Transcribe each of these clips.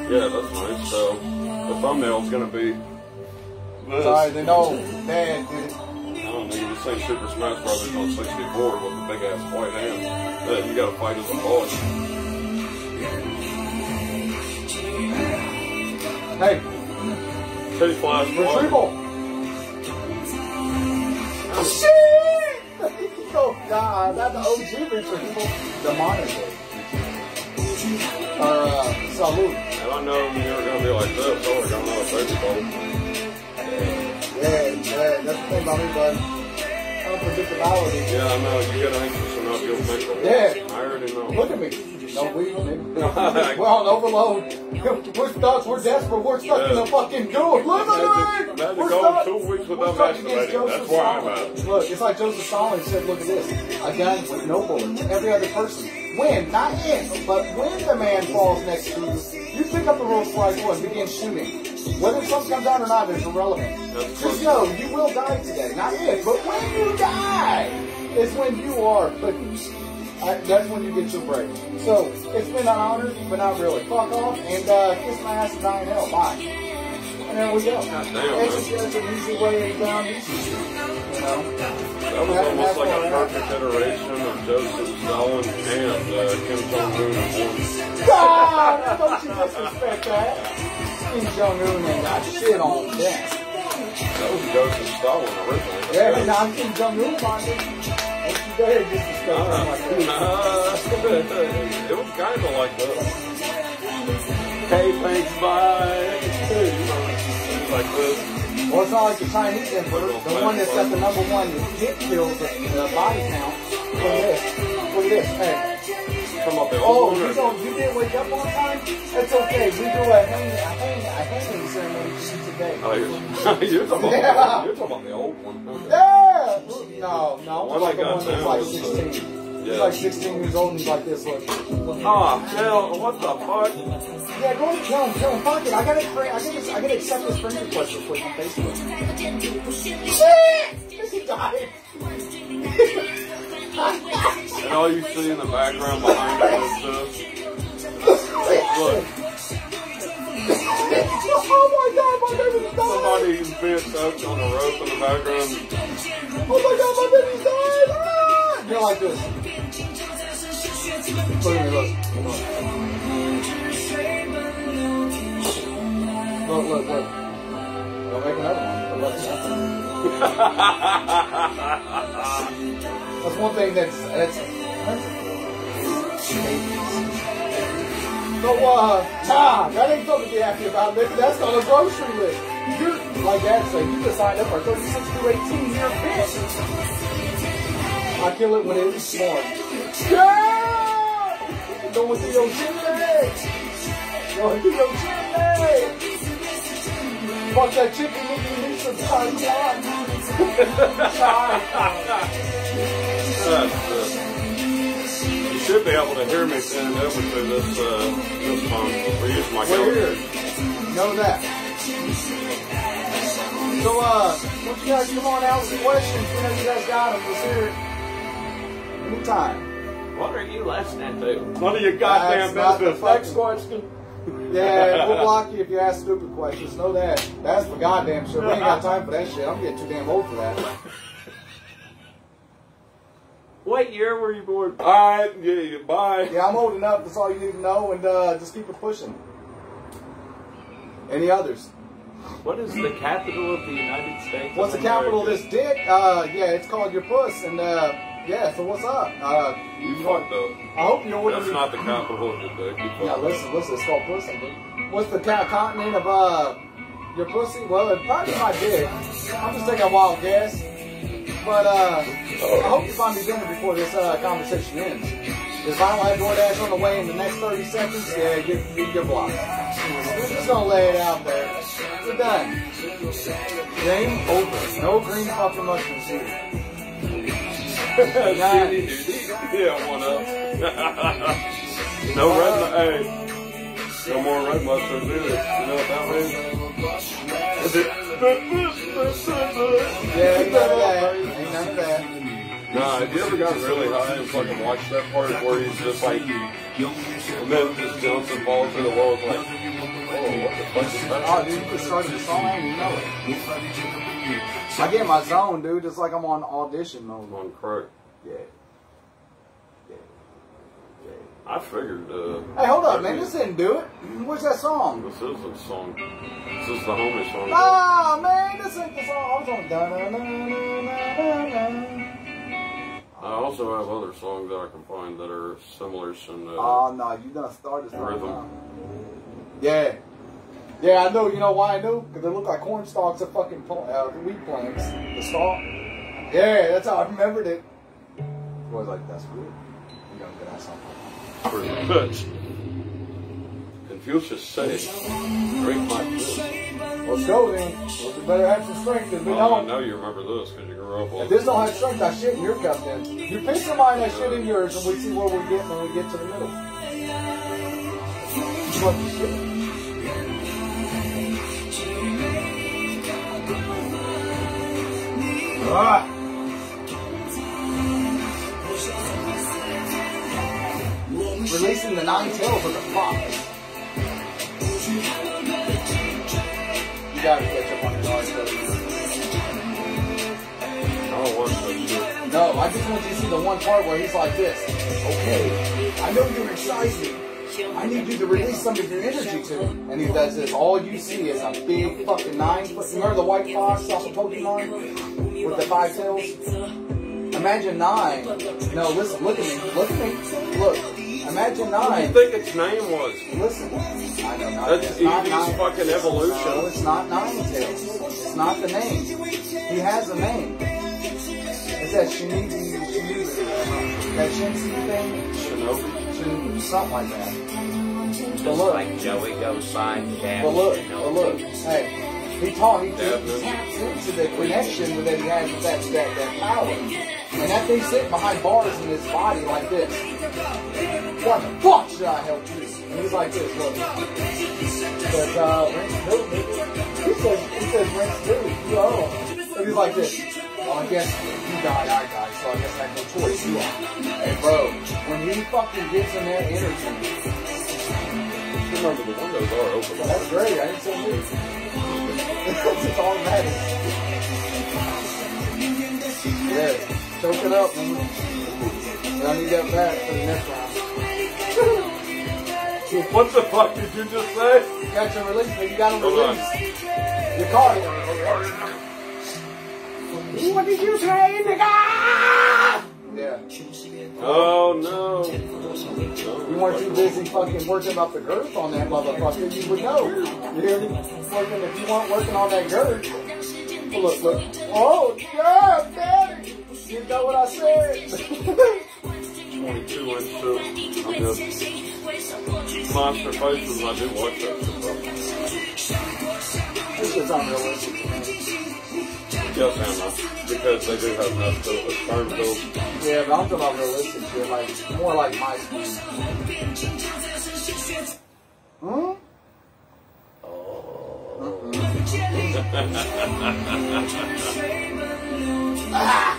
Yeah, that's nice. So the thumbnail's gonna be this. Sorry, they know Dad did it. I don't know, you just saying Super Smash Brothers on 64 with the big ass white hand. That you gotta fight as a boss. Hey, Titty flash. retrieval. Shit! Oh God, not the OG retrieval, the modern day. Salute. And I know you were gonna be like this. I would have got another baseball. Yeah, that's the thing about me, bud. Unpredictability. Yeah, I know. You get anxious enough, you'll make the worst. Yeah. I already know. Look at me. No weed, we're on overload. We're stuck. We're desperate. We're stuck in the fucking goo. Look at me. Imagine We're going stuck. 2 weeks We're without stuck against masturbating. Joseph That's where I'm Stalin. at. Look, it's like Joseph Stalin said, look at this. A gun with no bullets. Every other person. When, not if, but when the man falls next to you, you pick up the Rolls Royce and begin shooting. Whether something comes out or not is irrelevant. Just know you will die today. Not if, but when you die is when you are. That's when you get your break. So, it's been an honor, but not really. Fuck off and kiss my ass and die in hell. Bye. And there we go. It's just an easy way down easy. You know? That was almost like a perfect iteration of Joseph Stalin and Kim Jong-un in one. God, don't you disrespect that. Kim Jong-un ain't got shit on that. That was Joseph Stalin originally. Yeah, but now I'm Kim Jong-un, Monty. Don't you dare disrespect him like this. It was kind of like this. Hey, thanks, bye. Like this. Well, it's not like the Chinese emperor, the one that's got the #1 hit kills, the body count. Look at this. Look at this. Hey. Come up there. Oh, you didn't wake up on time? That's okay. We do a hanging ceremony today. Oh, you're talking about the old one. Yeah! No, I'm One like the I got one that's now like is, 16. Yeah. He's like 16 years old and he's like this. Look. Oh, hell, what the fuck? Yeah, go ahead, tell him, fuck it. I gotta accept this friend request real quick on Facebook. Shit! He died. And all you see in the background behind it is look. Oh my God, my baby's dying! Somebody's being soaked on the rope in the background. Oh my God, my baby's dying! Ah! You're like this. Look at me, look. Look. Don't make another one. That's one thing that's so, that ain't something to be happy about, nigga. That's on a grocery list. You're, like Dad said, you just signed up for 36 to 18 year bitch. I kill it when it's smart. Yeah! Going through your chimney! Going through your chimney! Fuck that chicken, nigga, you need some time. You should be able to hear me send it over to this phone. We're using my We're camera. here. Know that. So, why don't you guys come on out with some questions? You know you guys got them. Let's hear it. Anytime. What are you listening to? None of your goddamn business. Next question. Yeah, we'll block you if you ask stupid questions. Know that. That's for goddamn sure. We ain't got time for that shit. I'm getting too damn old for that. What year were you born? Alright, yeah, bye. Yeah, I'm old enough. That's all you need to know. And just keep it pushing. Any others? What is the capital of the United States? What's the capital of this dick? Yeah, it's called your puss. And yeah, so what's up? You fucked up. I hope you know what That's not the capital of your dick. You fucked Yeah, up. listen, it's called pussy. What's the continent of your pussy? Well, it's probably my dick. I'm just taking a wild guess. But I hope you find me dinner before this conversation ends. If I don't have DoorDash on the way in the next 30 seconds, yeah, you're blocked. We're just gonna lay it out there. We're done. Game over. No green fucking mushrooms here. Yeah, one up. No red, hey, no more red mushrooms either. You know what that means? Is it? Yeah, ain't none of that. Ain't none of that. Nah, have you ever got really high and fucking watched that part where he's just like, and then just jumps and falls through the wall like, what the fuck is that? Oh, dude, you just started the song and you know it. I get in my zone, dude. It's like I'm on audition mode. I'm on crack. Yeah. I figured, Hey, hold up, man. This didn't do it. Where's that song? This is the song. This is the homie song. Ah, man, this ain't the song. I was on I also have other songs that I can find that are similar in oh, no, you done started this rhythm. Yeah. Yeah, I know. You know why I know? Because they look like corn stalks of fucking wheat planks. The stalk. Yeah, that's how I remembered it. I was like, that's good. You got a good ass song. Pretty good. Confucius said, drink my food. Let's go then. Well, we better have some strength than we I don't. know you remember this because you grew up on If this don't have strength, I shit in your cup then. You pick some mine, I shit in yours, and we see where we get when we get to the middle. What the shit? Alright. Releasing the 9 tails of the fox. You gotta catch up on your noise, buddy. I don't want that shit. No, I just want you to see the one part where he's like this. Okay, I know you're excited. I need you to release some of your energy to him. And he does this. All you see is a big fucking 9-foot. Remember the white fox off of Pokemon? With the 5 tails? Imagine 9. No, listen, look at me. Look at me. Look. Imagine 9. What do you think its name was? Listen. I know not. That's It's not Eevee's 9. fucking evolution. No, it's not 9 tails. It's not the name. He has a name. It's that Shinichi, that Shinsi thing. Shinobi. Something like that. Just But look. like Joey goes by and But look, hey, he taps into the connection that he has with that power. And that thing's sitting behind bars in his body like this. Why the fuck should I help you? And he's like this, look. But, rinse do, nigga. He says rinse do, you owe him. And he's like this. Well, I guess you died, I died, so I guess I have no choice, you are. Hey, bro, when he fucking gets in that energy, Remember, the windows are open. that's great. I didn't say me. It's automatic. Yeah, choke it up, man. I need that back for the next round. What the fuck did you just say? You got your release, but you got to Hold on. release. You caught it. What did you say, nigga? Yeah. Oh no. You weren't too busy fucking working up the girth on that motherfucker, you would know. You hear me? If you weren't working on that girth, look. Oh, yeah, daddy. You know what I said? 22 inch too. I'm good. Monster faces, I do watch that shit. This is unrealistic. Yes, Anna. Because they do have enough to sperm pills. Yeah, but I'm talking about realistic shit, like more like my speed. Hmm? Ah!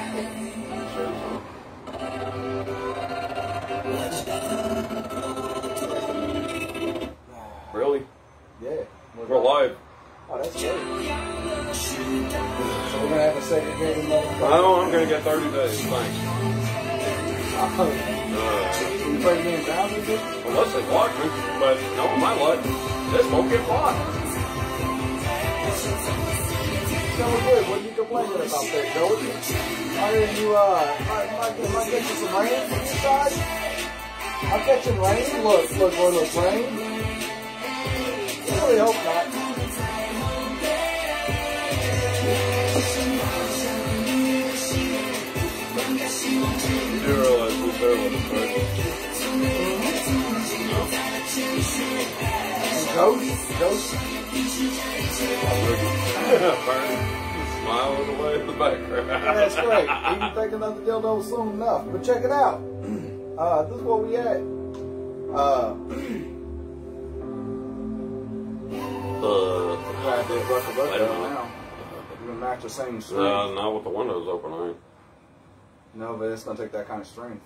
Really? Yeah. We're live. Oh, that's great. So we're gonna have a second game. Oh, I'm gonna get 30 days. Thanks. You play being grounded, dude? Unless they block me, but no, my luck, this won't get blocked. So good. What are you complaining about there, Joey? Why are you, am I catching some rain from your side? I'm catching rain. Look, rain. I really hope not. You do realize who's there with us, right? Ghost. Smiling away in the background. That's great. You can take another dildo soon enough. But check it out. This is where we at. I don't know. Now. We're gonna match the same strength. Not with the windows open, I ain't. No, but it's gonna take that kind of strength.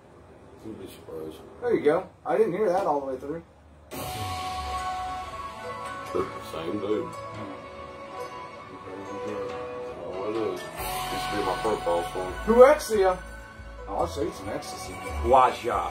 You'd be surprised. There you go. I didn't hear that all the way through. Same dude. Oh, it is. Used to be my profile song. Fuks. Oh, I'll show you some ecstasy. Watch out.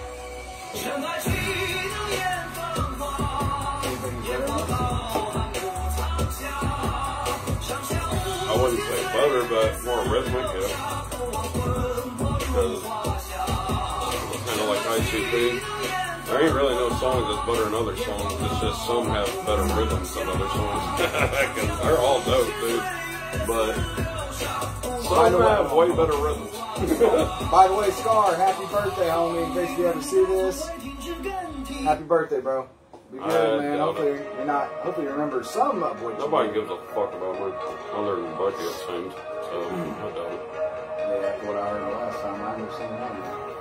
I wouldn't say better, but more rhythmic, yeah. Because it's kind of like ICP. There ain't really no songs that's better than other songs. It's just some have better rhythms than other songs. Because they're all dope, dude. But some have way better rhythms. By the way, Scar, happy birthday, homie. In case you ever see this, happy birthday, bro. Be good, man. Hopefully you remember some of what you Nobody did. gives a fuck about me other than Bucky, it seems. So, I don't. Yeah, that's what I heard the last time. I understand that.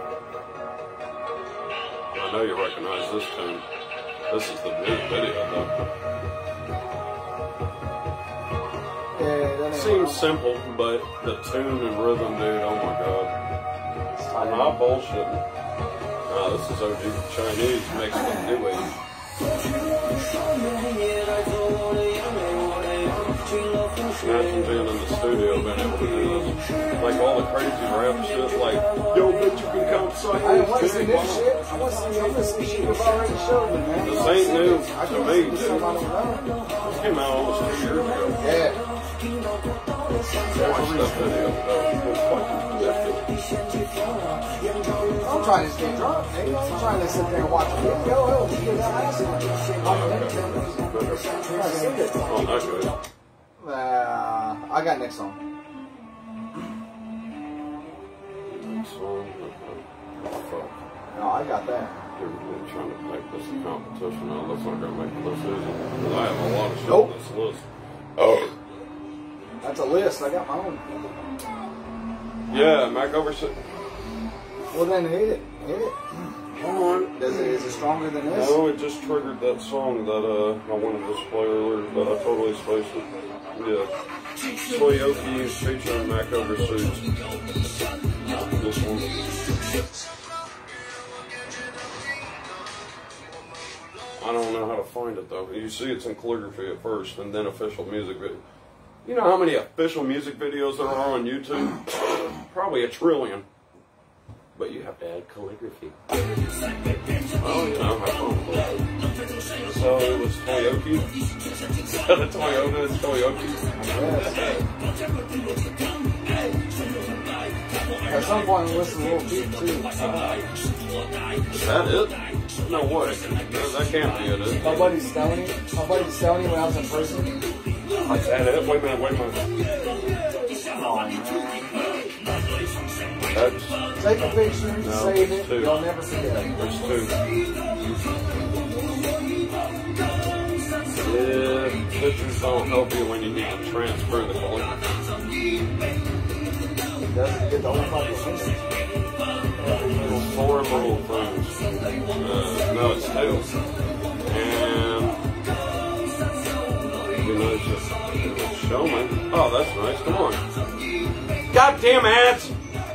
I know you recognize this tune. This is the new video, though. Yeah, that ain't Seems simple, but the tune and rhythm, dude, oh my god. I'm not bullshitting. No, this is OG Chinese mixed with new age. Imagine being in the studio, being able to do this. Like all the crazy rap shit, like, yo, bitch, you can come suck I want to this see dick. this shit. I want to see shit you've already showed me, man. This ain't new I to can me, see dude. some I don't know. This came out almost 2 years ago. Yeah. Watch that video, though. It was fucking wicked. I'm trying to stay drunk, nigga. I'm trying to sit there and watch a video. Hell, you get that ass in it. Oh, not good. I got next song. Fuck. No, I got that. They're trying to make this a competition. No, that's not going to make the list easy. Because I have a lot of shit Nope. on this list. Oh. That's a list. I got my own. Yeah, Mac Overseas. Well, then hit it. Hit it. Come on. Is it stronger than this? No, it just triggered that song that I wanted to play earlier, but I totally spaced it. Yeah. Toyoki featuring Mac Overseas. This one. I don't know how to find it though. You see it's in calligraphy at first and then official music video. You know how many official music videos there are on YouTube? Probably 1 trillion. But you have to add calligraphy. Oh, you know, have fun with it. So it was Toyoki. Instead of Toyota, it's Toyoki. At some point, we listen to Little Peep, too. Is that it? No way. That can't be it. My buddy Stoney when I was in prison. Is that it? Wait a minute. Oh, man. That's, Take a picture, No, save it, 2. you'll never forget it. there's 2. Yeah, pictures don't help you when you need to transfer the calligraphy. It doesn't get the whole fucking image. 4 little things. No, it's 2. And, you know, it's just show me. Oh, that's nice. Come on. Goddamn ads!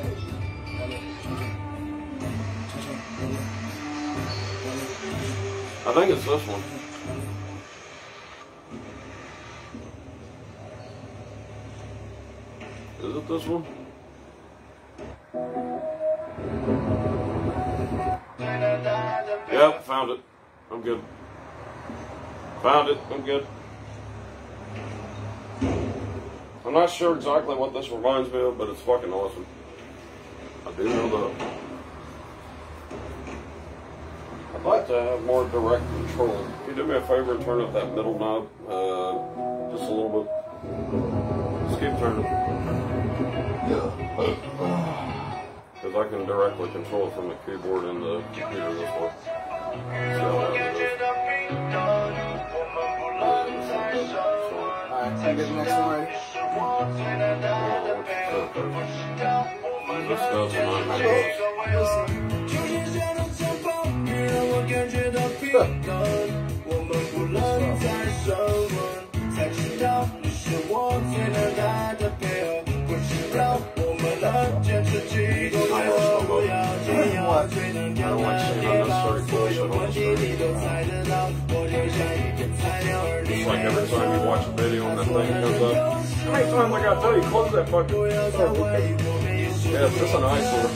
I think it's this one. Is it this one? Yep, found it. I'm good. Found it. I'm good. I'm not sure exactly what this reminds me of, but it's fucking awesome. I do know that. I'd like to have more direct control. Can you do me a favor and turn up that middle knob just a little bit? Just keep turning. Because I can directly control it from the keyboard and the computer this way. Alright, can I get the next one ready? This does remind me of What? video and that thing comes up. How many times I gotta tell you, close that fucking... Yeah, it's just an eyesore.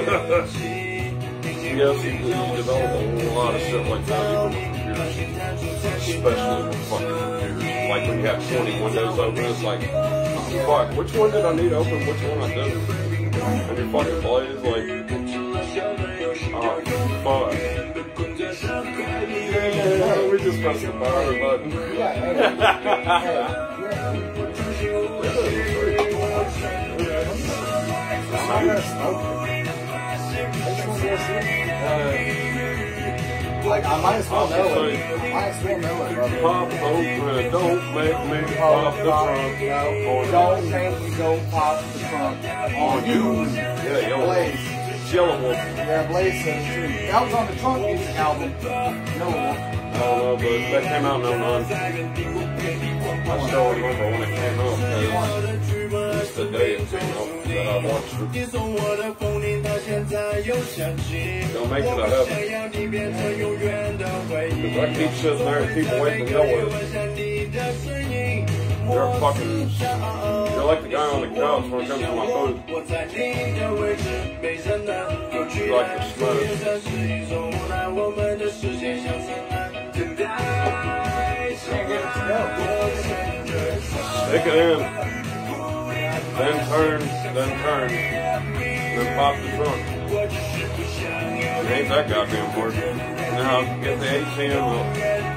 Yes, you develop a lot of shit like that, even with computers. Especially with fucking computers. Like when you have 20 windows open, it's like, fuck, which one did I need to open, which one I didn't? And your fucking blaze, like, oh, fuck. Yeah, we just pressed the power button. I'm not gonna smoke it. Like, I might as well know it. Brother. Pop open, don't make me pop the trunk. No, don't make me go pop the trunk. On you. Yeah, Yellow Blaze. Wolf. Yellow Wolf. Yeah, Blaze says too. That was on the Trunk Music album. No Wolf. I don't know, but that came out in 09. I still remember when it came out, because it's the day it came out that I watched it. Don't make it a heaven. Because I keep sitting there and people waiting to yell at it. You're fucking, you're like the guy on the couch when it comes to my food. You like the smoke. Stick it in, then turn, then pop the trunk. It ain't that goddamn hard. Now get the ATM up.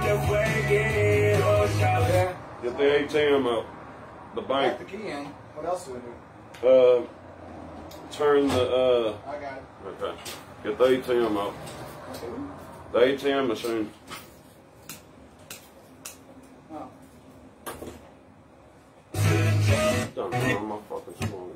Get the ATM up. The bank. Got the key in. What else do we do? Turn the I got it. okay. Get the ATM up. The ATM machine. Oh. Done on my fucking smoke.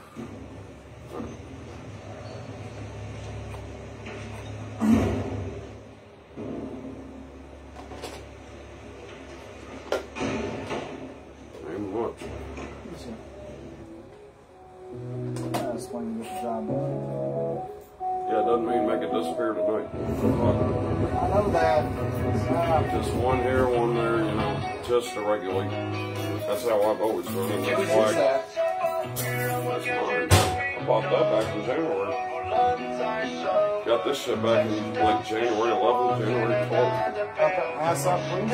Ain't much. Explain to get the job. Yeah, it doesn't mean make it disappear tonight. I know that. Just one here, one there, you know, just to regulate. That's how I've always done it. That's why that's mine. I bought that back in January. Got this shit back in like January 11th, January 12th. Ass up, please.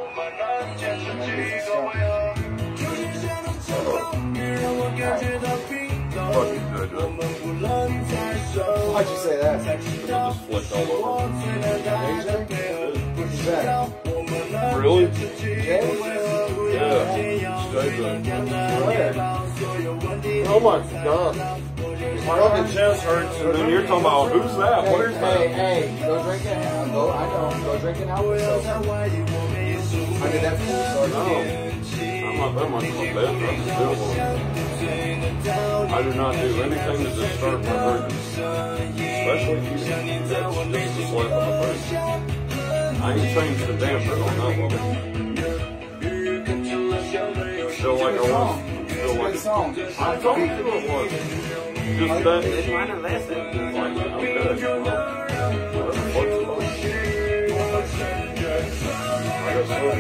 Fucking good, Why'd you say that? it just flicked all over. Who's that? Really? Jay? Yeah. Straight good. Where? Oh my god. My fucking chest hurts, and then you're talking about who's that? Where's that? Hey, go drink it. I know. Go drink it out with yourself. I did that before we started. I'm not that much of a bed. I do not do anything to disturb my burden. Especially eating. That's just a slap on the face. I ain't changed the damn bit on that level. Still like I was. Still like it. I told you it was. Just that. It's mine and less than. Like, I'm good. I got so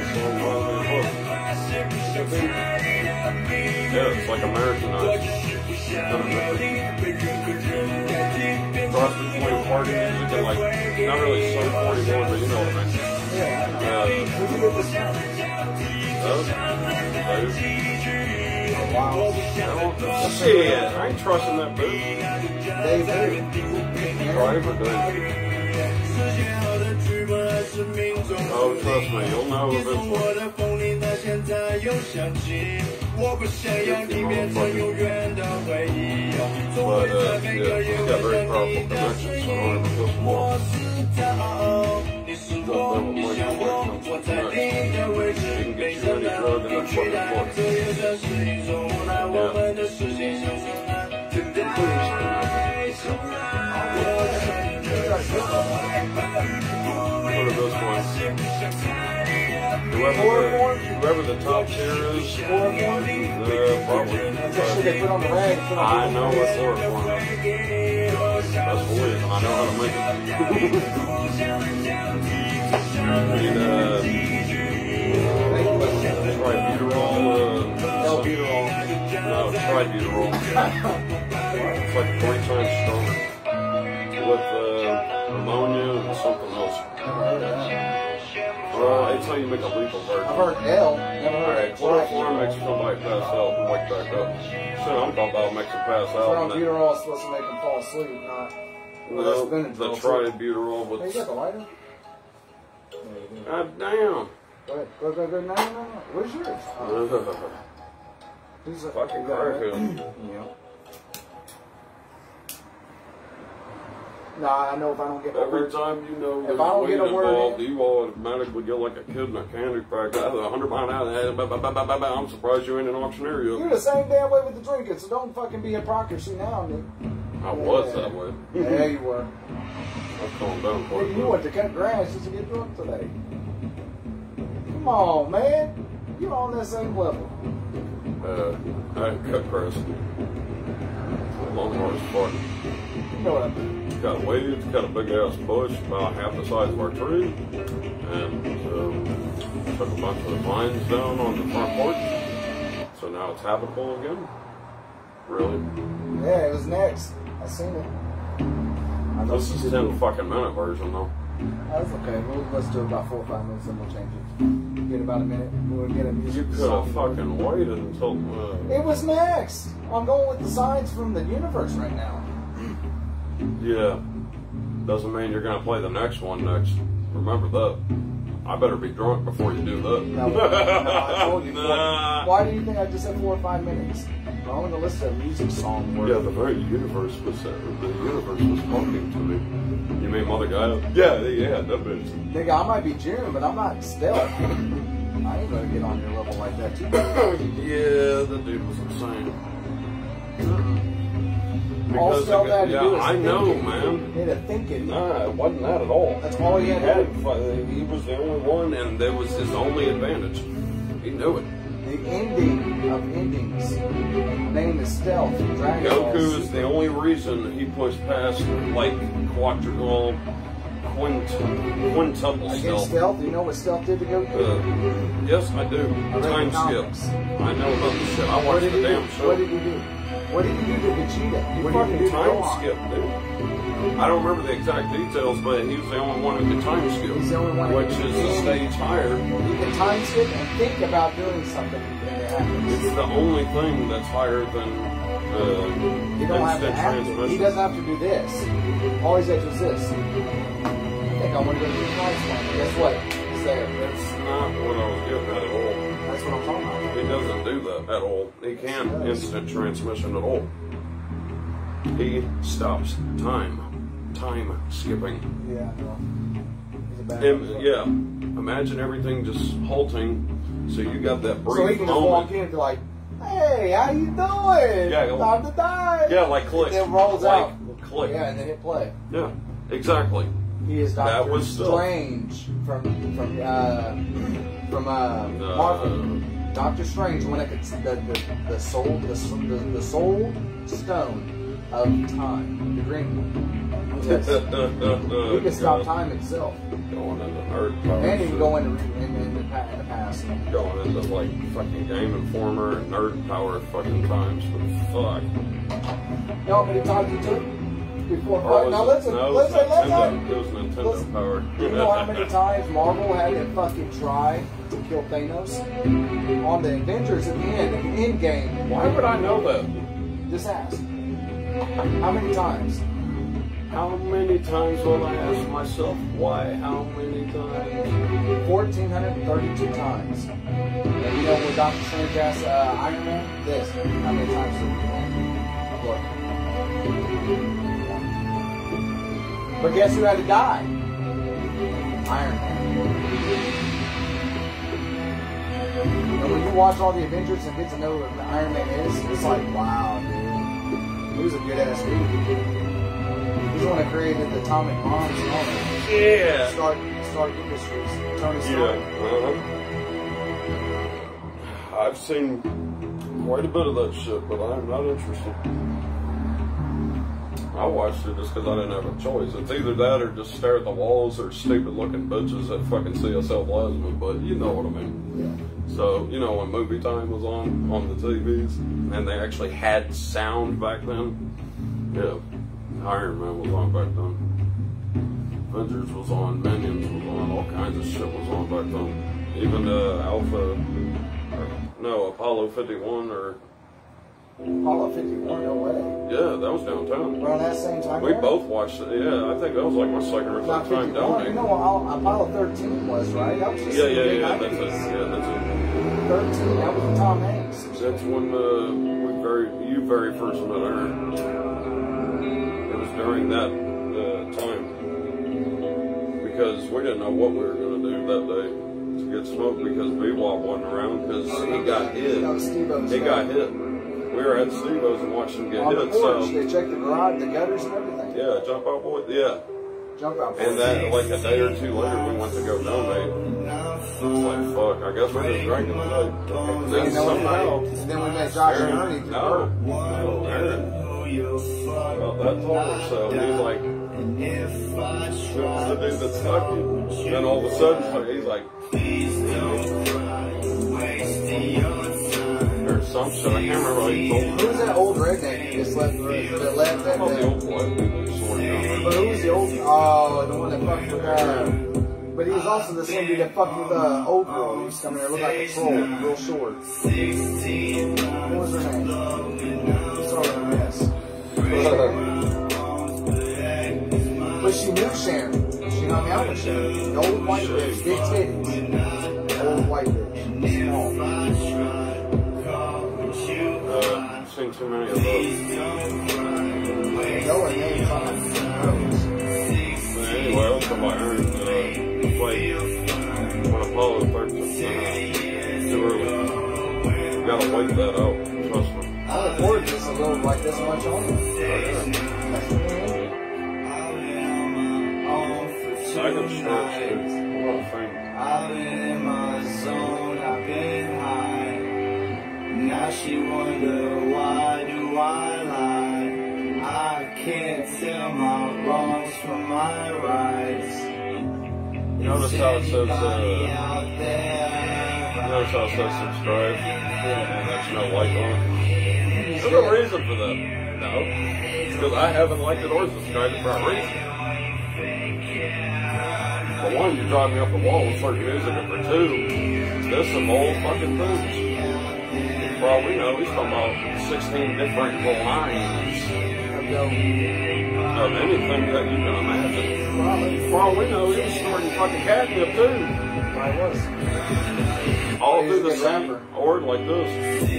yeah, it's like Americanized. Cross between party music and like, not really Sum 41, but you know what I mean. Shit, I ain't trusting that bitch. They do. Drive or Dave? Oh, trust me, you'll know eventually. But, yeah, he's got very powerful connections, so I don't ever feel small. Don't play with money when it comes to connections. He can get you any drug in that fucking book. Put it this way. Whoever the top tier is, probably. That's what they put on the rag. I know what chloroform is. That's weird. I know how to make it. Need, right, butyrol, tri-butyrol. It's like 3 times stronger. With ammonia and something else. It's how you make a lethal version. I've heard L. Never heard Alright, chloroform makes somebody pass out and wake back up. Shit, I'm talking about makes them pass out. Butyrol is supposed to make them fall asleep, not. No, the tri-butyrol with. Hey, you got the lighter? God damn. Go ahead. Go. No. Where's yours? He's a Fucking crackhead. Yeah. Nah, I know if I don't get my Every word. time you know If there's I don't weed get a word involved, in- you automatically get like a kid in a candy pack. 100 mile an hour. I'm surprised you ain't an auctioneer You're yet. the same damn way with the drinking, so don't fucking be hypocrisy now, nigga. I was that way. Yeah, you were. I've calmed down quite a Nigga, you went bit. to cut grass just to get drunk today. Come on, man. You're on that same level. I cut grass. Long hardest part. You know what I mean? Got weeds, got a big ass bush about half the size of our tree, and took a bunch of the vines down on the front porch. So now it's habitable again. Really? Yeah, it was next. I seen it. I know This is you 10 fucking minute version though. That's okay. Let's do about 4 or 5 minutes, then we'll change it. Get about a minute. We'll get a You music could have song. fucking waited until. It was next. I'm going with the signs from the universe right now. Yeah. Doesn't mean you're gonna play the next one next. Remember that. I better be drunk before you do that. No, I told you. Nah. Why do you think I just said 4 or 5 minutes? I'm going to listen to a music song. Where Yeah, the very universe was talking to me. You mean Mother Gaia? Yeah, that bitch. Nigga, I might be June, but I'm not stealth. I ain't gonna get on your level like that too. Yeah, the dude was insane. All Because stealth had to yeah, do is I know, thinking. man. He had to think it. Nah, it wasn't that at all. That's all he had to do. He was the only one, and that was his only advantage. He knew it. The ending of endings. Name is stealth. Dragon Ball Goku is Z. the only reason he pushed past like quintuple Against stealth. stealth, you know what stealth did to Goku? Yes, I do. read Time the comics. skips. I know about this shit. I What watched did the he do? damn show. What did he do? What did he do to Vegeta? He What did he fucking do to time Gohan? skipped, dude. I don't remember the exact details, but he was the only one who could time skip, He's the only one who which can- is a stage higher. He can time skip and think about doing something when it happens. It's the only thing that's higher than You don't have to instant have to. He transmission. doesn't have to do this. All he says is this. I think I want to go to the prize one. Guess what? It's there. That's not what I was getting at all. That's what I'm talking about. He doesn't do that at all. He can't instant transmission at all. He stops time. Time skipping. Yeah, no. He's a bad Yeah. Imagine everything just halting. So you got that brief So he can just walk moment. in and be like, hey, how you doing? Yeah, go- Time to die. Yeah, like click. And then rolls like, out. Click. Yeah, and then hit play. Yeah, exactly. He is That Doctor was stealth. Strange from Marvel. Doctor Strange, the one that could the soul stone of time, the green one. Yes. He can stop time itself, Going into nerd power. and he can shit. go in the past. Going into like fucking Game Informer, nerd power fucking times. But fuck. You know how many times it took before? Or was Now it- listen, no, it was listen. Nintendo. It was Nintendo Listen. power. You know how many times Marvel had to fucking try to kill Thanos? On the Avengers at the end game. Why would I know that? Just ask. How many times? How many times will I ask myself why? How many times? 1,432 times. And you know when Doctor Strange asked Iron Man this? How many times did he go? Look. But guess who had to die? Iron Man. And when you watch all the Avengers and get to know who Iron Man is, it's like, wow, dude. He was a good ass dude. He's the one that created the atomic bombs and all that. Yeah. Stark Industries. Tony Yeah. Stark. I've seen quite a bit of that shit, but I'm not interested. I watched it just because I didn't have a choice. It's either that or just stare at the walls or stupid looking bitches that fucking CSL plasma, but you know what I mean. Yeah. So, you know, when movie time was on the TVs, and they actually had sound back then, yeah, Iron Man was on back then. Avengers was on, Minions was on, all kinds of shit was on back then. Even Apollo 51 or... Apollo 51, no way. Yeah, that was downtown. Around that same time? We both watched it. Yeah, I think that was like my second or third time down there. You know what Apollo 13 was, right? That was just Yeah, that's it. Yeah, that's it. 13, that was Tom Hanks. That's when you very first met her. It was during that time. Because we didn't know what we were going to do that day to get smoked because B-Wop wasn't around because he got hit. He got hit. We were at Steve-O's and watched him get on hit. The porch, So they checked the garage, the gutters and everything. yeah, jump out boy. Yeah. Jump out boy. And that, like a day or two later, we went to go donate. It was like, fuck, I guess we're just drinking today. And then somehow... Then we met Josh and Ernie. No, Aaron. Well, that told her so. He's like, the dude that stuck you. Then all of a sudden, he's like, or some shit. I can't remember what he told me. Who was that old redneck who just left that left that Oh, the old boy. But who was the old, oh, the one that fucked with but he was also the same dude that fucked with the old girl who used to come here, looked like a troll, real short. What was her name? What's all her mess? But she knew Sharon. She hung out with Sharon. The old white bitch, big titties. Old white bitch. Small. I've seen too many of those. No, her name's on it. Anyway, I was talking about Aaron. Like, when Apollo 13, too early. You gotta wait that out. Trust me. I recorded this a little like this much on it. I can stretch it. I've been in my zone, I've been high. Now she wonder why do I lie? I can't tell my wrongs from my rights. Notice how it says, subscribe, and there's no like on it. There's a reason for that. No. Because I haven't liked it or subscribed for a reason. For one, you drive me up the wall with certain music, and for two, there's some old fucking things. For all we know, he's talking about 16 different lines of anything that you can imagine. For all we know, he was snorting fucking catnip too. I was. All through the same order like this.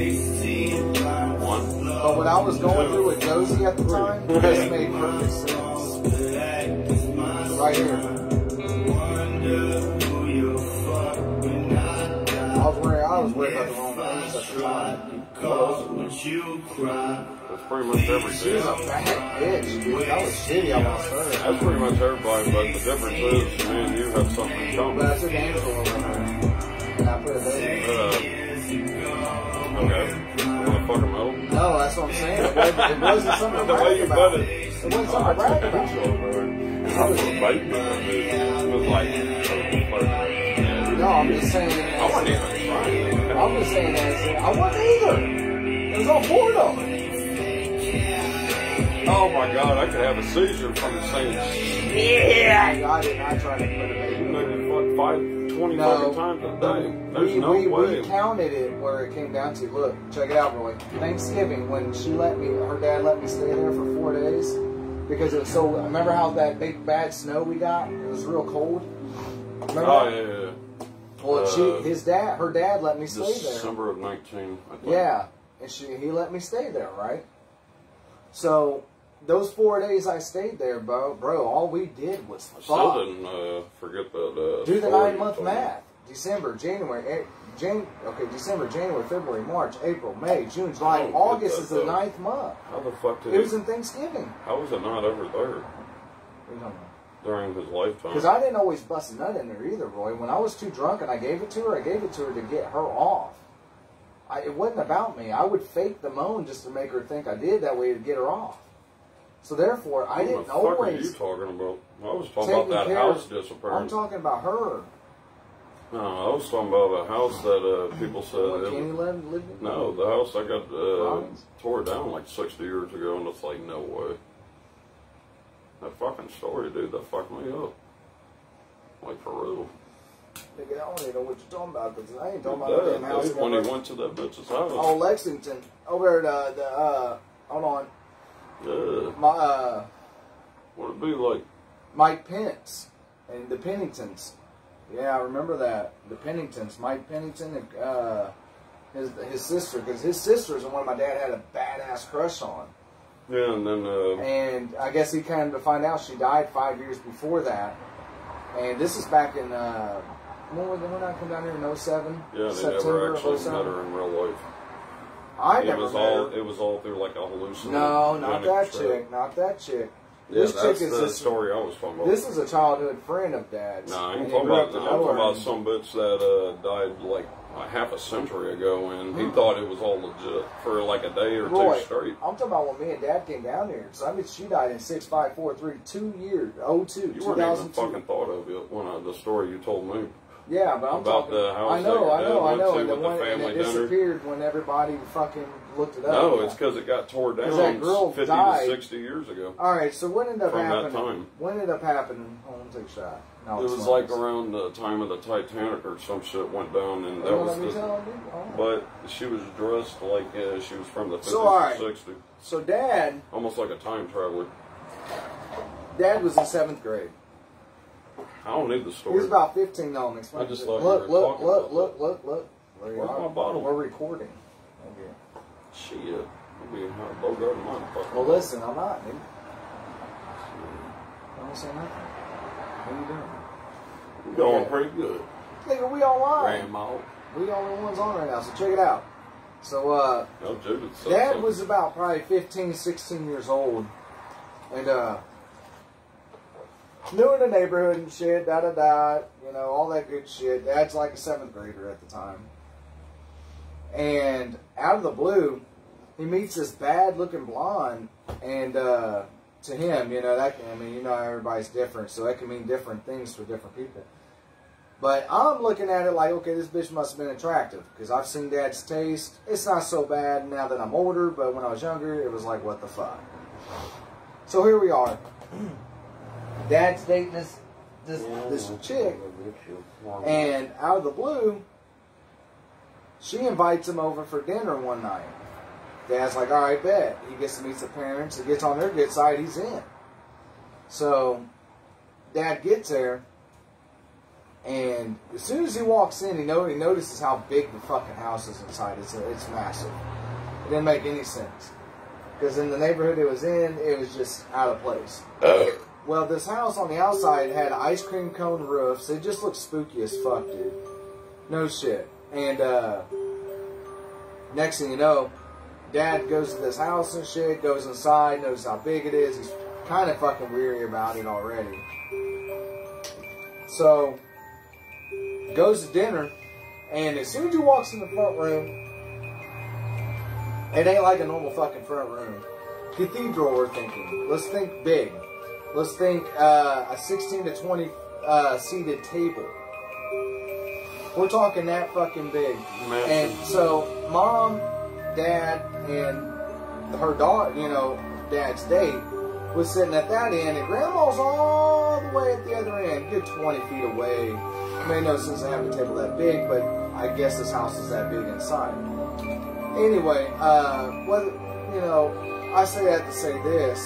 One. But what I was going through with Josie at the time, this made perfect sense. Right here. I was worried about the wrong things at the time. That's pretty much everything. She was a bad bitch, dude. That was shitty. I lost her. That's pretty much everybody, but the difference is, me and you have something in common. But I took Angela over her. And I put it there. Okay. You wanna fuck him out? No, that's what I'm saying. It wasn't something to The way brag you about. put it. It wasn't something to brag about. I was debating that, dude. It was like, No, I'm just saying. I wasn't even trying. I'm just saying that. I wasn't either. It was all four of them. Oh my God, I could have a seizure from saying Yeah. I did not try to put it you in. maybe fuck 20 fucking times a day. There's no way. We counted it where it came down to, look, check it out, Roy. Thanksgiving, when her dad let me stay there for 4 days, because it was so, remember how that big bad snow we got? It was real cold. Remember Oh, that? yeah. Well, her dad let me stay there. December of 19, I think. Yeah, and he let me stay there, right? So, those 4 days I stayed there, bro, all we did was fuck. I still didn't forget that. Do the 9-month math. December, January, February, March, April, May, June, July, August is the 9th month. How the fuck did It was in Thanksgiving. How was it not over there during his lifetime? Because I didn't always bust a nut in there either, Roy. When I was too drunk and I gave it to her to get her off. It wasn't about me. I would fake the moan just to make her think I did that way to get her off. So therefore, I didn't What the fuck are you always talking about? I was talking about that house disappearing. I'm talking about her. No, I was talking about a house that people said. What, Kenny lived in? No, the house I got tore down like 60 years ago, and it's like, no way. That fucking story, dude, that fucked me up. Like, for real. Nigga, I don't even know what you're talking about, because I ain't talking about the damn house. When he went to that bitch's house. Oh, Lexington. Over at hold on. Yeah. What'd it be like? Mike Pence and the Penningtons. Yeah, I remember that. The Penningtons. Mike Pennington and his sister, because his sister is the one my dad had a badass crush on. Yeah, and then... and I guess he kind of find out she died 5 years before that. And this is back in... when I come down here in 07? Yeah, they September never actually 07? met her in real life. It was all through like a hallucination. No, not that chick. Not that chick. Yeah, this that's chick is the story I was talking about. This is a childhood friend of Dad's. No, I'm talking about some bitch that died like half a century ago, and he thought it was all legit for like a day or two straight. I'm talking about when me and Dad came down here. So I mean, she died in 6/5/43, 2 years, 02, You weren't even fucking thought of it when the story you told me. Yeah, but I'm about talking, the house. I know. And it disappeared when everybody fucking looked it up. No, it's because it got tore down that girl 50 died. to 60 years ago. All right, so what ended up happening? From that time. What ended up happening? Hold on, take a shot. No, it was like around the time of the Titanic or some shit went down, and that was the... But she was dressed like she was from the 50s and 60s. So Dad... Almost like a time traveler. Dad was in 7th grade. I don't need the story. He was about 15 on me. I just thought look. Where's my bottle? We're recording. Okay. Shit. I'll be Bogart in mine. Well, listen, I'm not, dude. I don't say nothing. What are you doing? We're going pretty good. Nigga, we online. Grandma. We all the ones on right now, so check it out. So, Dad was about probably 15, 16 years old. And, new in the neighborhood and shit, you know, all that good shit. Dad's like a 7th grader at the time. And out of the blue, he meets this bad-looking blonde, and to him, you know, you know, everybody's different, so that can mean different things for different people. But I'm looking at it like, okay, this bitch must have been attractive, because I've seen Dad's taste. It's not so bad now that I'm older, but when I was younger, it was like, what the fuck. So here we are. Dad's dating this chick, and out of the blue, she invites him over for dinner one night. Dad's like, all right, bet. He gets to meet the parents. He gets on their good side. He's in. So Dad gets there, and as soon as he walks in, he notices how big the fucking house is inside. It's massive. It didn't make any sense. Because in the neighborhood it was in, it was just out of place. Well, this house on the outside had ice cream cone roofs. It just looked spooky as fuck, dude. No shit. And next thing you know, Dad goes to this house and shit, goes inside, knows how big it is. He's kind of fucking weary about it already. So, goes to dinner, and as soon as he walks in the front room, it ain't like a normal fucking front room. Cathedral, we're thinking. Let's think big. Let's think a 16 to 20 seated table. We're talking that fucking big. Man. And so, Mom, Dad, and her daughter, you know, Dad's date, was sitting at that end, and Grandma's all the way at the other end, good 20 feet away. It made no sense to have a table that big, but I guess this house is that big inside. Anyway, you know, I say that to say this.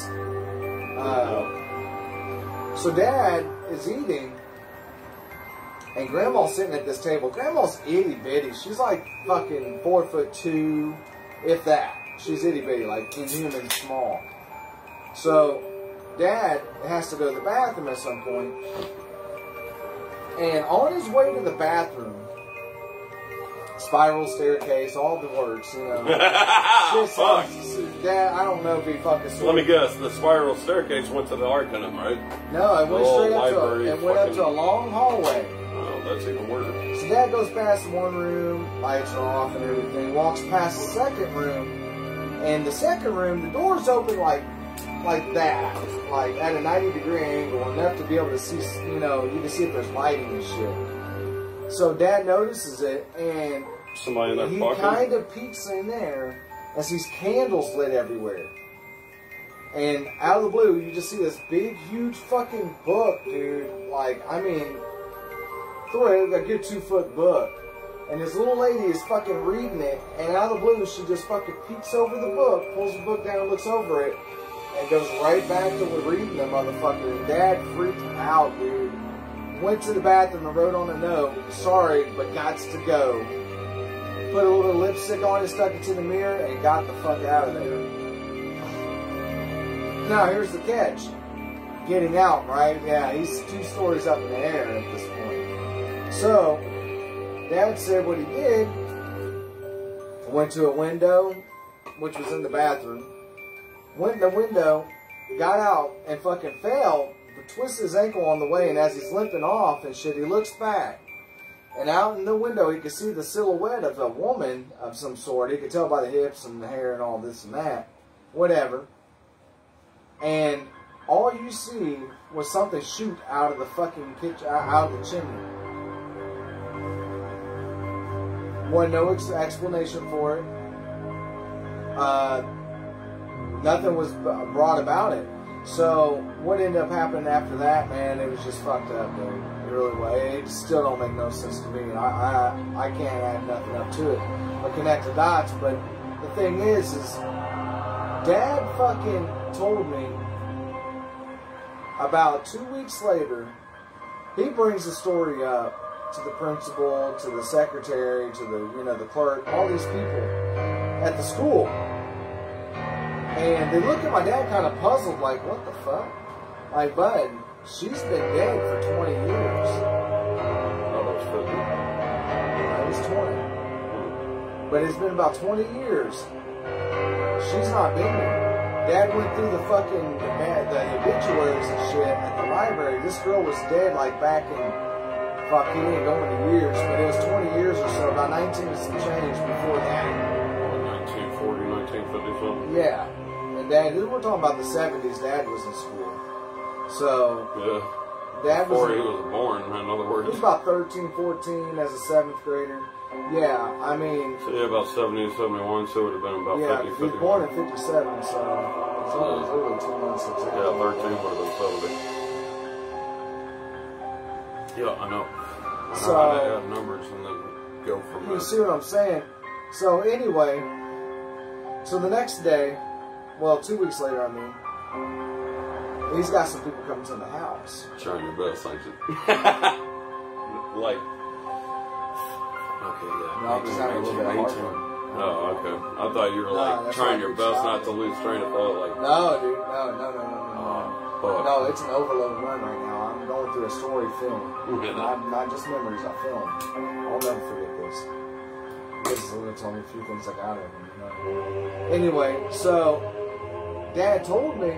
So Dad is eating, and Grandma's sitting at this table. Grandma's itty bitty. She's like fucking 4'2", if that. She's itty bitty, like inhuman small. So Dad has to go to the bathroom at some point, and on his way to the bathroom, spiral staircase, all the works, you know. Fuck. Dad, I don't know if he fucking. Let me guess. The spiral staircase went to the Arcanum, right? No, it went straight up to a long hallway. Oh, that's even weirder. So Dad goes past one room, lights are off and everything. Walks past the second room, and the second room, the door's open like like that, like at a 90-degree angle, enough to be able to see, you know, you can see if there's lighting and shit. So Dad notices it, and Somebody in that he pocket? kind of peeks in there and sees candles lit everywhere. And out of the blue, you just see this big, huge fucking book, dude. Like, I mean, a good 2-foot book. And this little lady is fucking reading it, and out of the blue, she just fucking peeks over the book, pulls the book down, looks over it, and goes right back to reading the motherfucker. And Dad freaked out, dude. Went to the bathroom and wrote on a note, "Sorry, but gots to go." Put a little bit of lipstick on it, stuck it to the mirror, and got the fuck out of there. Now, here's the catch. Getting out, right? Yeah, he's 2 stories up in the air at this point. So, Dad said what he did, went to a window, which was in the bathroom, went in the window, got out, and fucking fell, but twisted his ankle on the way, and as he's limping off and shit, he looks back, and out in the window, he could see the silhouette of a woman of some sort. He could tell by the hips and the hair and all this and that, whatever, and all you see was something shoot out of the fucking kitchen, out of the chimney. Wasn't no explanation for it. Nothing was brought about it. So what ended up happening after that, man, it was just fucked up, dude. It really was. It still don't make no sense to me. I can't add nothing up to it or connect the dots. But the thing is Dad fucking told me about 2 weeks later, he brings the story up to the principal, to the secretary, to the, you know, the clerk, all these people at the school. And they look at my dad kind of puzzled, like, what the fuck? Like, bud, she's been dead for 20 years. Oh, that's 50. I was 20. But it's been about 20 years. She's not been there. Dad went through the fucking, the obituaries and shit at the library. This girl was dead, like, back in, fuck, he ain't going to years, but it was 20 years or so, about 19 and some change before that. 1940, 1950 something? Yeah. And Dad, we're talking about the 70s, Dad was in school. So, yeah. Dad Before was, he was born, in other words. he was about 13, 14 as a 7th grader. Yeah, I mean... So yeah, about 70, 71, so it would have been about yeah, 50, he was born in 57, so it's only literally 2 months exactly. Yeah, 13 would have been 70. Yeah, I know. I know So, how to add numbers and then go from there. you see what I'm saying? So anyway, so the next day, well, 2 weeks later, I mean, he's got some people coming to the house. Trying your best, ain't you? Like, okay, yeah. No, it's not a little bit hard. Oh, okay. I thought you were No, like that's trying why your I best keep not to stopping. lose train of thought. Like, No, dude, no. fuck. No, it's an overload run right now. I'm going through a story film. Yeah. Not just memories, I film. I'll never forget this. This is going to tell me a few things I got of him. You know? Anyway, so Dad told me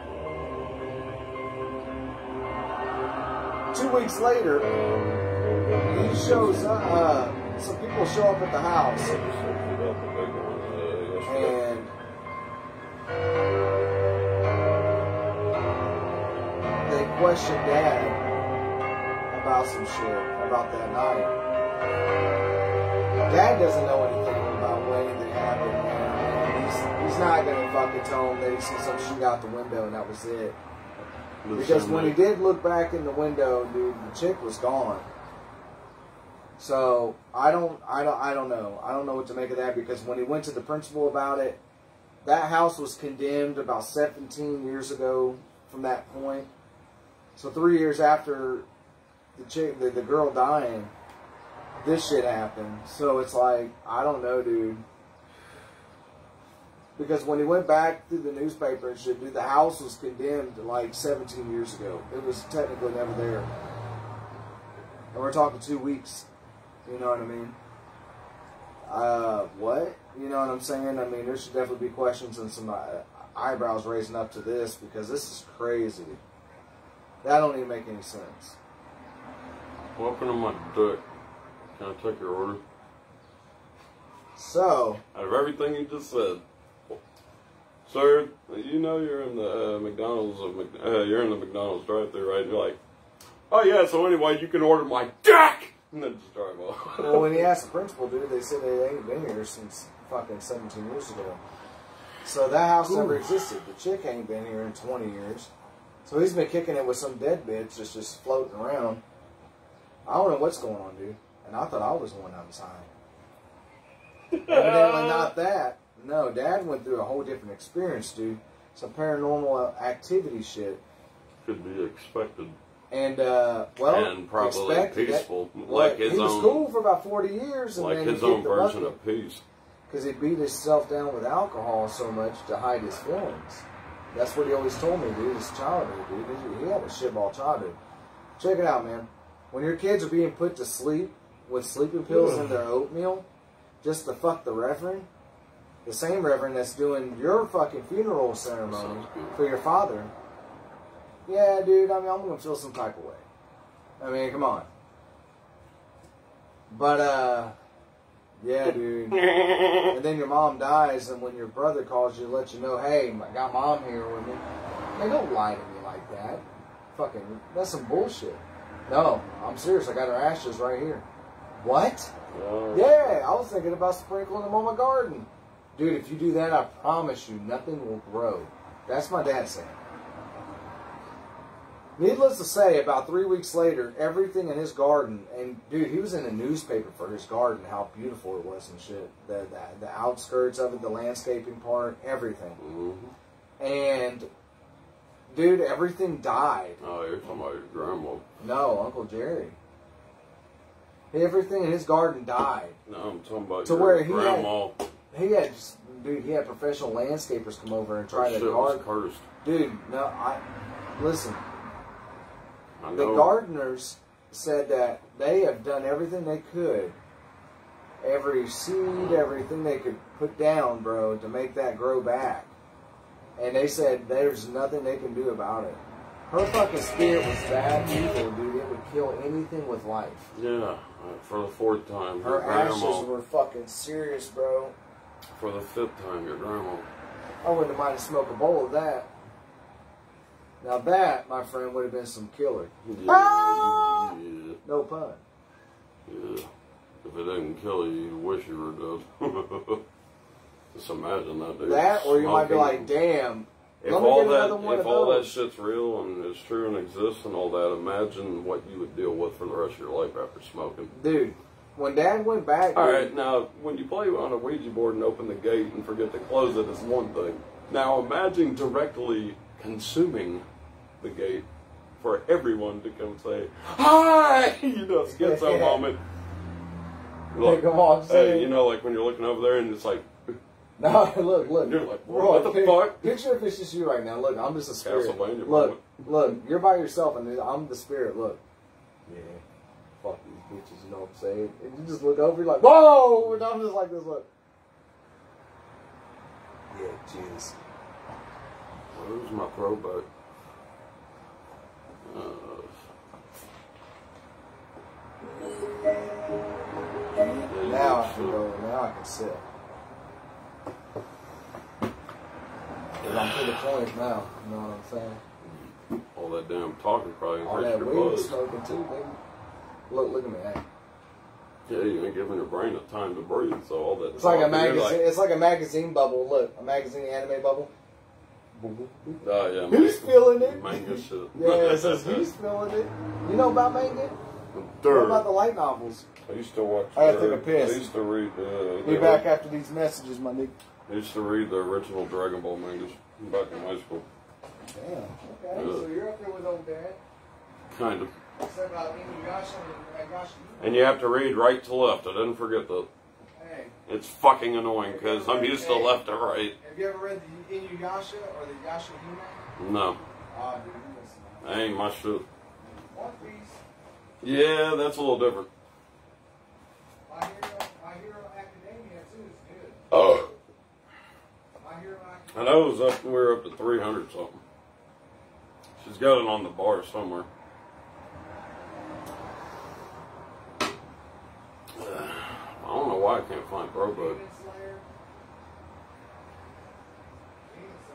2 weeks later, he shows up, some people show up at the house, and they question Dad about some shit about that night. Dad doesn't know anything about when anything happened, man. He's not gonna fucking tell him that he seen some shit out the window and that was it. Because when he did look back in the window, dude, the chick was gone. So I don't know. I don't know what to make of that, because when he went to the principal about it, that house was condemned about 17 years ago from that point. So 3 years after the chick, the girl dying, this shit happened. So it's like, I don't know, dude. Because when he went back through the newspaper and shit, dude, the house was condemned like 17 years ago. It was technically never there. And we're talking 2 weeks. You know what I mean? What? You know what I'm saying? I mean, there should definitely be questions and some eyebrows raising up to this, because this is crazy. That don't even make any sense. Welcome to my dick. Can I take your order? So, Out of everything you just said, Sir, you know you're in the McDonald's. You're in the McDonald's drive-thru, right? And you're like, oh yeah. So anyway, you can order my dick, and then just drive off. Well, when he asked the principal, dude, they said they ain't been here since fucking 17 years ago. So that house never existed. The chick ain't been here in 20 years. So he's been kicking it with some dead bitch that's just floating around. I don't know what's going on, dude. And I thought I was the one that was high. Evidently not that. No, Dad went through a whole different experience, dude. Some paranormal activity shit. Could be expected. And, well, and probably peaceful. Like his he was own, cool for about 40 years. And like then his own version of peace. Because he beat himself down with alcohol so much to hide his feelings. That's what he always told me, dude, his childhood, dude. He had a shitball childhood. Check it out, man. When your kids are being put to sleep with sleeping pills in their oatmeal, just to fuck the reverend, the same reverend that's doing your fucking funeral ceremony for your father. Yeah, dude, I mean, I'm going to feel some type of way. I mean, come on. But, yeah, dude. And then your mom dies, and when your brother calls you to let you know, hey, I got mom here with me. Man, don't lie to me like that. Fucking, that's some bullshit. No, I'm serious. I got her ashes right here. What? Yeah, I was thinking about sprinkling them on my garden. Dude, if you do that, I promise you, nothing will grow. That's my dad saying. Needless to say, about 3 weeks later, everything in his garden, and dude, he was in a newspaper for his garden, how beautiful it was and shit. The outskirts of it, the landscaping part, everything. Mm-hmm. And, dude, everything died. Oh, you're talking about your grandma. No, Uncle Jerry. Everything in his garden died. No, I'm talking about to your where grandma. He had, dude, he had professional landscapers come over and try to garden. Cursed. Dude, no, listen. I know. The gardeners said that they have done everything they could, every seed, everything they could put down, bro, to make that grow back. And they said there's nothing they can do about it. Her fucking spirit was that evil, dude. It would kill anything with life. Yeah, for the 4th time. Her ashes were fucking serious, bro. For the 5th time, your grandma. I wouldn't mind to smoke a bowl of that. Now that, my friend, would have been some killer. Yeah, Ah! yeah. No pun. Yeah. If it didn't kill you, you wish you were dead. Just imagine that, dude. That, or you might be like, damn. If all that shit's real and is true and exists and all that, imagine what you would deal with for the rest of your life after smoking. Dude, when Dad went back... Alright, now, when you play on a Ouija board and open the gate and forget to close it is one thing. Now, imagine directly consuming the gate for everyone to come say, hi! You know, schizo moment. Look, come on, hey, you know, like when you're looking over there and it's like... No, look. You're like, what the fuck? Picture if it's just you right now. Look, I'm just a spirit. Castlevania Look, you're by yourself and I'm the spirit. Look. Yeah. Fuck these bitches, you know what I'm saying? And you just look over, you're like, whoa! And I'm just like this, look. Yeah, jeez. Where's my throwback? Now I can go. Now I can sit. I'm to the point now. You know what I'm saying? All that damn talking probably All hurts that your weed buzz. smoking too, baby. Look at me. Hey. Yeah, you ain't giving your brain the time to breathe, so all that. It's like a magazine. It's like a magazine bubble. Look, a magazine anime bubble. Oh yeah, He's feeling it. Manga shit. Yeah, it says he's feeling it. You know about manga? What about the light novels? I used to watch. I gotta take a piss. I used to read. Be back after these messages, my nigga. I used to read the original Dragon Ball mangas back in high school. Damn. Okay, so you're up there with old Dad. Kind of. Except about Inuyasha and Agashi. And you have to read right to left. I didn't forget that. Hey. It's fucking annoying because I'm used to left to right. Have you ever read the Inuyasha or the Yashahime? No. Oh, dude, you listen. That ain't my shit. One Piece. Yeah, that's a little different. My Hero Academia too is good. Oh. My Hero I know it was up. We were up to 300 something. She's got it on the bar somewhere. I don't know why I can't find Throwback.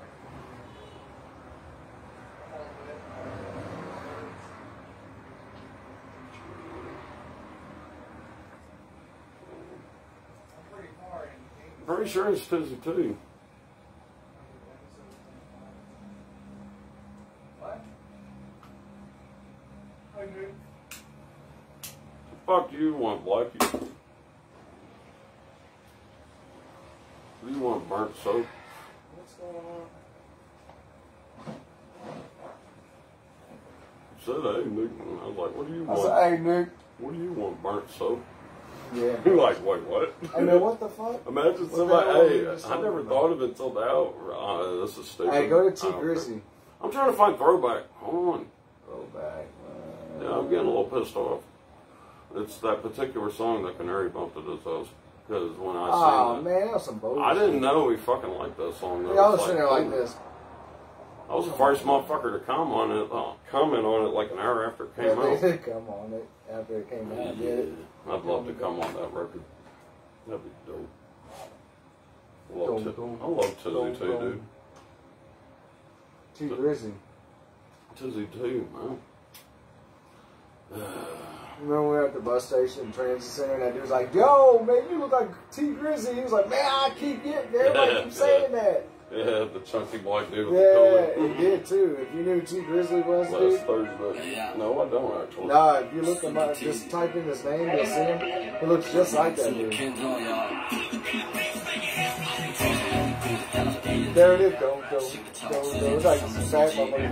Pretty sure it's Tizzy too. What? Okay. Fuck you want, Blackie? Do you want burnt soap? What's going on? You said, hey, Nick. And I was like, what do you I want? said, hey, Nick. What do you want, burnt soap? Yeah. You're like, wait, what? Hey, man, what the fuck? Imagine What somebody, the hell are hey, you just I talking never about? thought of it till now. This is stupid. Hey, go to T I don't Grizzy. care. I'm trying to find throwback. Hold on. Go back. Yeah, I'm getting a little pissed off. It's that particular song that Canary bumped at his house. Because when I Oh, sang man, that was some bullshit. I didn't know he fucking liked that song. Yeah, I was sitting there like this. I was the first motherfucker to comment on it like an hour after it came Yeah, they out. did come on it after it came out. Yeah. I'd love to come on that record. That'd be dope. I love Tizzy too, dude. T Grizzy. Tizzy too, man. Remember we were at the bus station, transit center, and that dude was like, yo, man, you look like T Grizzy. He was like, man, I keep getting there. Everybody keeps saying that. Yeah, the chunky black dude with Yeah, the he did too. If you knew who T Grizzly was, Last dude. Thursday. No, I don't actually. Nah, if you look him up, just type in his name, you'll see him. He looks just like that dude. There it is. Go. It's like some fat motherfucker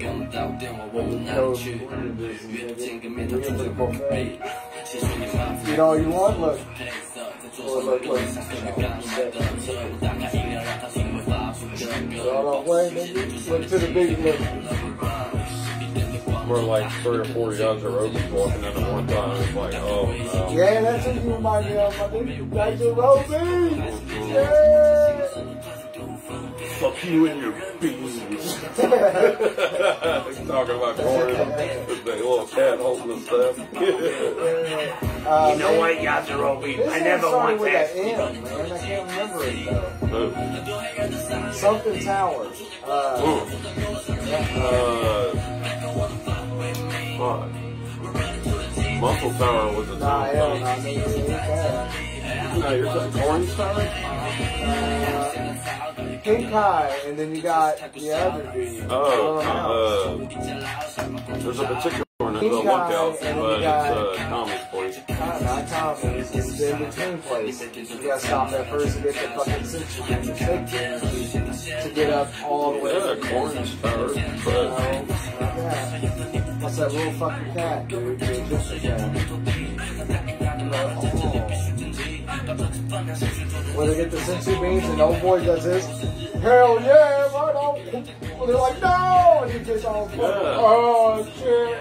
walking. You know you want? Look. Look. Wait, look to the big look. We're like 3 or 4 guys are open walking in at one time. It's like, oh no. Yeah, that's what you remind me of, my dude. That's your Rosie. Yeah. Fuck you and your beans. Talking about corn. The little cat holding the stuff. You know what, Yajirobe? I never want with that. an M, man. I can't remember it though. Something Tower. Fuck. Muscle Tower was a Nah, hell no. No, you're saying Orange Tower? Pink High, and then you got the other dude. There's a particular one that's a Pink lookout, Eye, but and then you it's got- a comics place. Not Tommy's, it's the in-between place. You gotta stop at first and get the fucking century and the fake energy to get up all the way. Yeah, Orange Tower. No, But not that. What's that little fucking cat, dude? The Egyptian cat. When they get the sensu beans and old boy does this, hell yeah, right on. Well, they're like, no! And he gets all fucking, oh shit.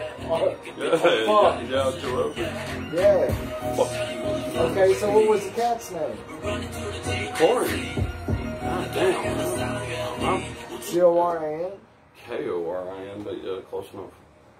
Yeah. Okay, so what was the cat's name? Corey. God damn. C-O-R-A-N? K-O-R-I-N, but yeah, close enough.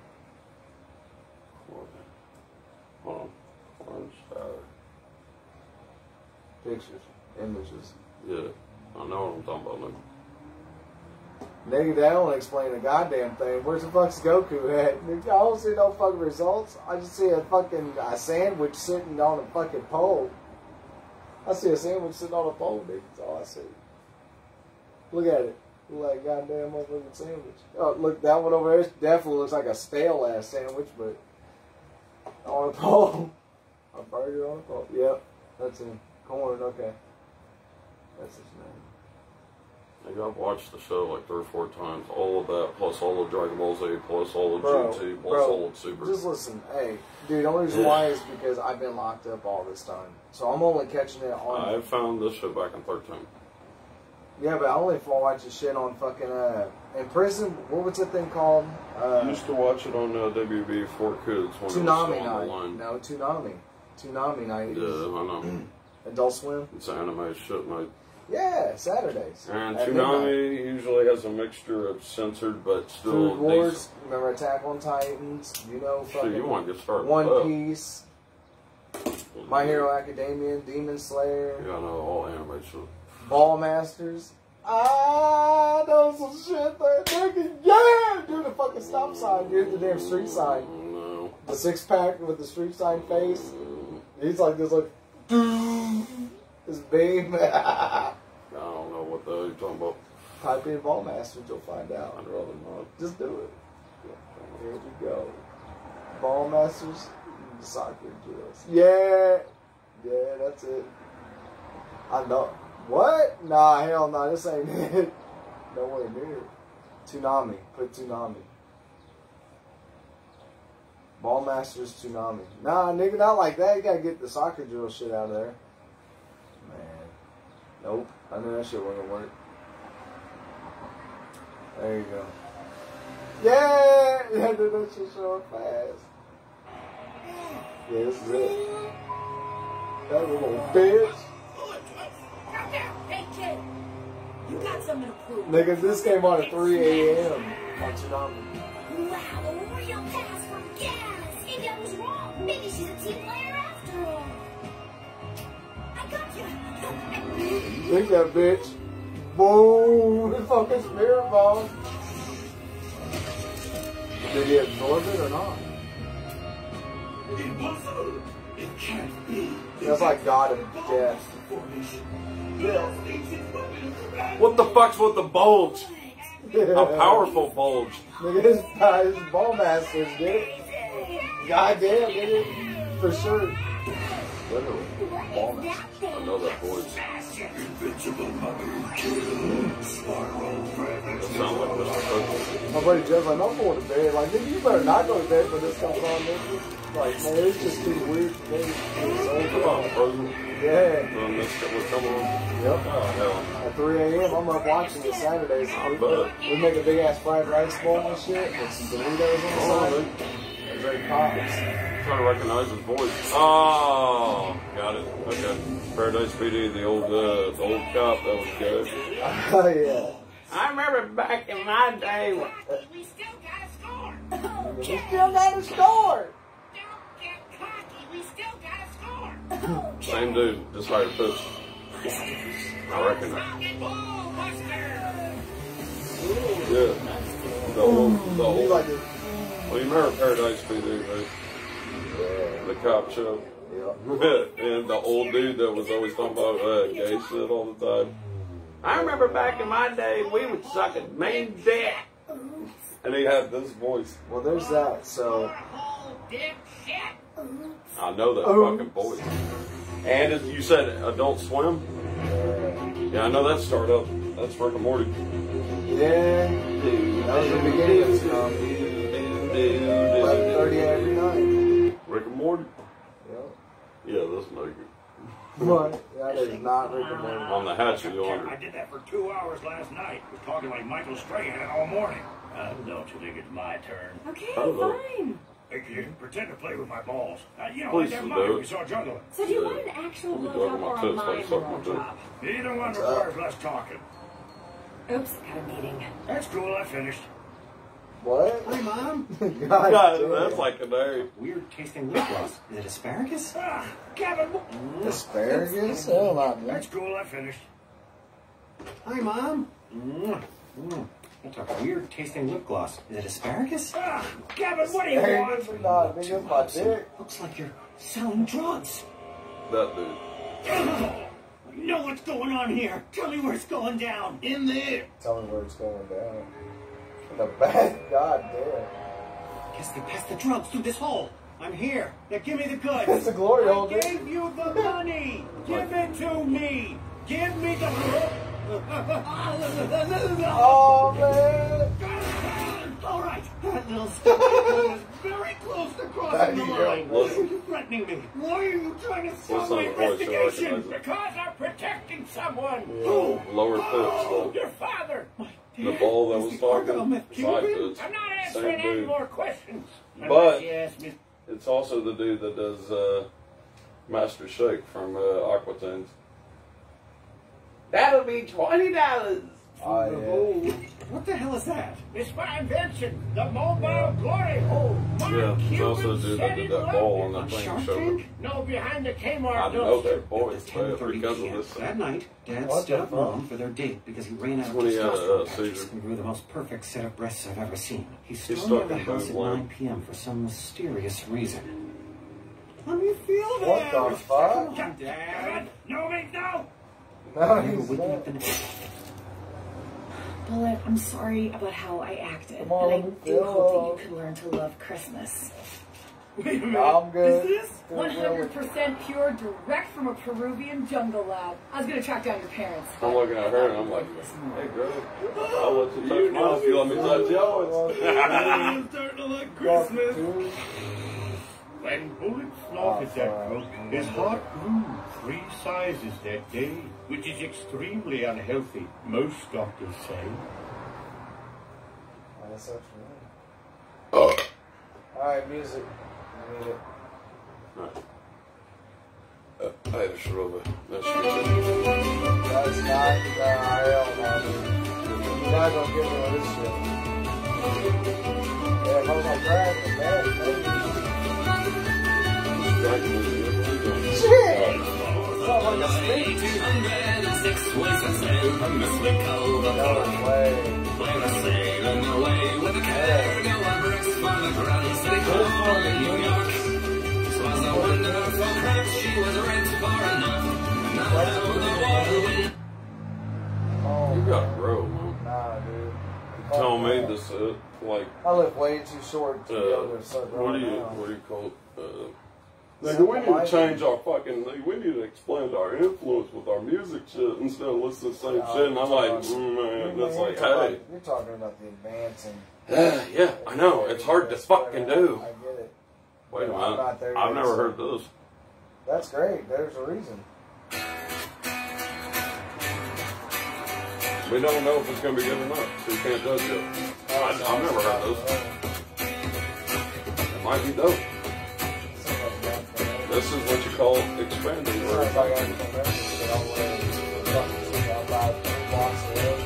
Hold on. Orange Tower. Pictures. Images. Yeah, I know what I'm talking about now. Nigga, that don't explain a goddamn thing. Where's the fuck's Goku at? I don't see no fucking results. I just see a fucking sandwich sitting on a fucking pole. I see a sandwich sitting on a pole, nigga. That's all I see. Look at it. Look like a goddamn motherfucking sandwich. Oh, look, that one over there definitely looks like a stale ass sandwich, but on a pole. A burger on a pole. Yep, that's him. Corn, okay. That's his name. Like, I've watched the show like 3 or 4 times. All of that, plus all of Dragon Ball Z, plus all of GT, plus all of Super. Just listen, hey, dude, the only reason why is because I've been locked up all this time. So I'm only catching it on... I found this show back in 13. Yeah, but I only watch this shit on fucking, in prison, what was that thing called? I used to watch it on WB for Kids when it was still Toonami on Night. the line. No, Toonami. Toonami Night. Yeah, I know. Adult Swim. It's anime shit, mate. Yeah, Saturdays. And at Toonami midnight. usually has a mixture of censored but still Food Wars. decent. Remember Attack on Titans? You know, So fucking you want to get started One with that. Piece. My Hero Academia. Demon Slayer. Yeah, I know, all anime shit. Ball Masters. Ah, those some shit there, nigga. Yeah, do the fucking stop sign, dude. The damn street sign. No. The 6-pack with the street sign face. He's like this, like, his Beam. I don't know what the hell you're talking about. Type in Ball Masters, you'll find out. I'd rather not. Just do it. Here we go. Ball Masters, soccer drills. Yeah. Yeah, that's it. I know. What? Nah, hell no. This ain't it. Nowhere near it. Toonami. Put Toonami. Ball Masters Toonami. Nah, nigga, not like that. You gotta get the soccer drill shit out of there. Man. Nope. I knew that shit wasn't gonna work. There you go. Yeah! Yeah, dude, that shit showing fast. Yeah, this is it. That little bitch. Hey, kid. You got something to prove. Nigga, this came on at 3 a.m. on Toonami. Wow, a real pass from Gas. Maybe I was wrong. Maybe she's a team player after all. I got you. Look at that bitch. Boom! The fucking spirit ball. Did he absorb it or not? Impossible. It can't be. That's like God and death. What the fuck's with the bulge? A powerful bulge. Nigga, his Ball Masters did it. Goddamn, did it. For sure. Literally. Ball Masters. I know that voice. Invincible mother kill. Spiral That sounds like Mr. Purple. My buddy Jeff's like, I'm going to bed. Like, nigga, you better not go to bed when this comes on, nigga. Like, man, it's just too weird for me. Come on, Frozen. Yeah. This was coming on. Yep. Oh, hell. At 3 a.m., I'm up watching it Saturdays. I bet. We make a big ass fried rice bowl and shit with some Doritos on the side. And Ray Pops. Trying to recognize his voice. Oh, got it. Okay. Paradise PD, the old cop. That was good. Oh, yeah. I remember back in my day. We still got a score. We still got a score. Don't get cocky. We still got a score. Same dude, just hired pitch. I reckon. Rocket ball buster. Yeah. The old. You like it? Well, you remember Paradise PD, right? The cop show. Yeah. And the old dude that was always talking about gay shit all the time. I remember back in my day, we would suck at main dick. And he had this voice. Well, there's that. So, Oh, dipshit. I know that fucking voice. And as you said, Adult Swim. Yeah, I know that started up. That's Rick and Morty. yeah. That was the beginning of this comedy. 11:30 every night. Rick and Morty. Yep. Yeah, this nigga. What? That is not Rick and Morty. On the hatchet, you I want did that for 2 hours last night. We're talking like Michael Stray had it all morning. Don't you think it's my turn? Okay, Hello. fine. Hey, kid, pretend to play with my balls. You know, Please like that do mummy it. we saw juggling. So do you want an actual I'm blowjob talking or about a tits, like mind sucking my blowjob? Either one requires less talking. Oops, got a meeting. That's cool, I finished. What? Hi, Mom. God God, damn. that's like a day. Weird tasting lip gloss. Is it asparagus? Kevin! Asparagus? Hell not, man. That's cool, I finished. Hi, Mom. That's a weird tasting lip gloss. Is it asparagus? Kevin, what do you Hey, want? this is not, nigga, my dick. Looks like you're selling drugs. That dude. You know what's going on here. Tell me where it's going down. In there. Tell me where it's going down. In the back? God damn. Guess they passed the drugs through this hole. I'm here. Now give me the goods. It's a glory hole, I dude. gave you the money. Give it to me. Give me the... Oh, man. All right. That little stuff was very close to crossing the line. Why are you threatening me? Why are you trying to stop Listen my to the voice, you'll investigation? recognize it. Because I'm protecting someone. Lower pitch, Your father. the ball that was talking, side pitch. I'm not Same answering any dude. more questions. But- You ask me. It's also the dude that does Master Shake from Aquatunes. That'll be $20. Oh, yeah. What the hell is that? It's my invention, the mobile glory hole. Mark Yeah, it's also Cuban the dude said that he did that loved ball it. on that thing Shark show. Tank? No, behind the I Kmart know dumpster. that boys, It's but 10:30 because of p.m. this That night, Dad What stood the up fuck? Mom for their date because he ran out of When he had a testosterone patches seizure. and grew the most perfect set of breasts I've ever seen. He stuck stormed the in house at boob line. 9 p.m. for some mysterious reason. Let me feel that. What the fuck? Dad, no, mate, no. No, he's not. Bullet, I'm sorry about how I acted. Come on, and I do hope that you could learn to love Christmas. Wait a minute. I'm good. Is this 100% pure, direct from a Peruvian jungle lab. I was gonna track down your parents. I'm looking at her and I'm like, hey girl, I'll let you touch mine if you let me touch yours. I'm starting to like Christmas. When Bullet slaughtered that crook, his heart grew 3 sizes that day, which is extremely unhealthy, most doctors say. That's actually right. Alright, music. I need it. I had a shrubber. That's That's not hell, man. You're not gonna get me with this shit. Yeah, if I was on crack, I'm bad, maybe. Shit! It's not like a speech. No way. You got to grow, man. Nah, dude. You tell me this, like, I live way too short to be able to start what do growing you now. call it? Nigga, we need to change our fucking, we need to expand our influence with our music shit instead of listening to the same shit. And I'm like, man, that's like, hey. You're talking about the advancing. Yeah, I know. It's hard to fucking do. I get it. Wait a I'm minute. not there I've yet, never so- heard this. That's great. There's a reason. We don't know if it's going to be good or not, so you can't judge it. I've never heard this. It might be dope. This is what you call expanding. Sounds like I can remember that I'll wear buttons. I'll buy 3 blocks of those.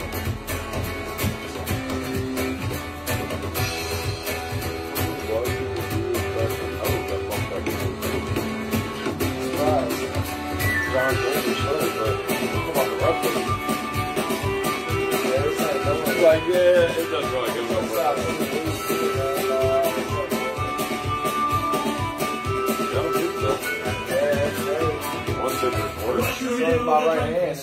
Like, yeah, it does really good enough. One difference worse. My right hand.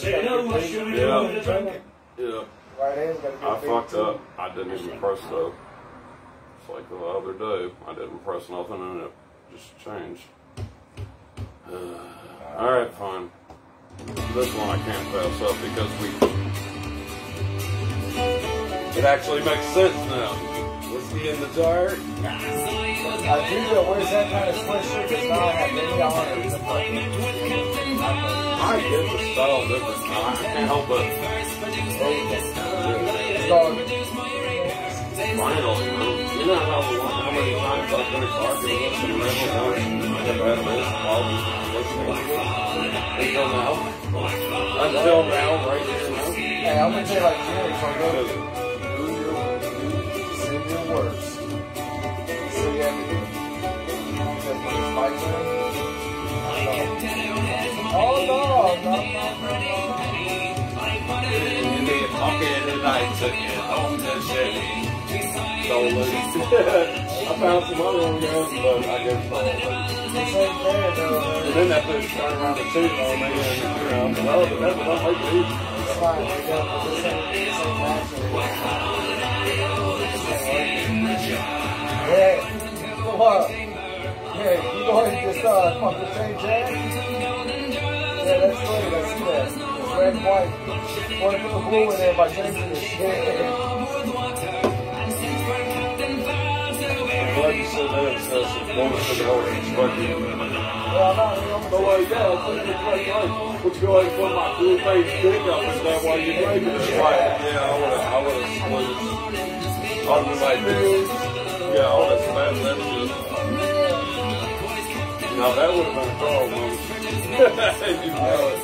Yeah. Right hand's got to be I fucked up. I didn't even press though. It's like the other day. I didn't press nothing and it just changed. Alright, fine. This one I can't pass up because it actually makes sense now. Whiskey in the jar. I do that. Where's that kind of sweatshirt that's not have any on it? I get the style different. I can't help it. Final, you know how many times I've been talking to this and never once have had this problem listening to it until now. Until now, right here now. Hey, I'm gonna tell you like Jerry, so go see your worst. See everything. Oh no, no. You need pocket and I took it home to shit. So I found some other ones, but I guess not. And then that bitch turned around and cheated on me, and well, that's what I like to eat. It's fine, we got this ain't yeah, come on. Yeah, you go ahead and just fucking change that. Yeah, that's great, I see that. It's red and white. Want to put the blue in there by changing this shit. I'm glad you said that because it's going to the whole expecting. Yeah, I'm not So like, yeah, I think it's right. Would you go ahead and put my blue face dick up and that while you're breaking it? Right. Yeah, I would have split it. I would have been like, dude. Yeah, all that smash that shit. Now that would have been a problem. You know it.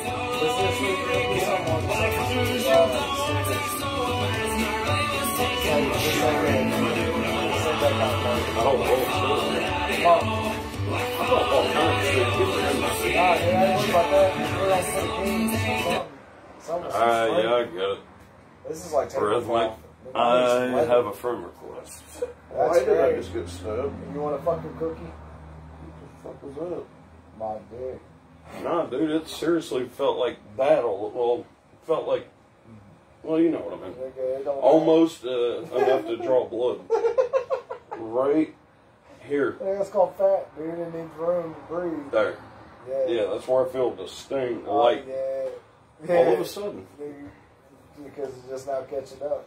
Yeah, I get it. This is like Rhythmic. I have a friend request. Why did I just get snubbed? You want a fucking cookie? What the fuck was that? My dick. Nah, dude, it seriously felt like battle. Well, felt like, well, you know what I mean. Okay, Almost enough to draw blood. Right here. Yeah, it's called fat, dude. It needs room to breathe. There. Yeah. Yeah, that's where I feel the sting, the Oh, light. yeah. All of a sudden. Dude, because it's just now catching up.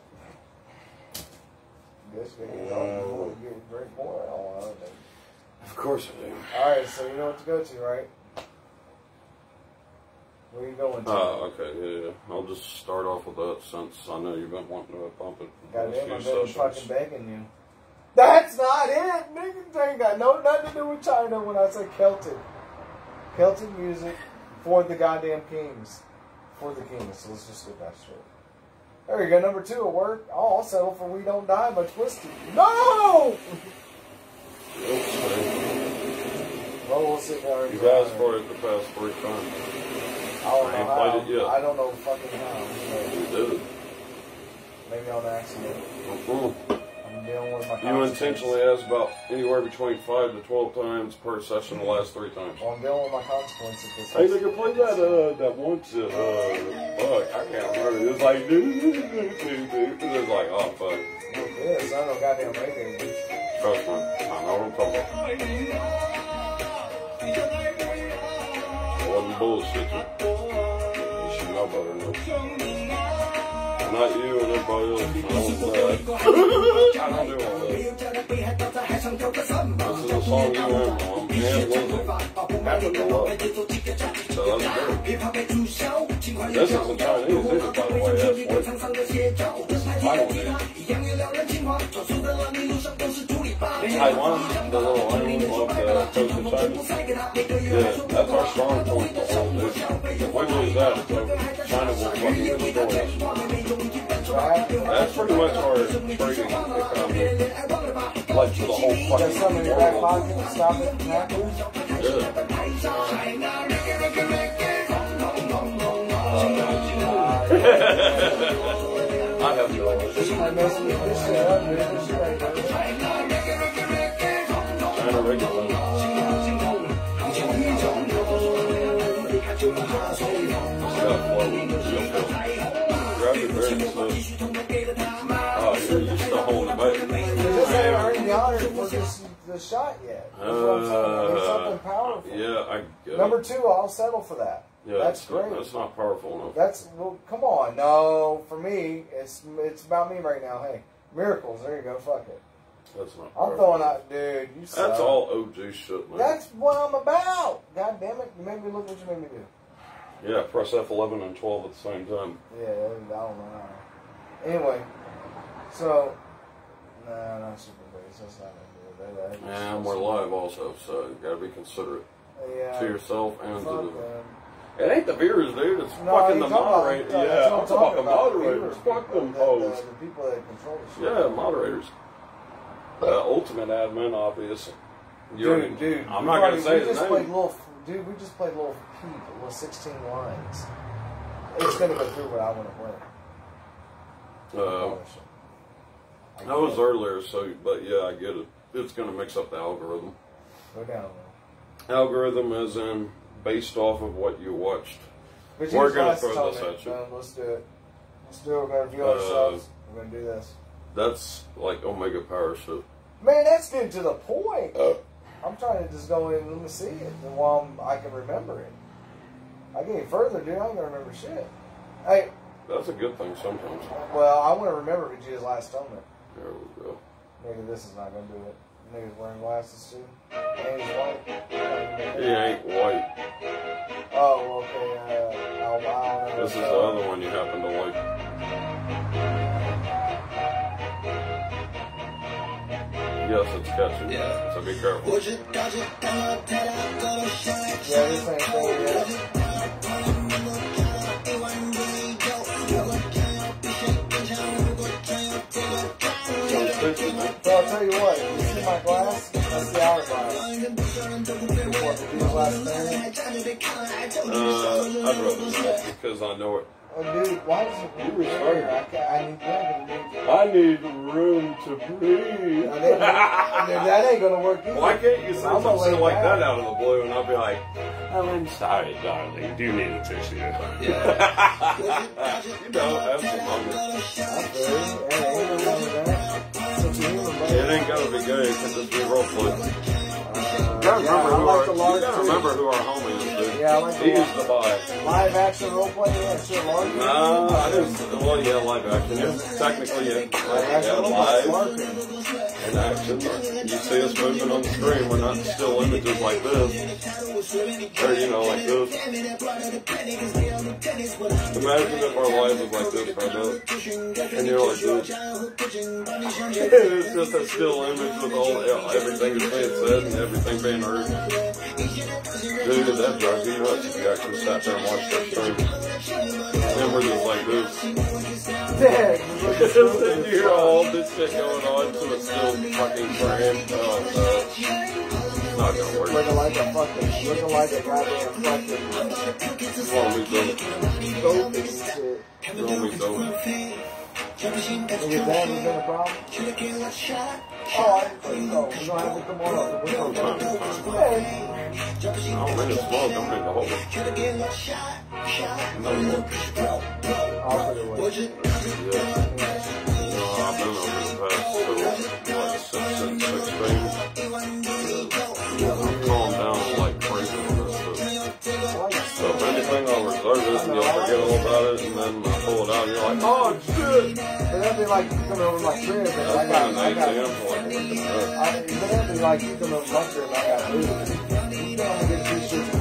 Guess you can drink more. I don't know. Of course I do. Alright, so you know what to go to, right? Where are you going to? Okay, yeah. I'll just start off with that since I know you've been wanting to pump it. Goddamn, I've been fucking begging you. That's not it, nigga. They ain't got nothing to do with China when I say Celtic. Celtic music for the goddamn kings. For the kings. So let's just get that straight. There you go, number 2 at work. Oh, I'll settle for We Don't Die by Twisted. No! Well, we'll sit there. You've asked for it the past 3 times. I don't I know ain't how. played it yet. I don't know fucking how. You did it. Maybe on accident. Mm-hmm. I'm dealing with my You intentionally asked about anywhere between 5 to 12 times per session the last 3 times. Well, I'm dealing with my consequences. Hey, nigga, play that once, fuck, I can't remember. It was like, it was like, oh, fuck. Yeah, it's not no goddamn reggae, bitch. Trust me, I know what I'm talking about. I wasn't bullshit you. You should know better than that. Not you and everybody else. I don't do that. I don't do all that. This is a song you learn on. And Lizzie. Happen to love. So that's great. This isn't Chinese either, by the way. That's what Taiwan is. Taiwan, the little island off the coast of China. Yeah, that's our strong point. If we lose that, it's over. China will fucking destroy us. That's pretty much our trading economy. Like for the whole Got fucking something in your back world. pocket to stop it from happening? Yeah. I have no idea. I'm messing with this shit up, dude. This shit ain't good. China regular. Grab your bearings, so. Oh, you're used to holding it back. This ain't earned the honor for the shot yet. That's what I'm saying. It's something powerful. Yeah, I get Number it. 2, I'll settle for that. Yeah, That's great. That's not powerful enough. That's, well, come on. No, for me, it's about me right now. Hey, miracles. There you go. Fuck it. That's not I'm powerful. throwing out, dude. You suck. That's all OG shit, man. That's what I'm about. God damn it. You made me look what you made me do. Yeah, press F11 and 12 at the same time. Yeah, I don't know how. Anyway, so, nah, not super bass. That's not gonna do it. And we're live also, so you gotta be considerate Yeah. to yourself and to Fuck the. them. It ain't the viewers, dude. It's No, fucking you the talking about- moderators. that's Yeah, what I'm talking about the moderators. viewers, Fuck them the hoes. people that control the shit. Yeah, moderators. Ultimate admin, obvious. Dude, I'm not gonna say his name. We just played little Pete with 16 lines. It's gonna go through what I want to play. That was earlier, so but yeah, I get it. It's gonna mix up the algorithm. Go down. Algorithm as in based off of what you watched. But We're here's gonna what I throw told this me. at you. Let's do it. Let's do it. We're gonna review ourselves. We're gonna do this. That's like Omega Power shit. Man, that's getting to the point. I'm trying to just go in and let me see it, and while I can remember it. I get any further, dude. I ain't gonna remember shit. Hey. That's a good thing sometimes. Well, I want to remember Vegeta's last tournament. There we go. Nigga, this is not gonna do it. Nigga's wearing glasses too. And he's white. He ain't white. Oh, okay. I don't know. This is the other one you happen to like. Yes, it's catchy. So be careful. Yeah, this ain't cool yet. So I'll tell you what, you see my glass? That's the hourglass. What, the last thing? I'd rather not because I know it. Oh, dude, why does it do it earlier? I need room to breathe. That ain't gonna work either. Why can't you say I'm something gonna like lay that down. out of the blue and I'll be like, Oh, I'm sorry, darling. Do you need a tissue? you know, have some moments. It ain't gotta be good, it can just be role play. You gotta remember who our homie is, dude. Yeah, I like he used to buy live action role play. Yeah, sure, Larkin. No, I didn't. Well, yeah, live action. It's technically, yeah, live and action. You see us moving on the screen. We're not still images like this, or you know, like this. Imagine if our life was like this right now, and you're like this. It's just a still image with all everything that's being said and everything being heard. Dude, that drives you nuts if you actually sat there and watched that stream. And we're just like this. And you hear all this shit going on to a still fucking frame. Oh, no. It's not gonna work. Looking like a goddamn fucking. Wrong with dope. Dope and shit. Wrong with dope. And your dad was in a problem? Oh, I didn't think so. We're gonna have to come on up. Oh, man, it's small. Don't make the whole no more. I'll put it away. Yeah. I've been over the past, since 16. I'm calmed down like crazy on this stuff. So if anything, I'll reserve it and you'll forget all about it, and then I pull it out and you're like, oh, shit! But that'd be like you coming over my crib and I got that'd be like you coming over my crib and I got food. You don't get t-shirts.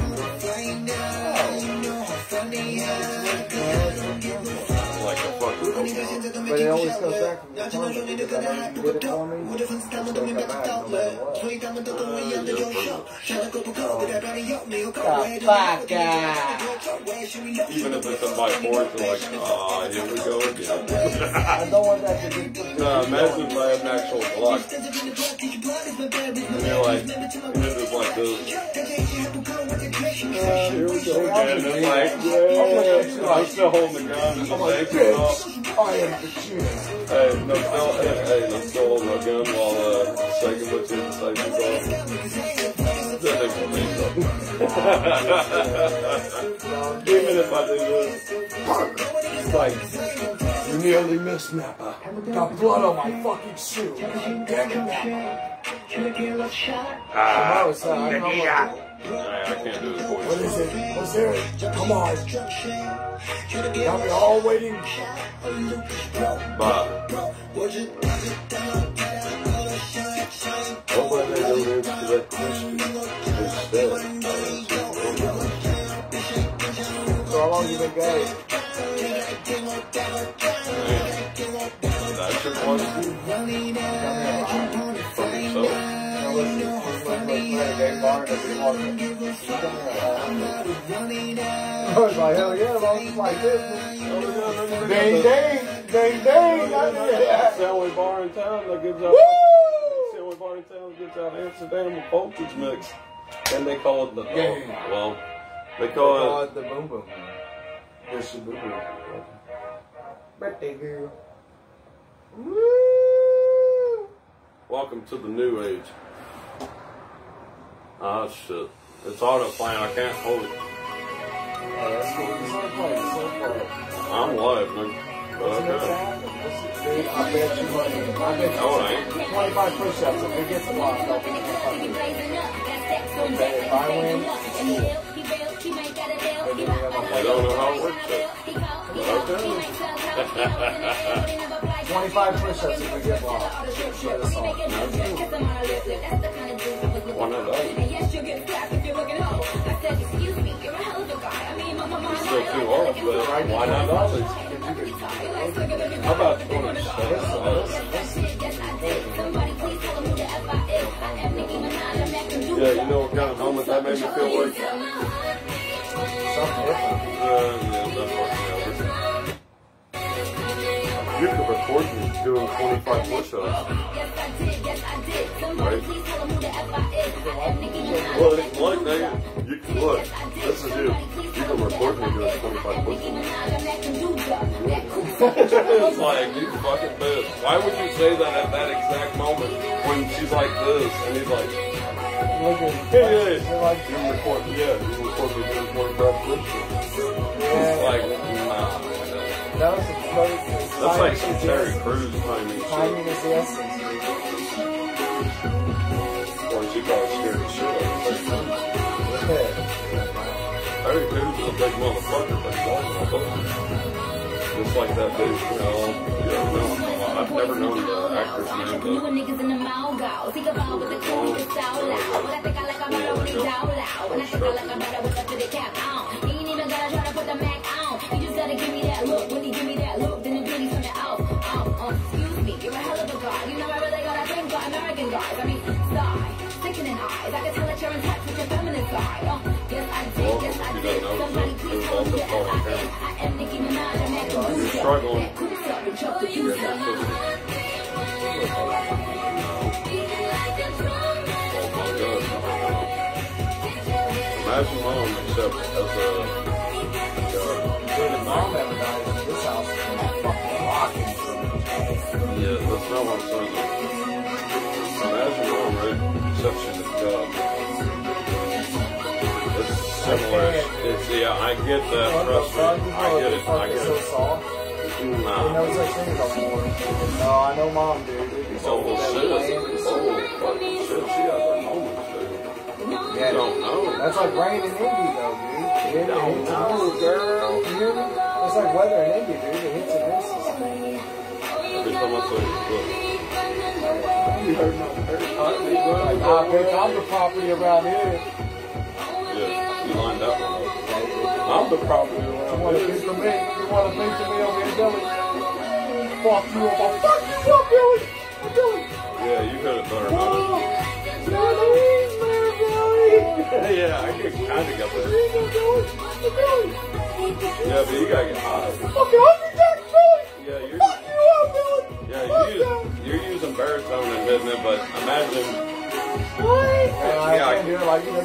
Like a fucking But it always comes back from the time because I know you did it for me. It's gonna come back no matter what. even if it's a by force, you're like, ah, here we go again. I don't want that to be. No, imagine if I had an actual Glock. And you're like, and it's just like this. Here we go again. And it's like, yeah, I'm still holding the gun. I'm like, I am the king. hey, no, still holding my gun while shaking with you and saying that makes me think so. Even if I do this, it's like, you nearly missed, Nappa. Got blood on my fucking shoe. Damn it, I can't do the voice. what is it? What's there? Come on. Got me all waiting. But hopefully they don't answer that question instead. So how long you been gay? That's your question for yourself. I was like, hell yeah, as long as it's like this. Ding, ding, ding, ding. I did that. It's the only bar in town that gives out. Woo! It's the only bar in town that gives out Amsterdam with voltage mix, and they call it the Gang. well, they They call call it. it the boom boom. It's the boom boom. Birthday girl. Woo! Welcome to the new age. Ah, shit. It's autoplaying. I can't hold it. Oh, that's cool. It's so play. It's so play. I'm live, nigga. But What's next okay. happen? Dude, I bet you money. I bet you No, it ain't. 25 push-ups. If it gets lost, I'll be 25 push-ups. If I win, it's cool. I don't know how it works yet. Okay. 25 push-ups if we get lost. Share the song. One of those. It's still too hard, but why not always? How about 26? Yeah, you know what kind of moment that made me feel like? Something different. Yeah, that's what, yeah. You could record me doing 25 push-ups. Right? Look, nigga. You can look. This is you. You can record me doing 25 push-ups. It's like, you fucking bitch. Why would you say that at that exact moment when she's like this and he's like, yeah, you record me doing 25 push-ups. It's like, nah. That's like some Terry Crews timing shit. Timing is the essence. Or she probably scared the shit out of her. Terry Crews is a big motherfucker, but he's also a fucker. Just like that dude, you know, I've never known the actor's name, but... Excuse me, you're a hell of a guy. You know I really got a thing for American guys. I mean, sigh, sickening eyes. I can tell that you're in touch with your feminine side. Yes, I did, yes, I did. Somebody please tell me that I am Nicki Minaj. I'm at the You're struggling. You're Imagine mom, except as a... Mom never died in this house. Fucking rocking. Yeah, that's not what I'm saying. Imagine mom, right? Except she's a job. It's similar. It's, yeah, I get that, trust me. I get it, I get so it. soft. Nah. No such thing as a horn. No, I know mom, dude. Oh, shit. Oh, fucking shit. She has her moments, dude. Yeah, You don't know. that's like rain in Indy, though, dude. You don't know, girl. You hear me? It's like weather in Indy, dude. It hits and misses. Every time I say it, look. You heard my heartbeat, bro. Bitch, I'm the property around here. Yeah, you lined that one up. I'm the property You around want to here. think of me? You want to think of me over here, Billy? Fuck you up. I'll fuck you up, Billy. Billy. Yeah, you heard it better than Oh, Yeah, I kind of got that. Yeah, but you gotta get high. Yeah, you're using baritone and hitting it, but imagine. I can't do it like this.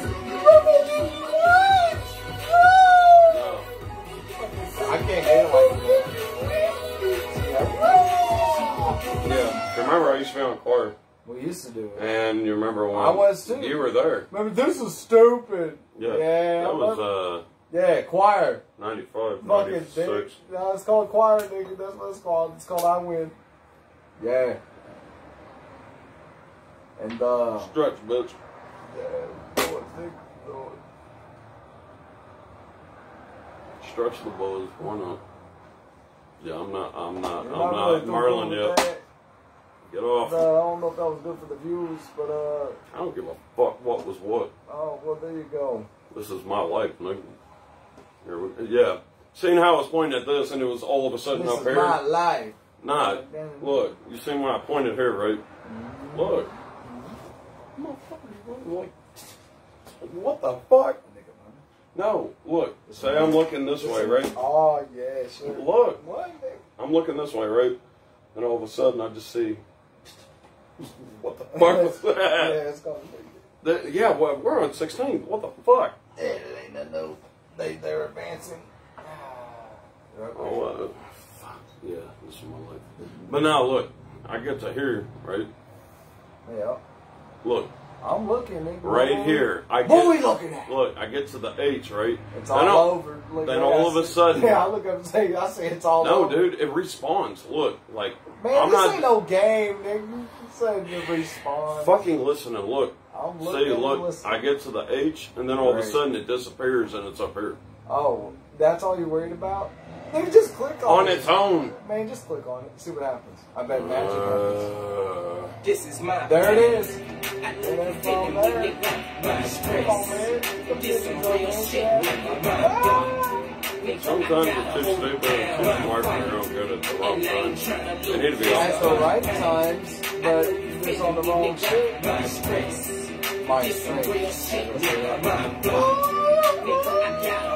No. I can't get it like this. Yeah, remember I used to be on choir, We used to do it. and you remember when I was too. You were there. Remember, this is stupid. Yeah, Yeah, that was yeah, choir. 95, Fucking 96. dick. No, it's called choir, nigga. That's what it's called. It's called I Win. Yeah. And, Stretch, bitch. Stretch the bows. Why not? Yeah, I'm not really Marlon doing yet. that. Get off. I don't know if that was good for the views, but, I don't give a fuck what was what. oh, well, there you go. This is my life, nigga. Yeah. Seeing how I was pointing at this and it was all of a sudden This up is here. my life. Nah, look. You seen when I pointed here, right? Look. Motherfucker, what the fuck? No, look. Say I'm looking this way, right? Oh, yeah, sure. Look. What, nigga? I'm looking this way, right? And all of a sudden I just see. What the fuck was Yeah, that? it's called. Yeah, well, we're on 16. What the fuck? It ain't no. They're advancing. Oh, fuck. Yeah, this is my life. But now, look. I get to here, right? Yeah. Look. I'm looking, nigga. Right here. I What get, we looking at? Look, I get to the H, right? It's Then all over. Look, then like all I of a see- sudden. Yeah, I look up and say, I say it's all No, over. dude, it respawns. Look, like. Man, I'm this not ain't no game, nigga. This ain't your respawn. fucking listen and look. I'm See, looking and look, listening. I get to the H, and then all of a Right. sudden it disappears and it's up here. Oh, that's all you're worried about? Nigga, just click on On it. its own. Man, just click on it. See what happens. I bet magic happens. This is my There it is. I And then from there, click on it. The pictures go in. Sometimes it's too stupid and too smart for your own good at the wrong time. They need to be At the off. right times, but you're just on the wrong shit. My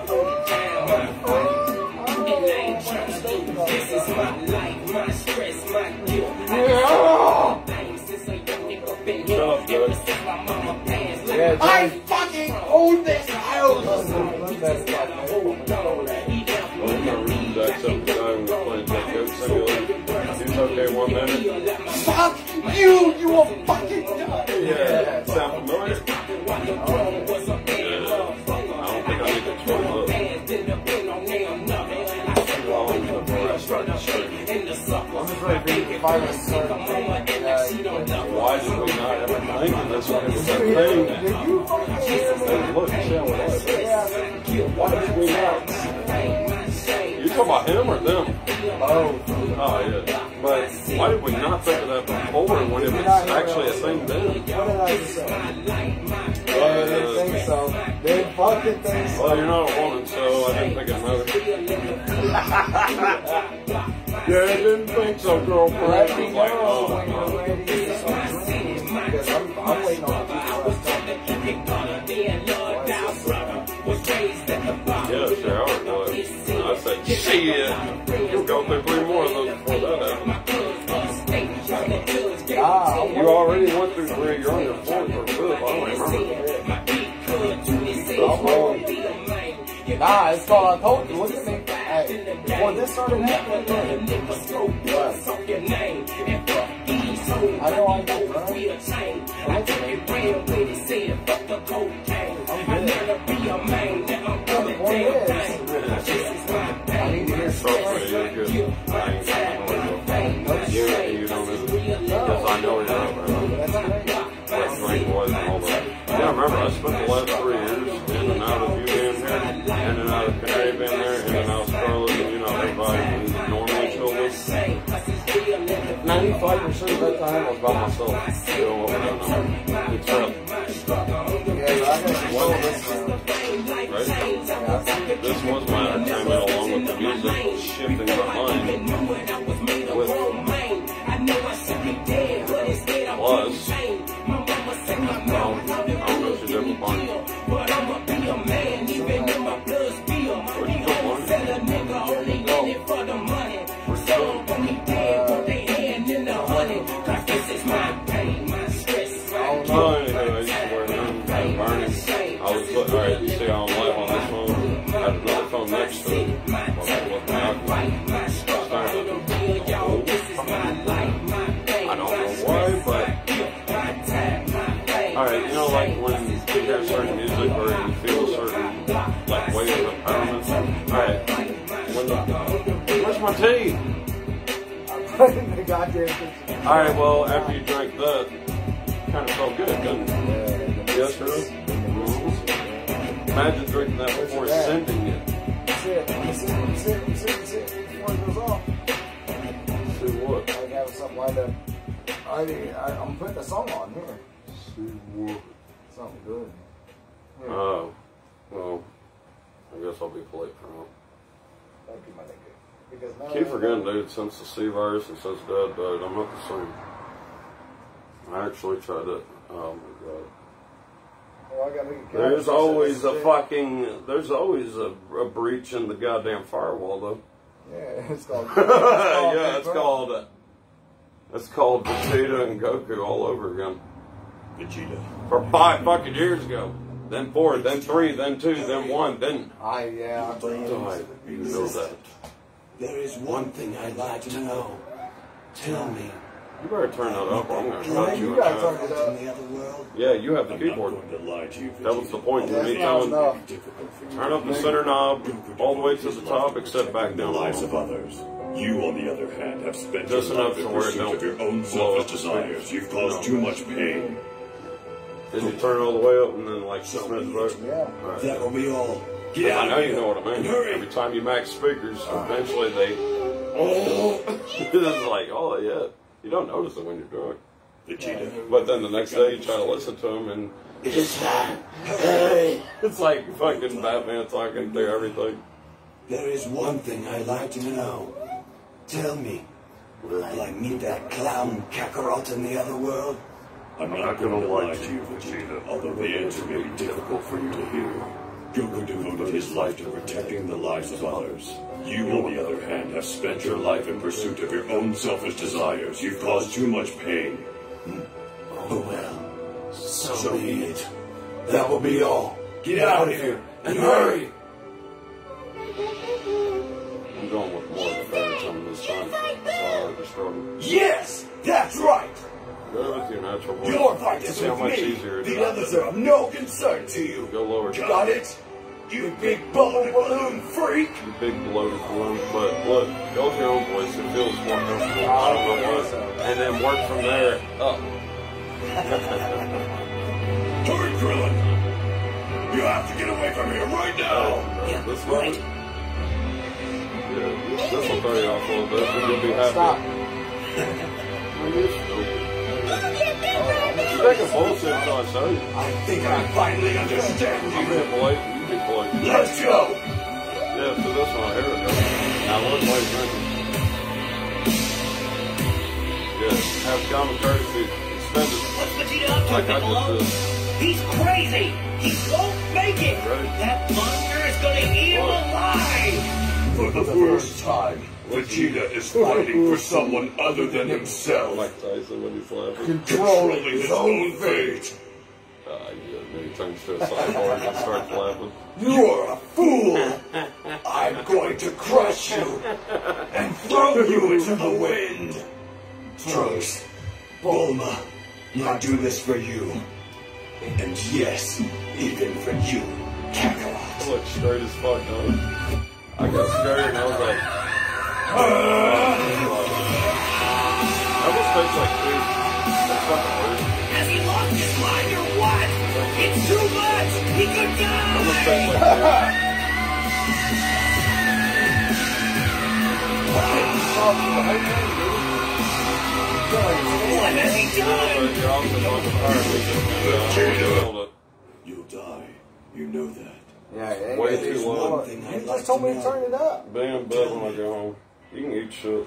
This is my life, my stress, Yeah, I fucking own this house! He's okay 1 minute. Fuck you! You will fucking die! Yeah, sound familiar? Yeah. I don't think I need to explain I'm just ready to find a certain why did we not ever think of this one? It was a thing. Hey, look, shall we? Why did we not? You talking about him or them? Oh, yeah. But why did we not think of that before when it was actually a thing then? What did I just say? Yeah, I didn't think so. They fucking think so. Well, you're not a woman, so I didn't think it mattered. Yeah, I didn't think so, girlfriend. Let me know when you're ready to start drinking, because I'm waiting on the Yeah, sure, I would do it. I said, shit, you'll go through 3 more of those before that happened. You already went through 3, you're on your 4th or 5th, I don't remember. Nah, it's called, I told you, look at me. Hey, before this started happening, I know I do, right? I'm good. I need to hear something. You don't because I know you're yeah, I remember I spent the last 3 years in and out of you being here, in and out of Canary being there, in and out of Scarlet, and you know, everybody who's normally chill with. 95% of that time I was by myself. You know what we're doing now. It's up. Yeah, I got to this right? This was my entertainment along with the music, shifting my mind with plus. I don't know if she did with Barney. Where'd you Alright, you see how I'm live on this phone? I had another phone next to it. I don't know why, but alright, you know, like when you hear certain music or you feel a certain like wave of empowerment. Alright, where's my tea? The goddamn picture. Alright, well, after you drank that, kind of felt good, didn't it? Yes, sir. Imagine drinking that before sending it. Sit before it goes off. See what? I have something lined up. I'm putting a song on here. See what? Something good. Oh, well, I guess I'll be polite for now. Thank you, my nigga. Because now Keep forgetting, dude, since the C virus and since Dad died, I'm not the same. I actually tried it. Oh my god. Well, I gotta There's always a fucking, there's always a breach in the goddamn firewall, though. Yeah, it's called. Yeah, it's called Vegeta and Goku all over again. Vegeta. For 5 fucking years ago. Then 4, then 3, then 2, then 1, then... I believe you know that. There is one thing I'd like to know. Tell me. You better turn that up or I'm going to cut you You in gotta half. turn it up. In the other world, Yeah, you have the keyboard. That was the point of me telling you. Turn up the center knob all the way to the top, except back the down. lives of others. You, on the other hand, have spent Just your life enough in to where it pursuit don't of your own blow up selfish the desires. speakers. You've caused too much pain. Then you turn it all the way up and then like just minutes back. Yeah. Alright. that will be all. Get I out know of you here. know what I mean. Hurry. Every time you max speakers, eventually they... Oh! It's like, oh yeah. You don't notice it when you're drunk. Vegeta. But then the next day you try to listen to them and it's hey. It's like fucking Batman talking through everything. There is one thing I'd like to know. Tell me, will I meet that clown Kakarot in the other world? I'm not going to lie to you, Vegeta, although the answer may be difficult for you to hear. Joker devoted his life to protecting the lives of others. You, on the other hand, have spent your life in pursuit of your own selfish desires. You've caused too much pain. Oh well, so be it. That will be all. Get out of here, and hurry! I'm going with more of the fairy tale this time. Sorry, the struggle. Yes, that's right! Go with your natural voice. Your fight is See how with much me. easier it The is. others are of no concern to you. Go lower. Got it? You big bloated balloon freak! You big bloated balloon. But look, go with your own voice. It feels more comfortable. I don't know what. And then work from there up. Hurry, Krillin! You have to get away from here right now! Yeah, this right. Yeah, this will throw you off a little bit, and you'll be happy. Stop. You're stupid. You're making bullshit until I show you. I think I finally understand I'm you. being polite, you be polite. Let's go! Yeah, so this one, here we go. Now look like drinking. Yeah, have common courtesy extended. What's Vegeta up to, Like I Piccolo? just did. He's crazy! He won't make it! Ready? That monster is gonna eat him alive! For the first time, Vegeta is fighting for someone other than himself. Like Tyson when he's laughing. Controlling his own fate. Yeah, then he turns to a cyborg and starts laughing. You're a fool! I'm going to crush you and throw you into the wind! Trunks, Bulma, I do this for you. And yes, even for you, Kakarot. I look straight as fuck, huh? I got scared and I was like, I was thinking like, dude, that's fucking weird. Has he lost his mind or what? It's too much! He could I was die! thinking What has he done? you're also fucking fired. You'll die. You know that. Yeah, Way yeah, too low. One thing You I'd just like told to me to know. turn it up. Be in bed when I go home. You can eat shit.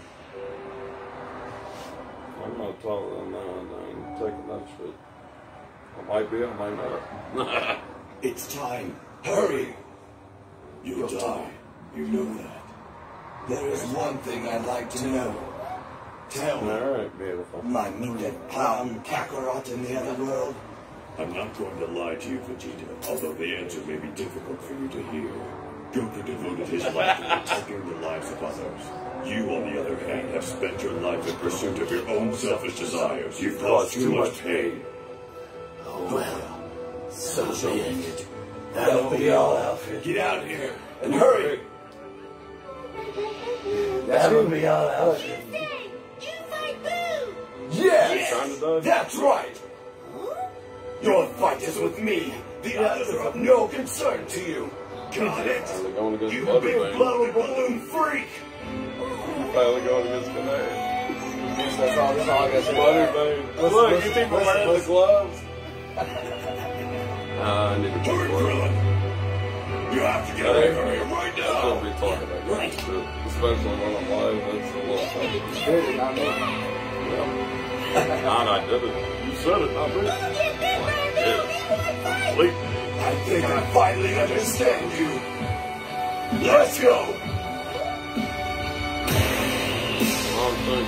I'm not talking now and then. Taking that shit. I might be, I might not. It's time. Hurry! You'll die. You know that. There is one thing I'd like to know. Tell me, Alright, beautiful. my meet that clown Kakarot in the other world? I'm not going to lie to you, Vegeta, although the answer may be difficult for you to hear. Joker devoted his life to protecting the lives of others. You, on the other hand, have spent your life in pursuit of your own selfish desires. You've caused too much pain. Oh well, so be it. That'll be all, Alfred. Get out of here and hurry! That'll be all, Alfred. Yes, that's right. Your fight is with me. The others are of no concern to you. Got it? Finally going against You Bloody big Bang. bloated balloon freak! Finally going against Canary. That's all I got to Bloody Bang. Look, you people wearing the gloves. I need to be Hurry, Krillin! You have to get away from here right I shouldn't now! be talking about that shit. Especially when I'm live, that's a little tough. did it, not me. Yeah. God, I did it. You said it, not me. Yeah. Sleep. I think I finally understand you. Let's go! Wrong thing.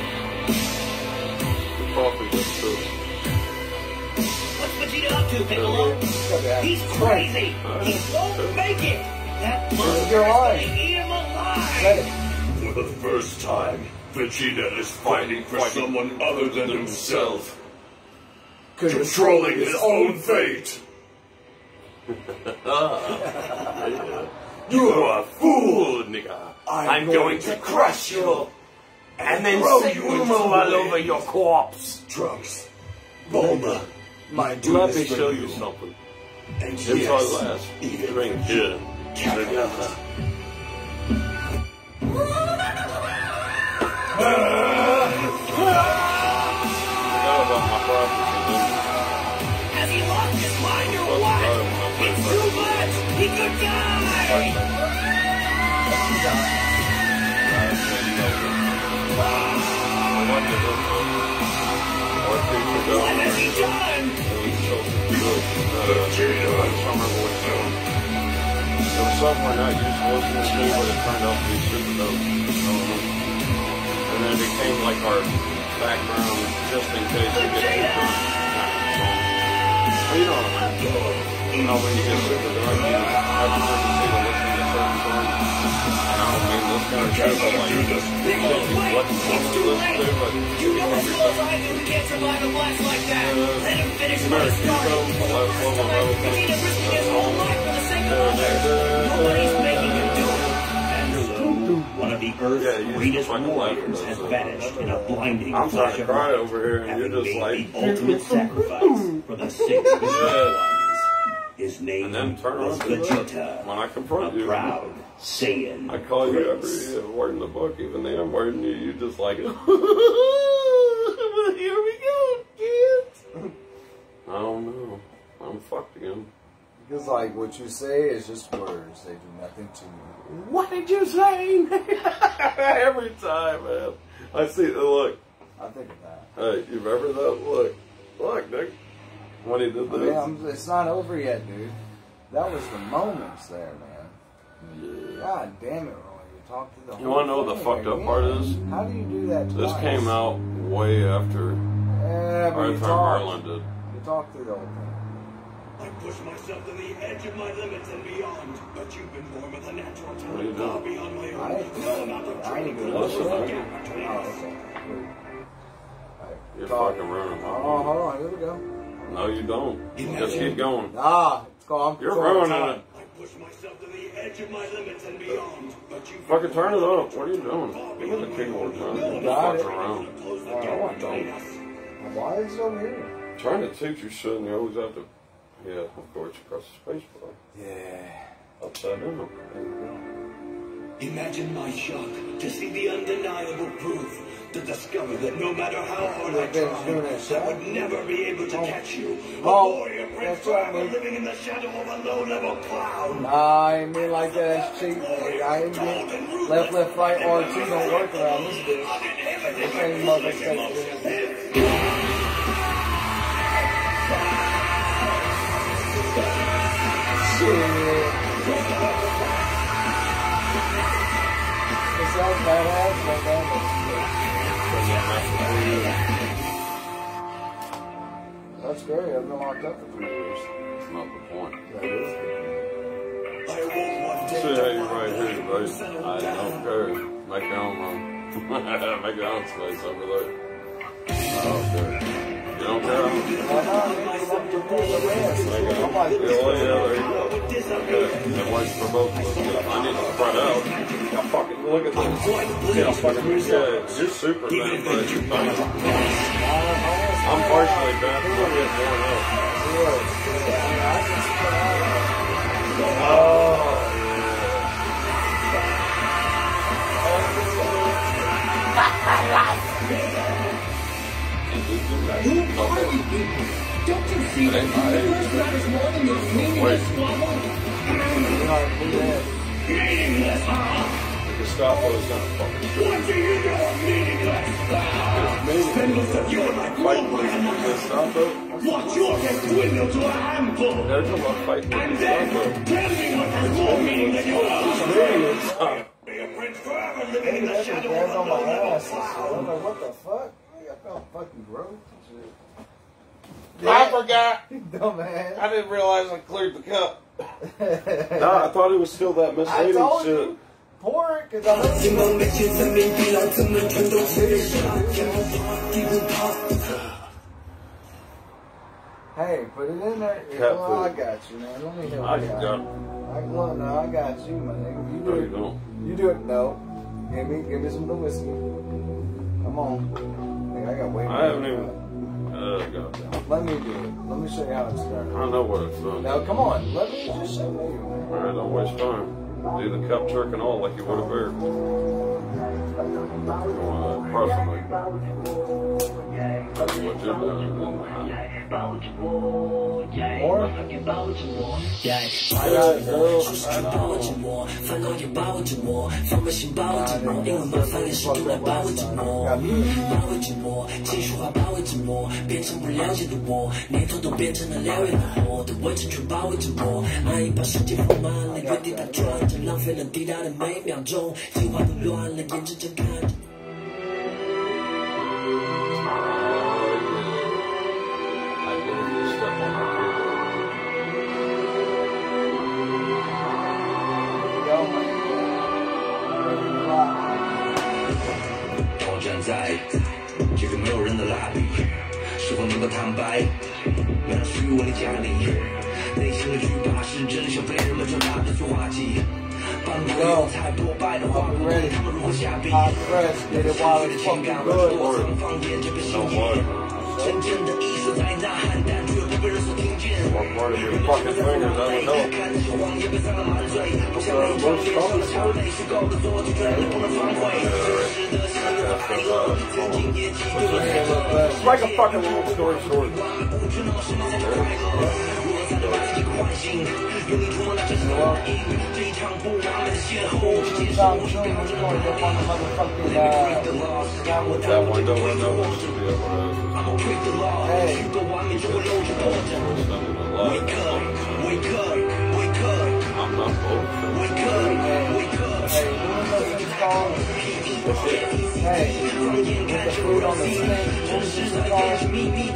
The coffee gets too. What's Vegeta up to, Piccolo? He's crazy! He won't make it! That monster your is line. gonna eat him alive! Said it. For the first time, Vegeta is fighting for someone other than himself. Controlling his own fate. You are a fool! nigga. I'm going to crush you! And then throw sick you Umo into the all wind. over your corpse. Trunks, Bulma, my do Let me this show for you you. something. And It's yes, our last even drink for you, here. Kakarot. Forgot about my prophecy. Has he lost his mind or what? It's too much! He could die! What has he done? something we're not used to listening to, but it turned out to be super dope. And then it became like our background just in case we get too drunk. Well, you know what I mean. You know, when you get super drunk, you have a tendency to listen to certain songs. And I don't mean this kind of shit, but like, what you want to listen to, but you know what you can't survive a blast like that. Let him finish my story. Nobody's making him do it. One of the Earth's greatest warriors has vanished in a blinding I'm trying flash to of cry light, over here, and you're having just made like, the ultimate sacrifice for the sake of his loved ones. His name and then turn was around to Vegeta, when I confront a you. proud Saiyan. I call you prince. every word in the book, even though I'm wording you. You just like, here we go, kids. I don't know. I'm fucked again. Because like what you say is just words; they do nothing to you. What did you say? Every time, man. I see the look. I think of that. Hey, you remember that? Look, Nick. When he did this. I mean, it's not over yet, dude. That was the moments there, man. Yeah. God damn it, Roy. You talk to the whole You want to know what the fucked up part is? How do you do that This twice? came out way after Yeah, but you Marlon did. You talk through the whole thing. I push myself to the edge of my limits and beyond, but you've been born with a natural What are you talent far doing? beyond my I own. ain't No amount of I ain't training gonna closes listen. the gap between Oh, us. okay. You're Talk. fucking ruining my Oh, hold on. Here we go. No, you don't. Just keep going. It's called. You're ruining it. I push myself to the edge of my limits and beyond, but you've Fucking turn it up. What are you doing? Give me the keyboard, man. You're Got it. fucking around. Oh, don't. Why is it over here? Trying to teach you shit and you always have to. Yeah, of course, you press the space bar. Yeah. Upside down. There we go. Imagine my shock to see the undeniable proof, to discover that no matter how hard I tried, I would never be able to catch you. A warrior prince forever living in the shadow of a low-level cloud. Nah, I ain't mean like that. It's cheap. I ain't mean left, right, R2 don't work around this bitch. This ain't motherfucker. Shit. It sounds badass, but that's great. I've been locked up for 3 years. That's not the point. That is See how you're right here, buddy. I don't care. Make your own room. Make your own space over there. I don't care. You don't care? Make your own. Yeah, there you go. Okay. It works for both of us. I need to spread out. Yeah, fucking look at this. Yeah, fucking, yeah, you're super bad, but you're fine. I'm partially bad, but I'm getting worn out. Oh, Who are you people? Don't you see that the universe matters more than your meaningless squabble? Meaningless, huh? Gestapo's gonna fucking What do you know of meaningless? Then most of you are like Gestapo. watch your head dwindle to a handful. They're talking about fighting with And then, Gestapo. tell me what has more meaning than yours. Be a prince forever living in the shadow of a low-level cloud. I'm like, what the fuck? I felt fucking gross and shit. I forgot. Dumbass. I didn't realize I cleared the cup. No, I thought it was still that I misleading told shit. you. Pour it, because I know Hey, put it in there. Cat Well, I food. got you, man. Let me help I you can out. go. No, I got you, man. You do No, it. you don't. You do it. No. Give me some of the whiskey. Come on. Hey, I got way more. I haven't even. Goddamn. Let me do it. Let me show you how it's started. I know what it's done. Now, come on. Let me just show you. Alright, don't waste time. Do the cup trick and all like you would a bear. Personally. That's what you're doing. 我站在这个没有人的蜡笔，是否能够坦白，没让虚伪的家里，内心的惧怕是真想被人们转发的塑化剂。半途有才破败的话，不管他们如何下笔，那个世界的情感和我曾放眼这片心意。真正的艺术在呐喊，但却不被人所听见。人们只在乎美，看这些谎言被撒了满嘴，不想内装，接受了小泪，虚构的作品绝对不能反悔。真实的心与我爱乐，曾经也嫉妒了黑了。 Like a fucking little story short. 不知道什么才叫快乐，如何才能把自己唤醒？用力触摸那真实的光阴，这一场不完美的邂逅，接受我是标准的 That window should be able to. I'm a break the law. Hey. 不够完美就会露出破绽。Wake up, wake up, wake up. I'm not both. Wake up, wake up. Hey, doing those things called, hey, with the food on the snake, what is this called?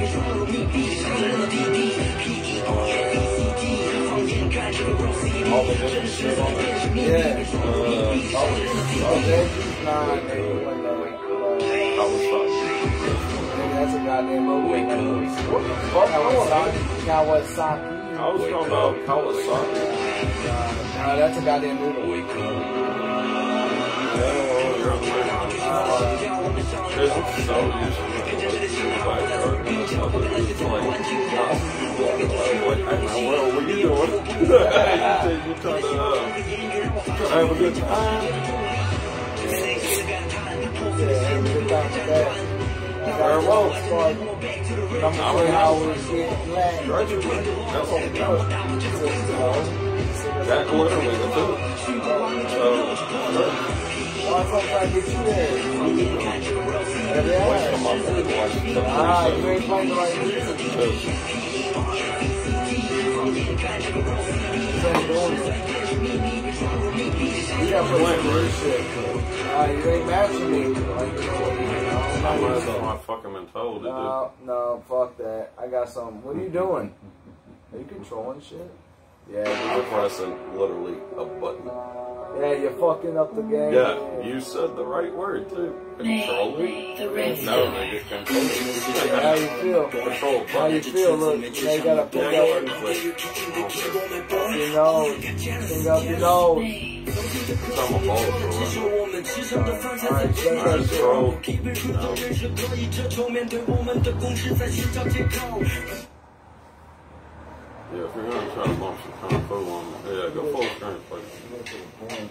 All the different shit on it. Yeah. That's a goddamn movie. Kawasaki. I was talking about Kawasaki. That's a goddamn movie. It's so useful. What are you doing? You trying to have a good time? Very well. I always get glad. That's all we got. That literally the food. So, I'm trying to get you there. You ain't playing the right music. You gotta put some good shit. You ain't matching me. that's what I fucking been told to do. No, fuck that. I got something. What are you doing? Are you controlling shit? Yeah, I'm pressing literally a button. yeah, you're fucking up the game. Yeah, you said the right word too. Controlling? No, nigga, controlling. How you feel? Control How you button. feel? Look, now you gotta pick up your nose. Pick up your nose. I'm a ball for Alright, check that shit. Control. Yeah, if you're gonna try to bump some kind of fool on me, yeah, go full screen, please.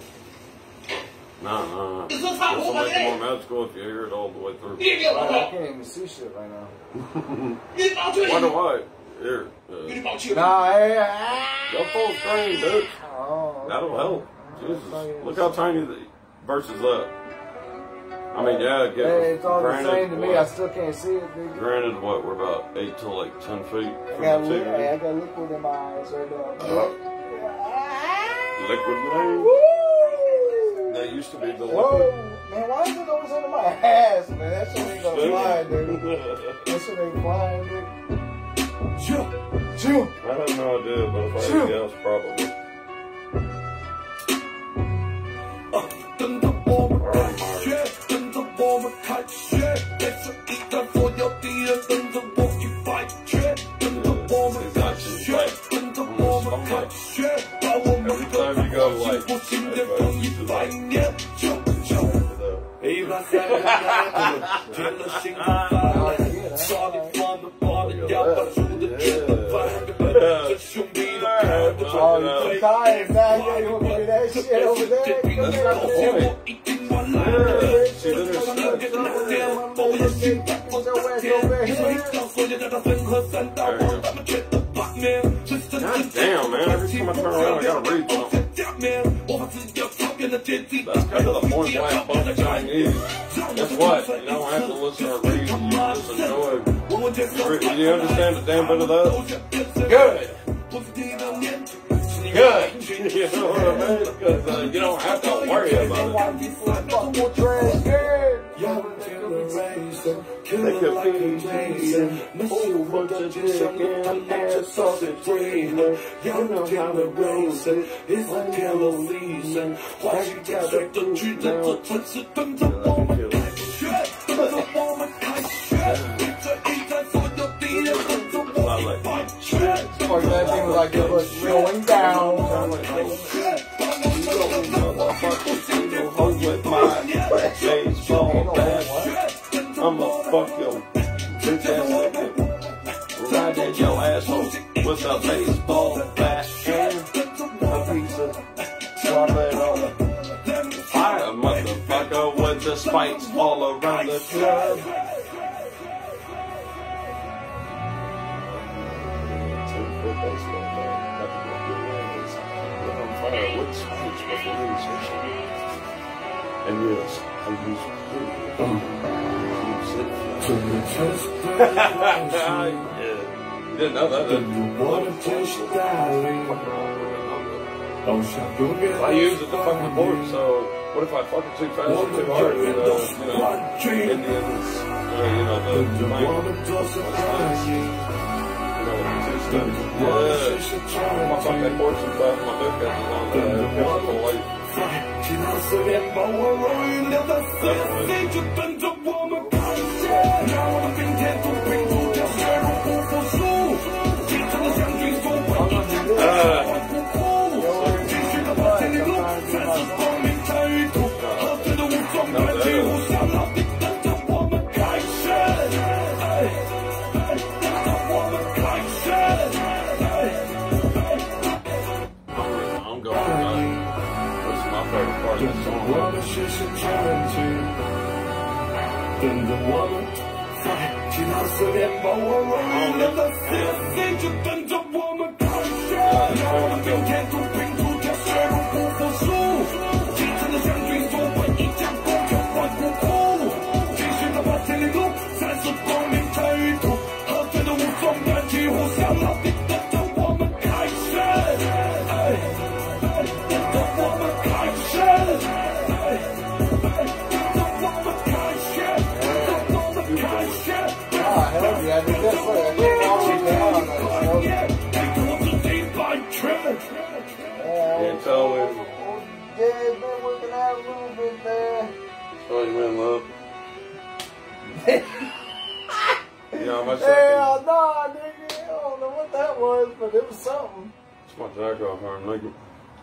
Nah. This will make it more magical if you hear it all the way through. I can't even see shit right now. Why do I? Here. Nah, Go full screen, dude. Oh, That'll help. Jesus. Look how tiny the verse is up. I mean, yeah, get hey, it's all the granted, same to me. what? I still can't see it, dude. Granted, what, we're about 8 to like 10 feet from I the TV. got liquid in my eyes right now. Liquid lane. Woo! That used to be the liquid. Whoa! Man, why is it always under my ass, man? That shit ain't gonna fly, dude. That shit ain't flying, dude. Chew! I have no idea, but if I had to guess, probably. Every time you go, like, Oh, you're tired now. You want to do that shit over there? turn around, I gotta read something. That's kind of the point blank fucking Chinese. Guess what? You don't have to listen or read. You just enjoy. You understand a damn bit of that? Good. Good. You know what I mean? Because you don't have to worry about it. They could be eating a whole bunch of chicken and sausage flavor. You know how it goes. It's a yellow season. Why you gotta do now? Fuck, that thing was like it was going down. With my baseball bat, I'ma fuck your bitch ass nigga right at your asshole with a baseball bat and a piece of chocolate on fire, motherfucker, with the spikes all around the club. With spikes before the session. And yes, I use yeah. You didn't know that, did you? I use it to fuck the board, so what if I fuck it too fast or too hard? You know, Indians, the I fuck that board too fast, my dick is on the light. Hell no, nigga. I don't know what that was, but it was something. It's my jack off arm, nigga.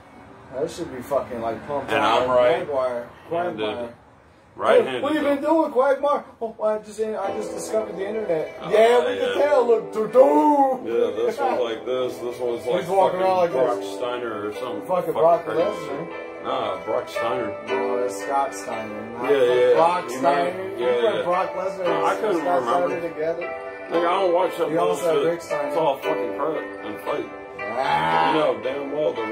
That should be fucking like pumped. And I'm right. Quagmire. Right-handed. What have you been doing, Quagmire? Oh, I just discovered the internet. Yeah, we can tell. Look, doo-doo. Yeah, this one's like this. This one's like he's walking around like Brock this. Steiner or something. Fucking Brock Lesnar. Nah, Brock Steiner. No, that's Scott Steiner. Yeah. Brock Steiner. Yeah. Brock Lesnar and I couldn't Scott remember. Steiner together. Nigga, I don't watch that bullshit. Rick Steiner. It's all fucking crap and fake. Ah. You know damn well the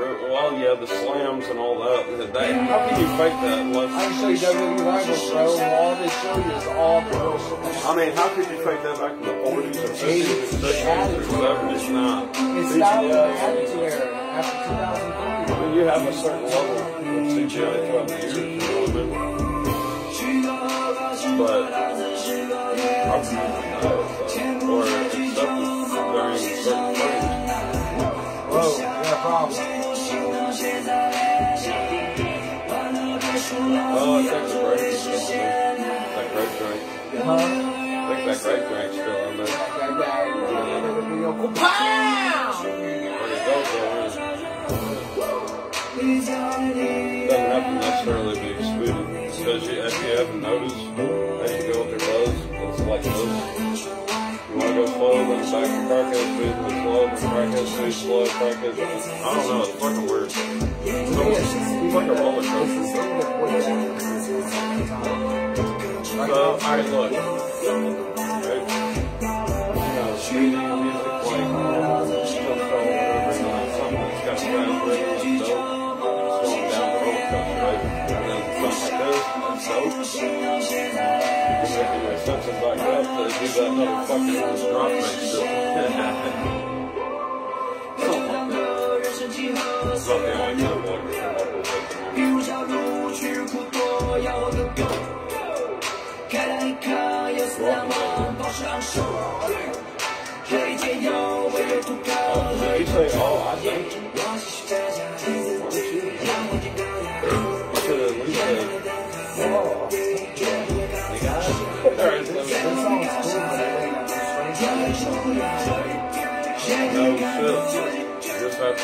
slams and all that. How can you fake that unless... I can show you WWE Rivals, bro. All they show you is all the bullshit. I mean, how could you fake that back in the 40s or 50s or 60s or 70s? Nah. It stopped in the Attitude Era after 2003. I mean, you have a certain level of CGI throughout the years, you know what I mean? But... or accepted during certain frames. Whoa, you got a problem. Oh, I think the break is still in there. That grape drink. Huh? I think that grape drink's still in there. Doesn't have to necessarily be sweet. Because if you haven't noticed, as you go with your buzz, it's like this. You want to go slow, then back to crackhead speed, then slow, then crackhead speed, slow, crackhead speed. I don't know, it's fucking weird. It's like a roller coaster. So, alright, look. Right? You know, speedy music, like, something that's got fast dope. You're making your senses back up to do that motherfucking drop mix shit. It's not the only time like you say, oh, I think. Just have to.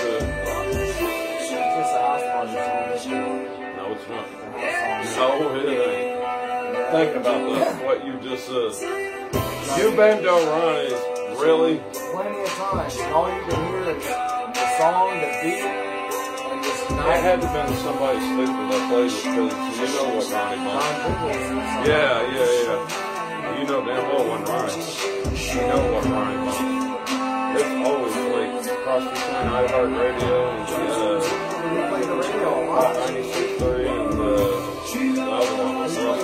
No, it's not. No, it ain't. Think about that. What you just said. You Bando Ronnie's really? Plenty of times. All you can hear is the song, the beat, and just. It had to have been somebody stupid that played it because you know what Ronnie Bond. Yeah. You know damn well when Ronnie. You know what Ronnie Bond. It's always like cross between iHeartRadio and 96.3 and the other one.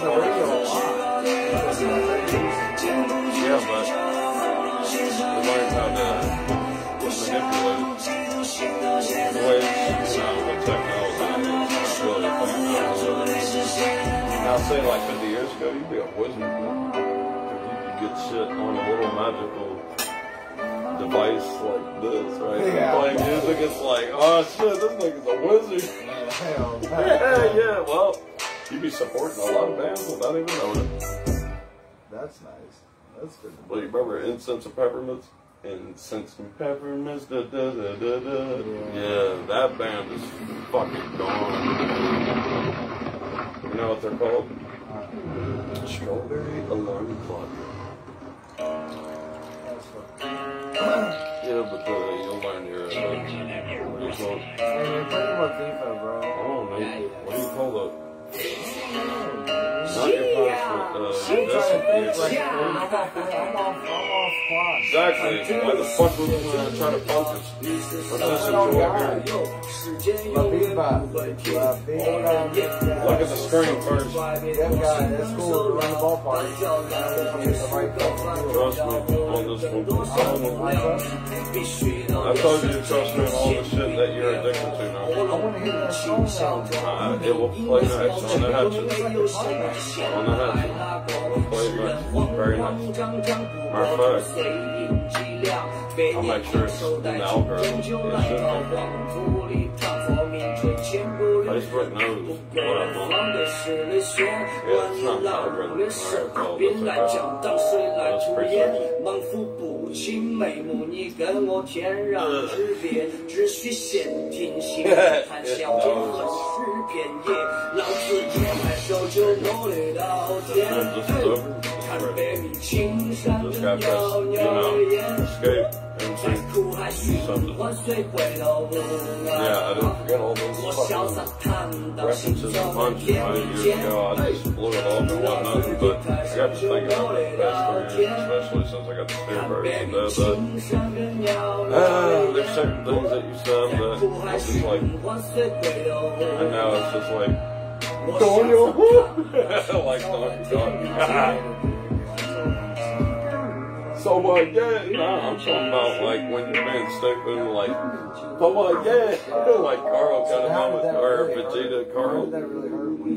Yeah, but we learned how to manipulate it. The way with technology, it's not really a thing. Now, say like 50 years ago, you'd be a wizard. You could get shit on a little magical device like this, right? Yeah. Playing music, it's like, oh shit, this nigga's a wizard. Yeah, well, you'd be supporting a lot of bands without even knowing it. That's nice. That's good. Well, you remember Incense and Peppermints? Incense and Peppermints, da da da da da. Yeah, that band is fucking gone. You know what they're called? Strawberry Alarm Clock. Yeah, but you'll learn your, what do you call it? Hey, you're playing with FIFA, bro. Oh, man. What do you call that? Not your punishment, I'm off clock. exactly. Why the fuck would we try to focus? Let's just enjoy Look at the screen first. That guy, that's cool. Run the ballpark. Trust me on this one. I told you to trust me on all the shit that you're addicted to now. I want to hear that song now. It will play next on the hatchet. On the hatchet. We'll play next. Very next. Matter of fact, I'll make sure it's in the algorithm. It should be. Facebook knows what I want. Yeah, it's not an algorithm. Alright, well, that's pretty much. Just got press, escape, and something. Yeah, I didn't forget all those fucking references and punches 20 years ago. I just blew it off and whatnot, but I got to thinking about it the past 3 years, especially since I got the steer version. There's certain things that you said that I was just like, and now it's just like, like Donkey Kong. So like that, nah, I'm talking about like when you're being stupid, like, so like that, like Carl kind of moment, or Vegeta Carl. That really hurt me.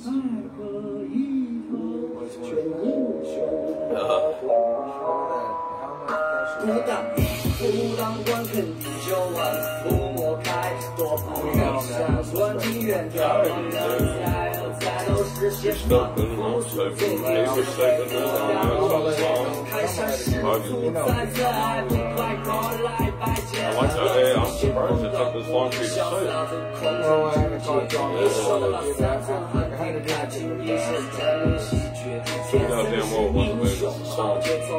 You're stupid, and I'm stupid, and you're stupid, and I like that. Hey, I'm surprised it took this long for you to say it. Well, I haven't called John. Goddamn well, what the way this is song.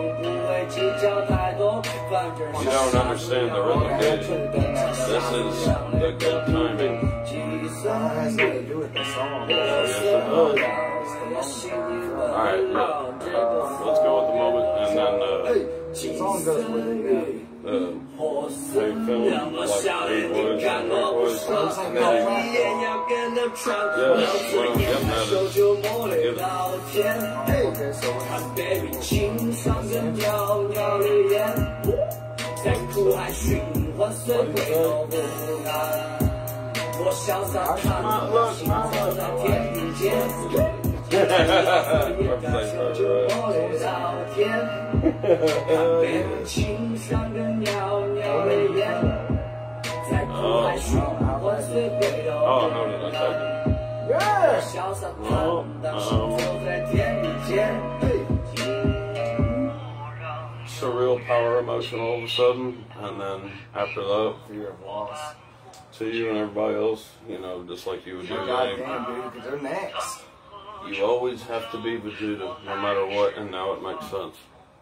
You don't understand the rhythm gauge. This is the good timing. That has nothing to do with the song. Yes, it does. Alright, let's go with the moment, and then, The song goes with it, they filmed like 3 boys and 3 boys, and then Surreal, power, emotion all of a sudden, and then after that, fear of loss. To you and everybody else, you know, just like you would do. Goddamn, dude, because they're next. You always have to be Vegeta, no matter what, and now it makes sense.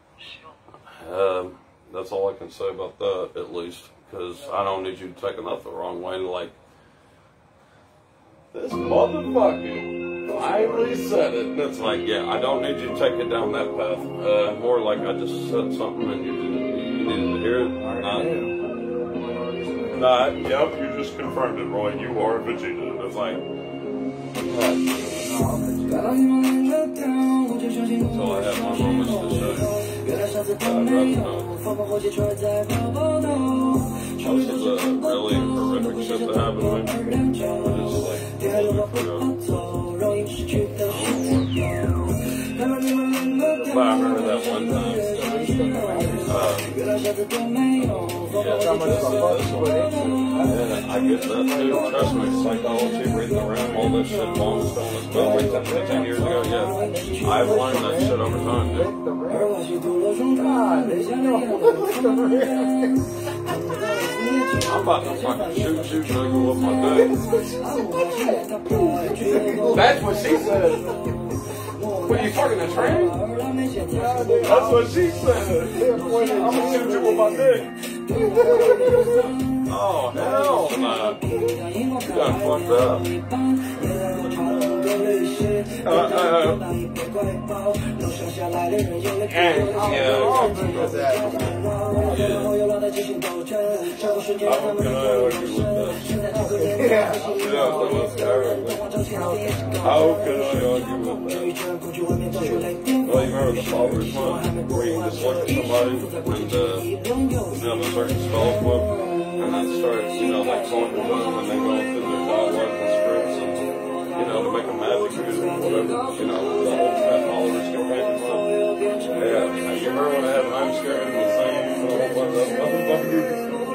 That's all I can say about that, at least, because I don't need you to take enough the wrong way. Like, this motherfucker finally said it. It's like, yeah, I don't need you to take it down that path. More like I just said something and you needed to hear it. Yep, you just confirmed it, Roy. You are Vegeta. It's like, so I have my moments to show you. Most of the really horrific shit that happened to me, it's like, but I remember that one time. I get that too. Trust me, psychology, reading around all this shit, long stone as well, like 10 years ago, yeah. I've learned that shit over time, dude. I'm about to fucking shoot nigga with my dick. That's what she said. What, you fucking a train? That's what she said. I'm gonna shoot you with my dick. Oh, hell nah. You got fucked up. How can I argue with that? Well, you remember the Father's Month, where you just look at somebody and have a certain spell book, and then start, you know, like talking to them, and they go through their dialogue and scripts, and, you know, to make a magic music or whatever, you know, the whole fat followers get paid for. Yeah, you remember when I had I'm Scared and the same, and a whole bunch of other motherfuckers?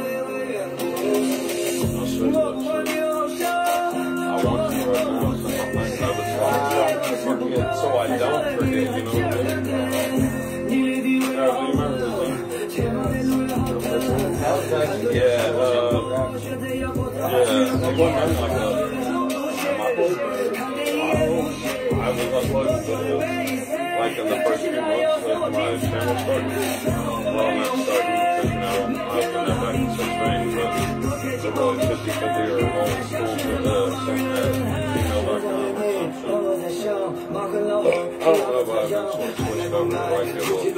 I'll show you that shit. I want to right now, so I'm like, I was trying to forget, so I don't forget, you know what I mean? Do you remember the thing? Yeah, it wasn't like a, I was uploading videos, like in the first few months that my channel started. Well, not starting, because now I've been there back in 16, but it's a really 50-50 or all school with gmail.com. I don't know if I've actually switched over to like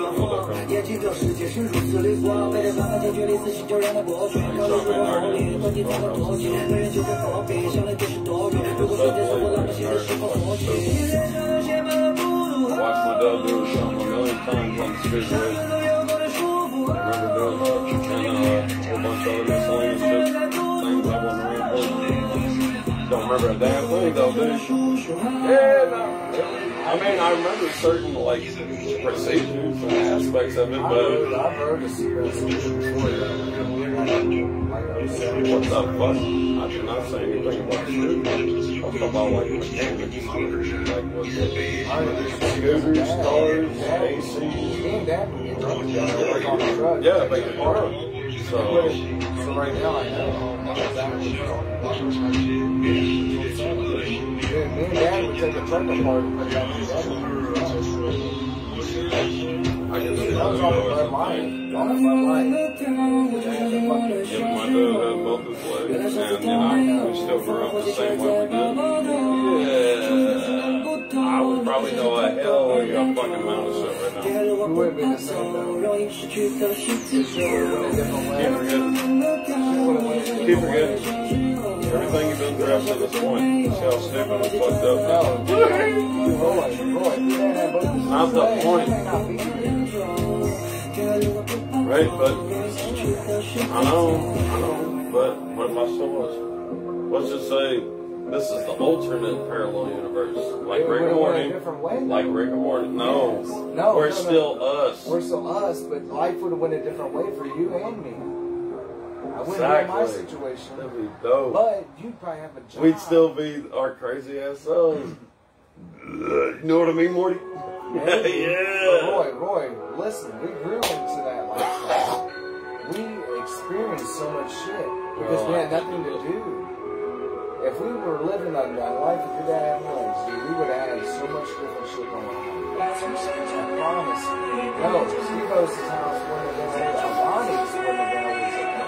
watched my dad do it a million times on the speedway. I remember doing it, and a whole bunch of other miscellaneous shit, things I wasn't really important. Don't remember a damn thing though, dude. Yeah, no. I mean, I remember certain, like, procedures and aspects of it, but... I've heard of secrets before, what the fuck? I did not say anything about shooting. I was talking about, like, mechanics. Like, what's it? Scooters, cars, AC. Yeah, they can run. So right now, I know. Me and Dad would take a truck apart and put it back together. I can see that was on the red line. On the front line. Yeah, my dad had both his legs, and you know, we still grew up the same way we did. Yeah, I would probably know a hell of a fucking amount of shit right now. Who would have been the same though? Keep forgetting. everything you've been through up to this point. See how stupid and fucked up. No, Roy, you can't have both. Not the point. Right, but I know, but what if I still was? Let's just say this is the alternate parallel universe, like Rick and Morty. Like Rick and Morty. No, we're still us. We're still us, but life would have went a different way for you and me. I wouldn't have my situation. That'd be dope. But you'd probably have a job. We'd still be our crazy ass selves. You know what I mean, Morty? Yeah. Roy, listen, we grew into that lifestyle. We experienced so much shit because we had nothing to do. If we were living a life of good animals, dude, we would have had so much different shit going on. I promise. No, Stevo's house wouldn't have been over. Lonnie's wouldn't have been over.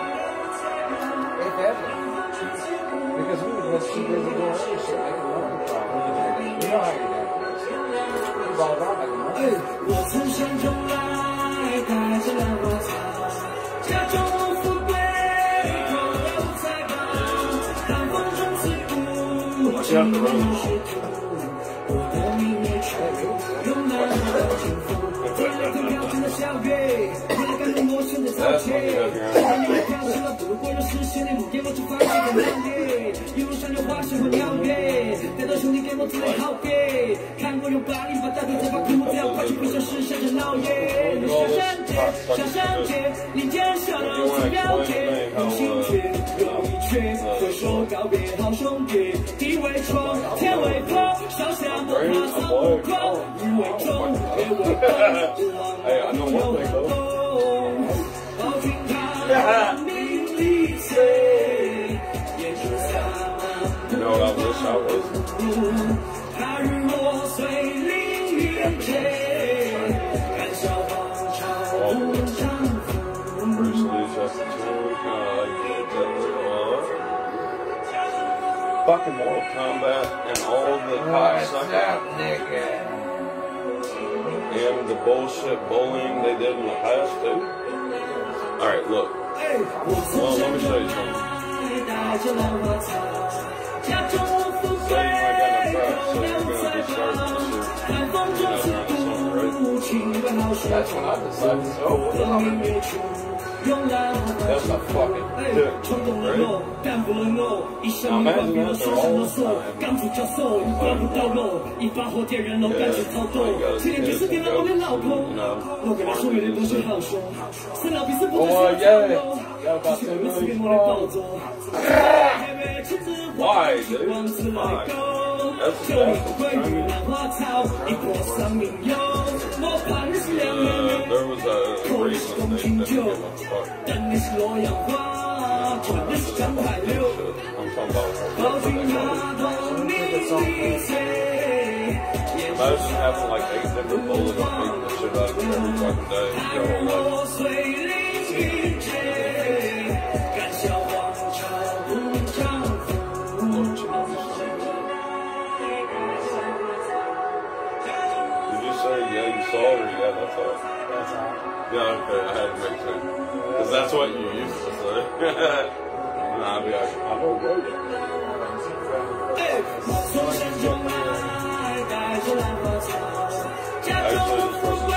If ever. Because we would have been too busy doing other shit, making money. You know how your dad was. He was all about making money. You have to run. That's when you have your own. Hey, I know one thing though. You know what I wish I was? Bruce Lee's just a fucking Mortal Kombat and all the cocksucker and the bullshit bullying they did in the past too. Alright, look. Well, let me show you something. Say you ain't got no crap, so you're gonna be starting to That's when I decided to That's a fucking dick, right? Now imagine that they're all the time. Why, dude? Why? That's the there was a reason they didn't give a fuck. I'm talking about imagine having like 8 different bullets and beating the shit out of you every fucking day your whole life. Yeah, you saw it, or yeah, that's all. That's all. Yeah, okay, I had to make sure. Because that's what you used to say. And I'd be like, I don't know. Actually, this was a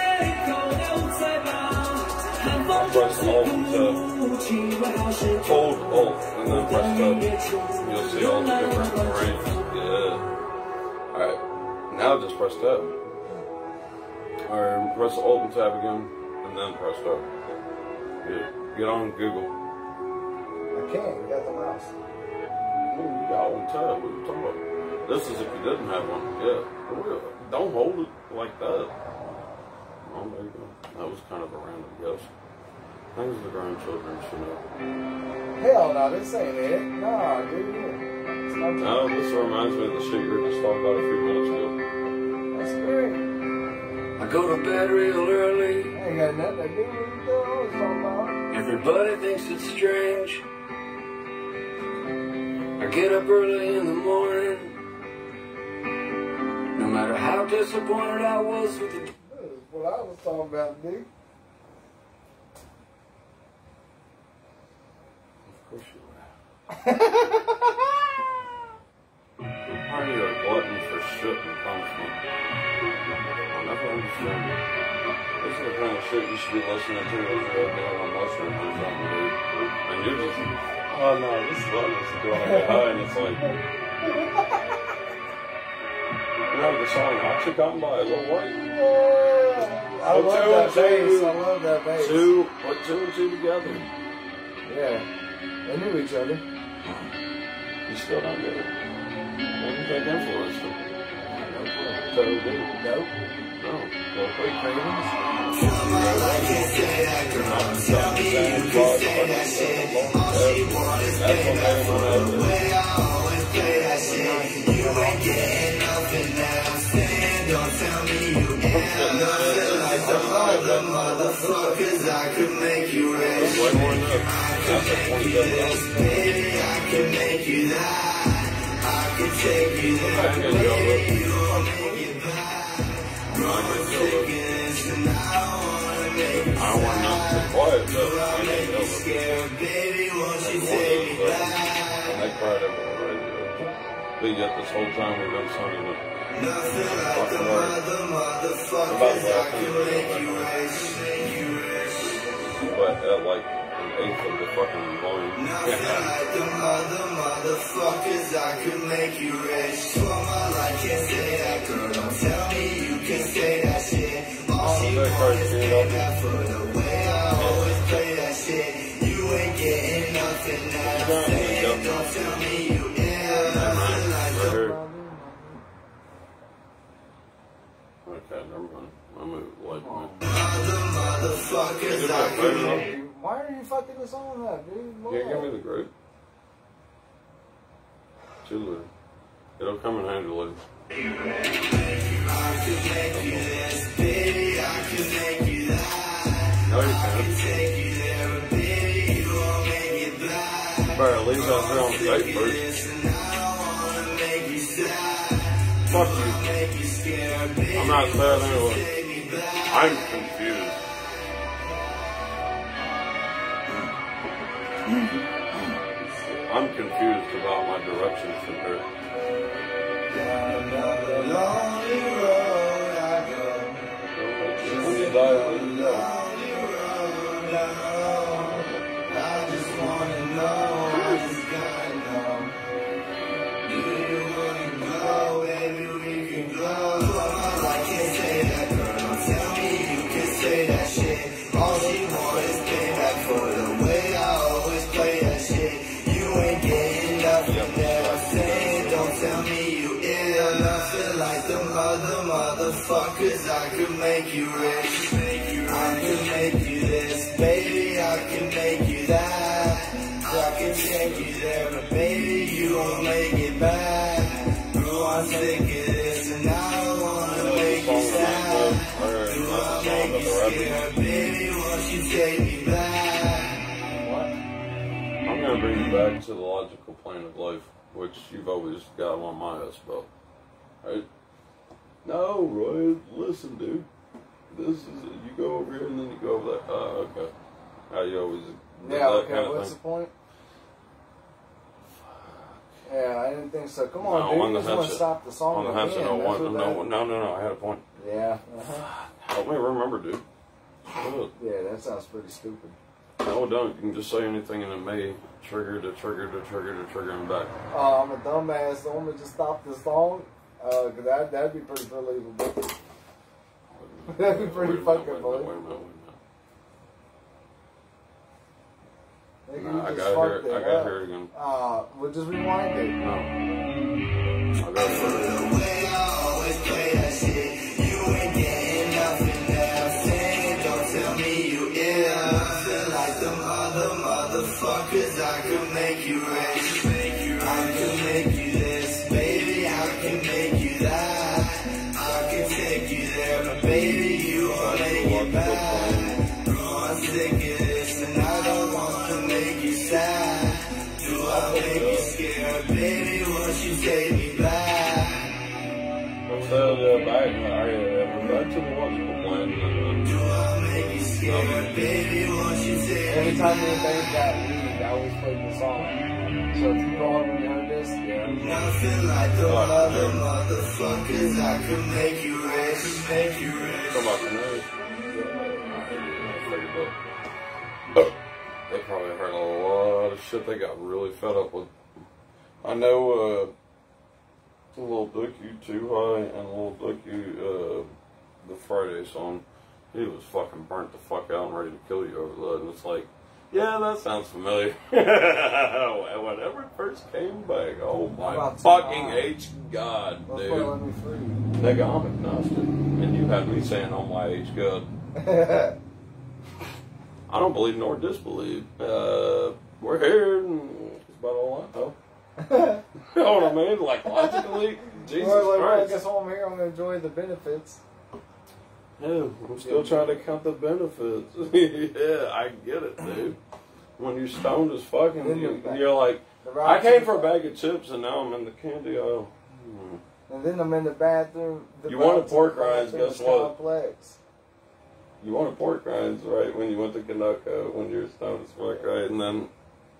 I press Alt and tab. Hold Alt and then press tab. You'll see all the different ranges. Yeah. Alright, now just press tab. Alright, press Alt and tab again, and then press tab. Get on Google. I can't, you got the mouse. No, you got Alt and tab, what are you talking about? This is if you didn't have one, yeah. Don't hold it like that. Oh, there you go. That was kind of a random guess. Things the grandchildren should know. Hell no, this ain't it. Nah, dude. No, this reminds me of the shit you were just talking about a few minutes ago. That's great. I go to bed real early. I ain't got nothing to do with it, though. Everybody thinks it's strange. I get up early in the morning. No matter how disappointed I was with the... This is what I was talking about, dude. Of course you Are you a glutton for shit and punishment? I'll never understand it. This is the kind of shit you should be listening to as you're down on mushrooms or something, dude. And you're just, oh no, this is what this is doing. I get high and it's like, you know the song Oxycontin by Lil Wayne? I love that bass. I love that bass. Put two and two together. Yeah. They knew each other. You still don't get it. What do you think influenced them? So did. Nope. No. Well, quick cravings. Motherfuckers, I could make you rich. I could make you that. I could take you there, baby. You won't make it back. Run tickets, and I wanna make you sad. I'll make you scared, baby. Won't you take me back? And they cried over the radio. But yet this whole time we've been singing it. Nothing like the motherfuckers, I can make you rich. But at like an eighth of the fucking volume. Nothing like the motherfuckers, I could make you rich. For my life, can't say that, girl. Don't tell me you can say that shit. All she wants is pay back for the way I always play that shit. You ain't getting nothing that I'm saying. Don't tell me you ain't. Nothing like the Okay, never mind. I'm moving like motherfuckers, I could make. Why are you fucking the song up, dude? Yeah, give me the grape. Too little. It'll come in handy later. I could make you this, baby. I could make you that. No, you I can't. could take you there, but baby, you won't make it back. Better leave that there on the tape first. And I wanna make you sad. Fuck you. Make you scared, baby. I'm not sad anyway. Take me back. I'm confused. I'm confused about my directions from here. Down another lonely road I go. When you die, when you go. Lonely road I know. I just wanna know. I just gotta know. Do you wanna go, baby? We can go. I can't say that, girl. Don't tell me you can say that shit. All she wants is payback for the way I always play that shit. You ain't getting nothing that I'm saying. Don't tell me you ill. Nothing like the motherfuckers. I could make you rich. I could make you this, baby. I can make you that. I can take you there, but baby, you won't make it back. Bro, I'm sick of this, and I don't wanna make you sad. Do I make you scared, baby? Won't you take me back? I'm going to bring you back to the logical plane of life, which you've always got on my ass about. Right? No, Roy, listen, dude. This is, you go over here and then you go over there. Oh, okay. How you always do Yeah, that okay, kind of what's thing. the point? Yeah, I didn't think so. Come on, No, dude. on You the just want to headset. stop the song On the again. headset, no, I had a point. Yeah. Help me remember, dude. Look. Yeah, that sounds pretty stupid. No, don't. You can just say anything and it may trigger to trigger to trigger to trigger him back. I'm a dumbass. The woman just stopped the song. Cause that'd be pretty believable. That'd be pretty fucking Wait a believable. minute. Nigga, No, you I just gotta fucked hear it. I it gotta up. hear it again. We'll just rewind it. No. I gotta hear it. The way I always play that shit. You ain't getting nothing that I'm saying. Don't tell me you ill. Nothing like the motherfuckers. I could make you rich. I could make you this, baby. I can make you that. I can take you there, but baby, you won't make it back. Bro, I'm sick of this, and I don't want to make you sad. Do I make you scared, baby? Won't you take me back? Back to the logical plan. Do I make you scared, baby? Won't you take me Every time we think that weed, I always played this song. So if you called when you heard this, yeah. Nothing like the other motherfuckers. I could make you rich, make you rich. Come on, they probably heard a lot of shit they got really fed up with. I know Lil Dicky Too High and Lil Dicky the Friday song, he was fucking burnt the fuck out and ready to kill you over that. And it's like, yeah, that sounds familiar. Whenever it first came back, oh my fucking H God, dude. Nigga, I'm agnostic. And you had me saying, oh my H God. I don't believe nor disbelieve. We're here, and that's about all I know. You know what I mean? Like, logically, Jesus well, I Christ. guess while I'm here, I'm going to enjoy the benefits. Yeah, I'm still trying to count the benefits. Yeah, I get it, dude. When you're stoned as fucking, you're like, I came for a bag of chips, and now I'm in the candy aisle. And then I'm in the bathroom. You wanted pork rinds, guess what? Complex. You wanted pork rinds, right, when you went to Canucka, when you're stoned as fuck, right? And then,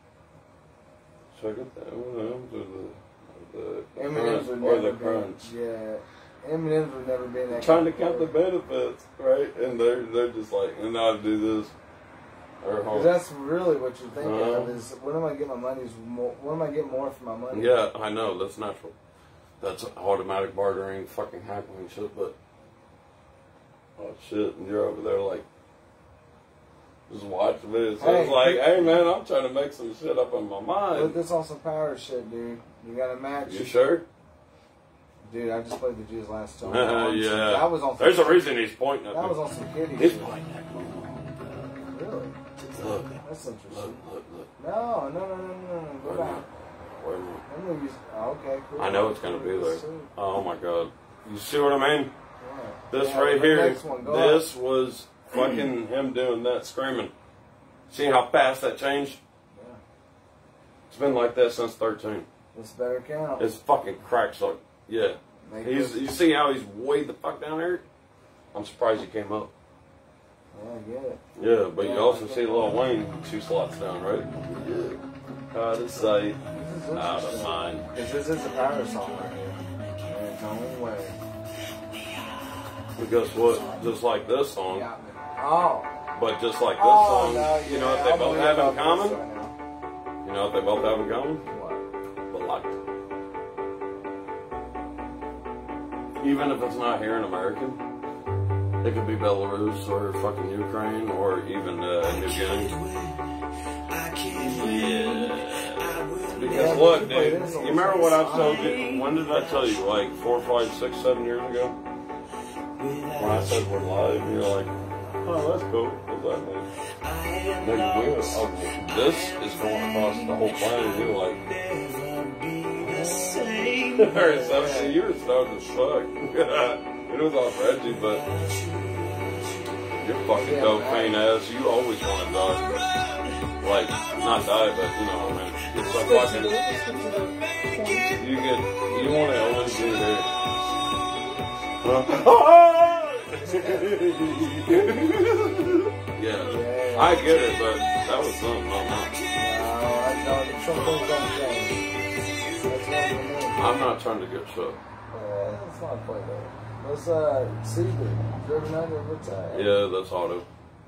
check it out, M&M's or the crunch. Yeah, M&M's would never be in that. Trying to count the benefits, right? And they're just like, and now to do this. Because that's really what you're thinking of is, when am I getting my money's more? When am I getting more for my money? Yeah, I know, that's natural. That's automatic bartering, fucking hackling shit, but oh shit, and you're over there like just watching this. So it's like, hey man, I'm trying to make some shit up in my mind. Put this on some power shit, dude. You gotta match. You sure? Dude, I just played the Jizz last time. Yeah. That was on. There's a reason he's pointing at me. That was on some kiddie He's shit. pointing at me. Really? Look. That's interesting. Look. No. Go back. Wait a minute. Okay, cool. I know it's gonna be there. Oh my god. You see what I mean? Right. This Yeah, right the here, next one, this was fucking him doing that, screaming. See how fast that changed? Yeah. It's been like that since 13. This better count. It's fucking cracks like, yeah. You see how he's way the fuck down there? I'm surprised he came up. Yeah, I get it. Yeah, but you also see Lil Wayne 2 slots down, right? Yeah. Out of sight, out of mind. Because this is a power song right here. There's no way. But guess what? Just like this song. Oh. But just like this song, no, you know what they both have in common? You know what they both have in common? What? Black. Even if it's not here in America, it could be Belarus or fucking Ukraine or even New Guinea. Yeah. Because look, dude, you remember what I told you? When did I tell you? Like 4, 5, 6, 7 years ago? When I said we're live, you're like, oh, that's cool. What's that mean? Nigga, this is going across the whole planet. You're like, alright, so you were stoned as fuck. It was off Reggie, but you're fucking cocaine ass. You always want to die. Like, not die, but you know what I mean. It's so fucking. You want to always be there. Yeah, I get it, but that was something I'm not. I'm not trying to get shot. It's not quite there. Let's see the driven under what's that? Yeah, that's auto.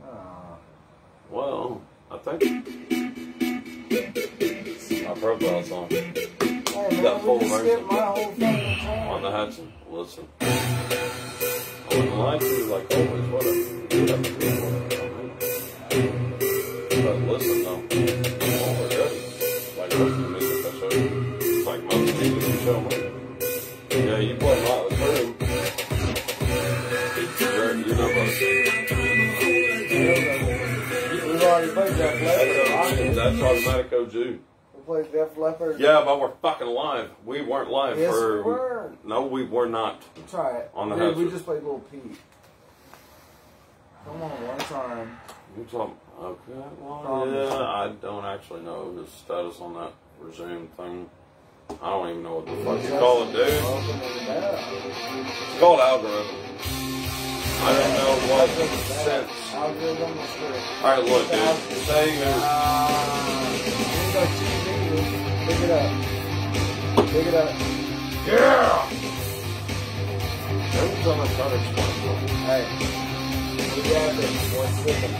Well, I think my profile song. That full version on the Hudson. Listen. I wouldn't lie to you like always, whatever. But listen though, all it is, like most of the music I show you, it's like most of the music you show me. Yeah, you play Motley Crue. You know about it. We've already played Def Leppard. That's automatic OG. We played Def Leppard. Yeah, but we're fucking live. We weren't live Yes, for. we were. No, we were not. Try it. On the Dude, we Hudson. just played Little Pete. Come on, one time. You're talking. Okay, well, yeah, I don't actually know his status on that resume thing. I don't even know what the fuck you call it, dude. It's called algorithm. I don't know what sense. Alright, look, dude. Say dude. Pick it up. Pick it up. Yeah! Every time I try to explain something. Hey. We got this. One second.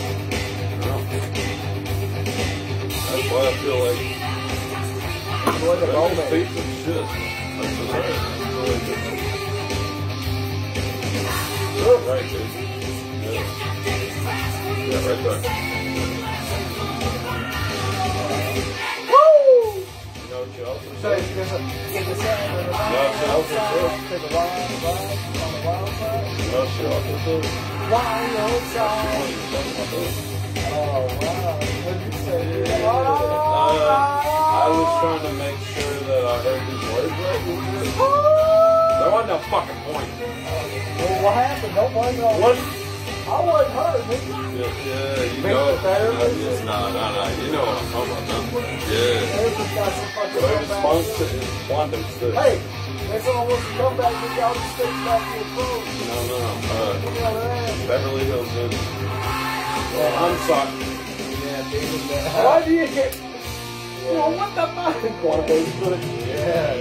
That's why I feel like Enjoy the moment. piece of shit. That's the right. Really good. Right, dude. Yeah. Yeah, right there. Woo! No Chelsea. So you just get the sound of the No Chelsea. take a wild side on the wild side. No Chelsea. Wild side. Oh wow. What did you say? I was trying to make sure that I heard these words right. There wasn't no fucking point. Well, what happened? Don't blame it on What? me. I wasn't hurt, nigga. Yeah, you Make know. the therapist. No. You know what I'm talking about. Yeah. Therapist got some fucking But come it's back. fun to quantum shit. Hey, when someone wants to come back, get y'all just stick back to your phone. No. Look at that. Beverly Hills is. Well, I'm sorry. Yeah, baby. Why do you get? Well, what the fuck? Quantum. Yeah.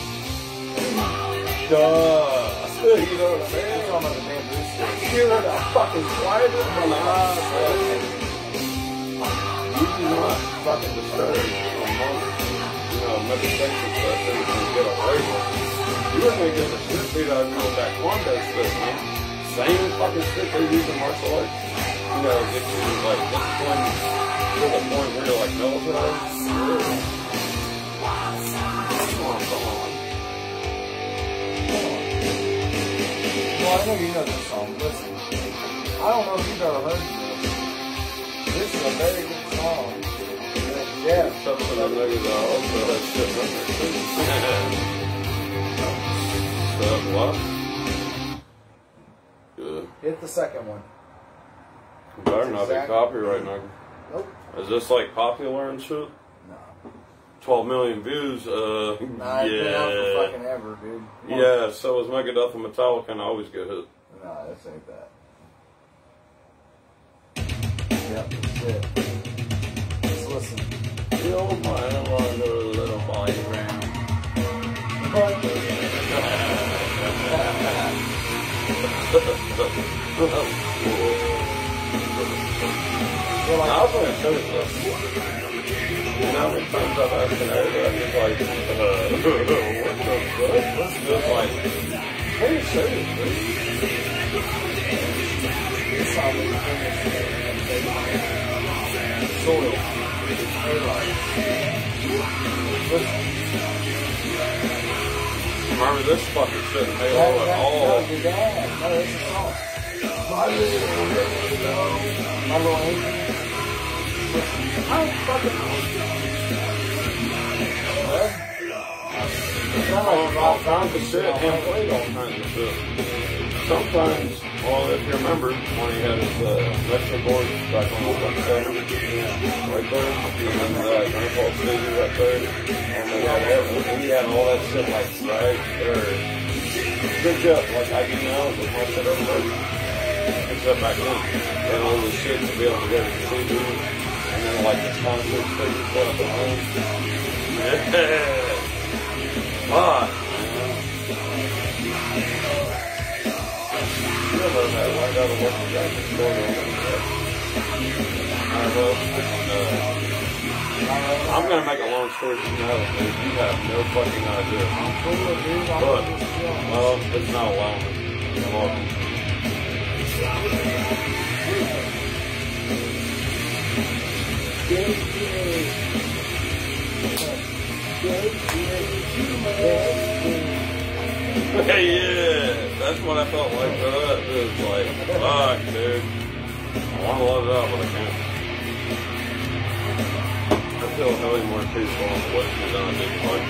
Duh. You know what I'm You're saying? talking about the bamboo stick. You're in a fucking quiet You do not fucking disturb meditation stuff that you can get away with. You were gonna get the shit beat out of you with that Quando stick, man. Same fucking stick they use in martial arts. You know, get you like disciplined to the point where you're like military. Come on. Well, I know you know this song. Listen, I don't know if you've ever heard this. This is a very good song. Yeah. Except for the niggas that also had shit in there too. What? Good. Hit the second one. Better not be copyright, nigga. Nope. Is this like popular and shit? No. 12 million views, Nah, it's been out for fucking ever, dude. Yeah, so is Megadeth and Metallica, and I always get hit. Nah, this ain't that. Yep, that's it. Let's listen. Feel my little body round. I was going to show you this. You know how many times I've asked an area, I'm just like, what the fuck? Just like, hey, serious, dude. This song is soil. Remember this fucking shit in Halo at all. No, your dad. No, this is a song. My little angel. I don't fucking All kinds of shit, and played all kinds of shit. Sometimes, well, if you remember, when he had his lecture board back on the front side, right there, and then Grandpa Stevie right there, and he had all that shit like swag, or good job, like I do now, with my shit over there, except back then, and all this shit to be able to go to the CD, and then like the concert stages set up at home. Yeah. Fuck. I'm gonna make a long story short. You have no fucking idea. But, well, it's not allowing me. You're welcome. Yeah, that's what I felt like. It was like, fuck, dude. I want to let it out, but I can't. I feel hella more peaceful on what you've done, dude. Like,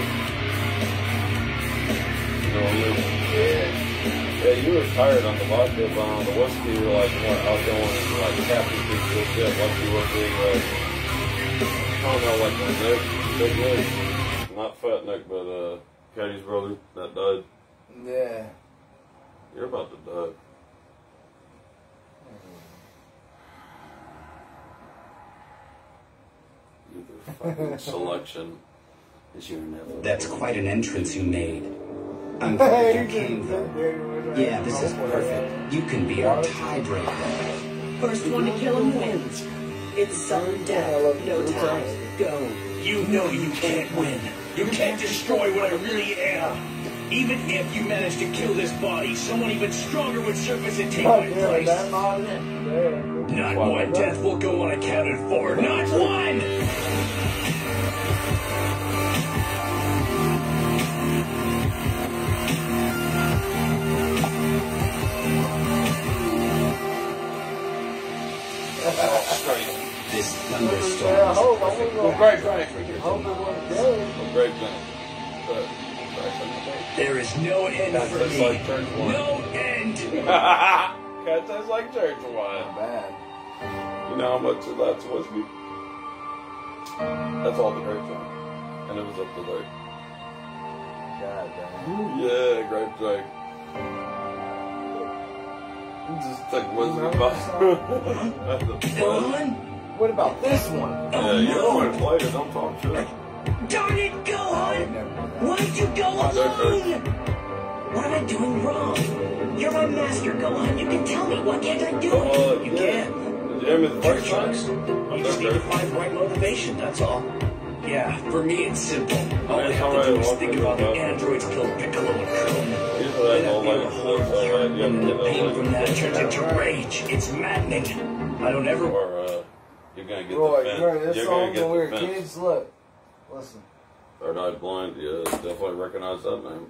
you know what I mean? Yeah, you were tired on the vodka, but on the whiskey, you were like more outgoing and like happy people shit, like you were being like, I don't know, like the Nick, Big Nick, not Fat Nick, but Katie's brother that died. Yeah. You're about to die. Either fucking selection. That's quite an entrance you made. I'm glad you came, though. Yeah, this is perfect. You can be our tiebreaker. First one to kill him wins. It's sudden death, no time. Go. You know you can't win. You can't destroy what I really am. Even if you manage to kill this body, someone even stronger would surface and take my place. Not one death will go unaccounted for. Not one! This thunderstorm. Well, great thing. Great thing. There is no end for me. Like No end! That tastes like church wine. Bad. You know how much of that's whiskey? That's all the grape drink. And it was up to there. God damn. Yeah, grape drink. Just take whiskey That's the fun. What about this one? Yeah, you don't want to play it. Don't talk shit. Darn it, Gohan! Why'd you go alone? What am I doing wrong? You're my master, Gohan. You can tell me. Why can't I do it? You can. Jim is Your choice. You just need to find the right motivation, that's all. Yeah, for me it's simple. All I have to do is think about the androids killed Piccolo and Krillin. Then I feel a horrible hurt, and the pain from that turns into rage. It's maddening. I don't ever... You're gonna get Roy, the fence. this You're song gonna get when we were the fence. kids, look. Listen. Third Eye Blind, yeah, definitely recognize that name.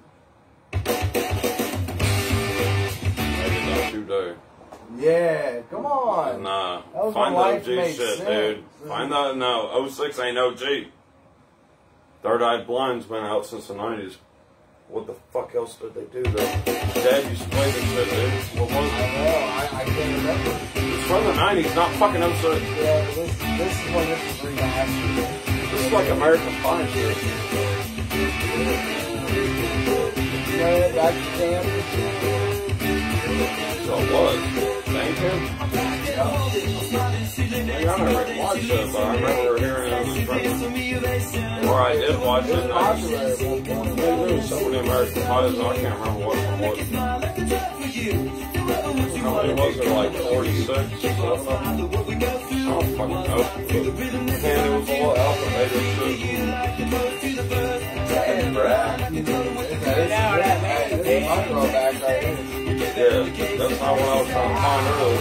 Maybe not you do. Yeah, come on. Nah, That was find when the life OG made shit, sense. dude. Find that, no, 06 ain't OG. Third Eye Blind's been out since the 90s. What the fuck else did they do though? Dad used to play this shit, dude. What was it? I know, I can't remember. It's from the 90s, not fucking 06. Yeah, this is when this was remastered. This is like American Pie shit. You know that back to camp? So it was. Thank him. I never watched it, but I remember hearing it on the stream. Or I did watch it. And there was so many American Pies, I can't remember what one was. How many was there, like 46 or something? I don't fucking know. Man, it was all alphabeted shit. Damn, bruh. That is my throwback right here. Yeah, that's not what I was trying to find earlier.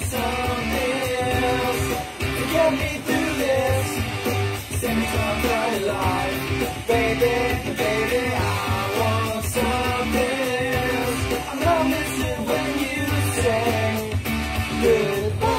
Get me through this. Send me some bright light. Baby, baby, I want something else. I'm not missing when you say goodbye.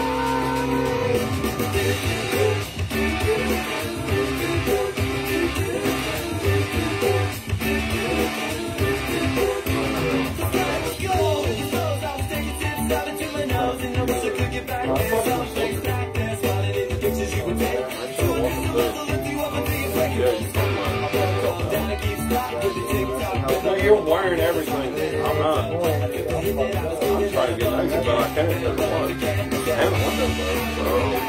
You're wearing everything. I'm not. I'm trying to get nice, but I can't get one. I haven't won them though, so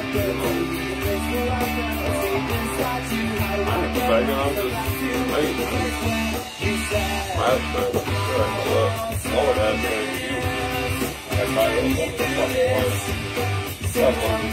I ain't begging. I'm just waiting. Lord has said you. And my little fucking place. That's what I'm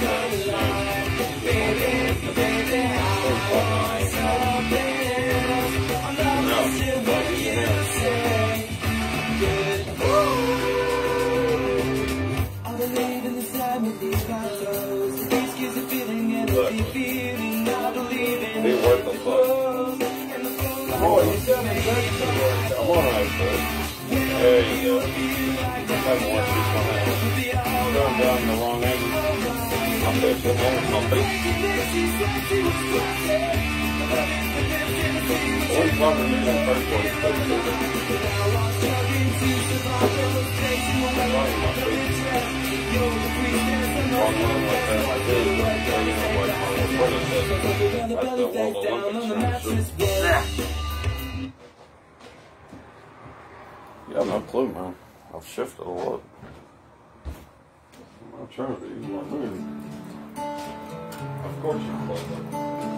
be worth the fuck. Oh, you got me good. Come on, I said. There you go. That one just went out. Going down the wrong angle. I'm fixing it. One fucking in the first one. Yeah, no clue, man. I've shifted a lot. I'm trying to be more moving. Of course you play them.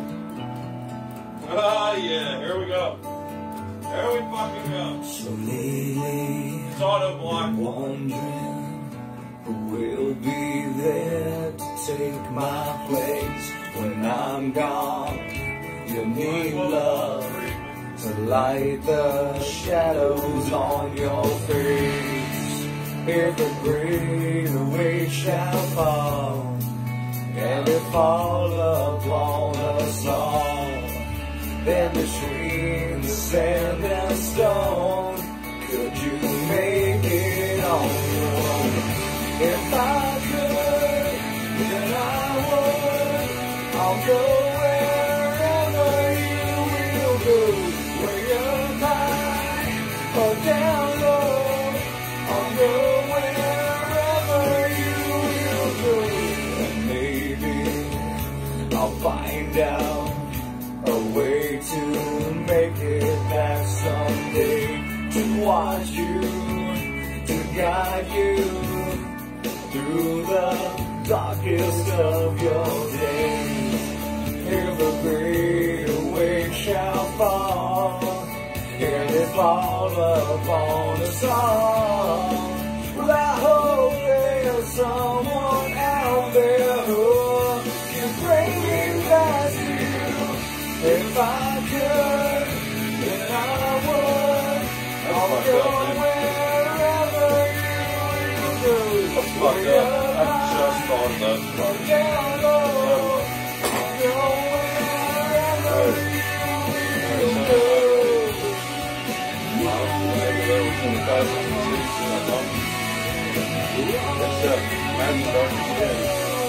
Ah, yeah, here we go. Here we fucking go. So lately, It's auto block. wondering who will be there to take my place when I'm gone. You need love to light the shadows on your face. If the great awake shall fall, and it fall upon us all, then between the sand and stone, could you make it on your own? If I could, then I would. I'll go wherever you will go. Way up high or down low, I'll go wherever you will go. And maybe I'll find out a way to make it back someday, to watch you, to guide you through the darkest of your days. If the great awake shall fall, and it fall upon us all, well, I hope there's someone out there who can bring me back to you. If I could, then I would. I'll go wherever you go. Fuck up. I just thought of that part. Down low, I'll go wherever you will go. Imagine Darkest Day.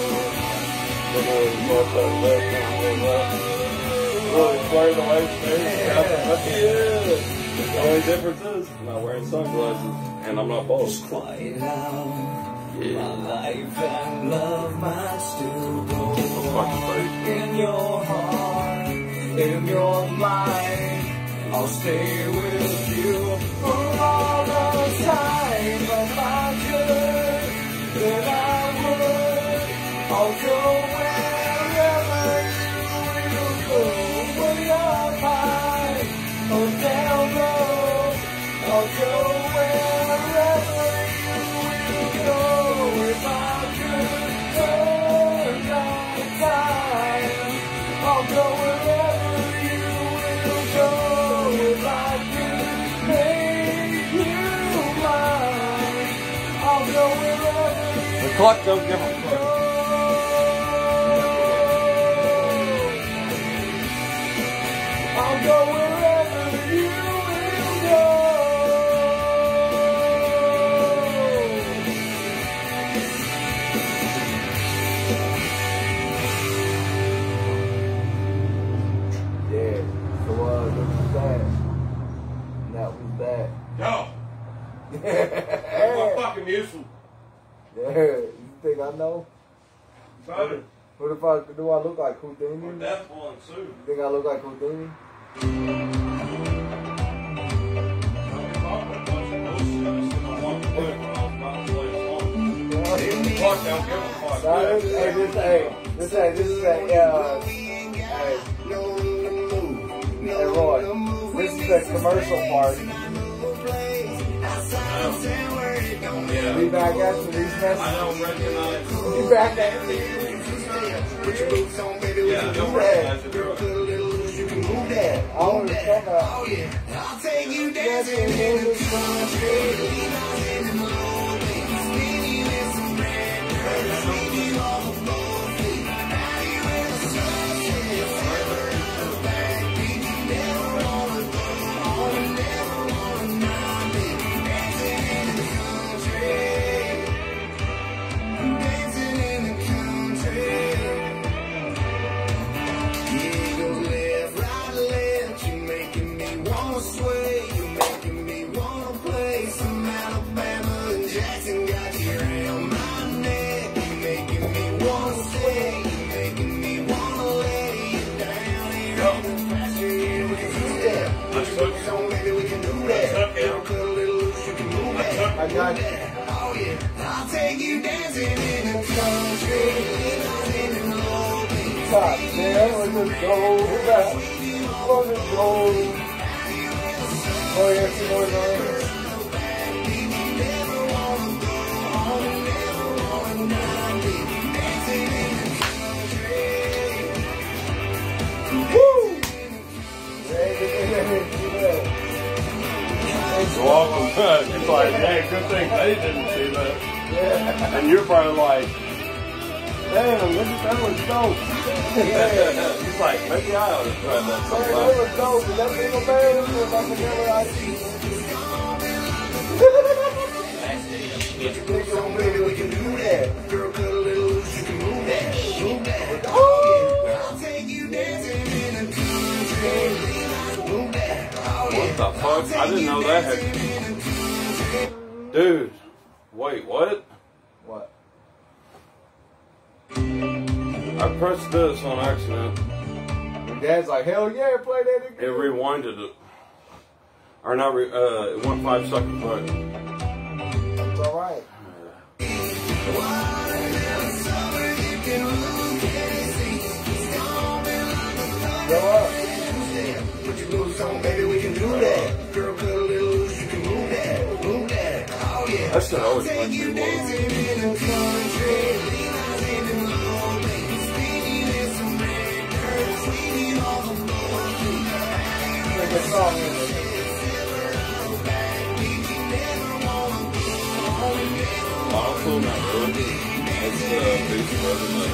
Really flared the white face. The only difference is I'm not wearing sunglasses and I'm not bald. Quiet now, my life and love might still go on. In your heart, in your mind, I'll stay with you for all the time. If I could, then I would. I'll go wherever you will go. Way up high or down low, I'll go wherever you will go. If I could turn back time, I'll go wherever you will go. If I could make you mine, I'll go wherever you The clock don't give a fuck. go. I'll go wherever you will go. Yeah, so that was that. And that was that. Yo! Where's my fucking music? Yeah, you think I know? Better. What if I do? I look like Houdini? Or Deathblood too. You think I look like Houdini? Fuck, don't give a fuck. Nah, this hey, Roy, this is the commercial part. Yeah. Be back after these messages. I don't recognize. Be back after these. Yeah, I don't recognize it. Move that. I want to talk about. I'll take you dancing in the country. I got you. I'll take you dancing in the country. top. There was a gold back. Was a gold. Oh, yes, you know what it is. Woo! Welcome back. He's like, hey, good thing they didn't see that. Yeah. And you're probably like, Damn, that was dope. he's like, maybe I ought to try that That sometime. was dope. Is that single band? Or like vanilla ice? We can do that. Girl, cut a little loose, you can move that. Move that. I'll take you dancing in a country. Move that. What the fuck? I didn't know that had... Dude, wait, what? What? I pressed this on accident. And Dad's like, hell yeah, play that again. It rewinded it. Or not, it went 5 seconds back. It's alright. Go up. Put your boots on, baby, we can do that. Girl, cut a little loose, you can move that. Move that. Oh yeah. That shit always makes me low. Also not really. It's Beast Brothers like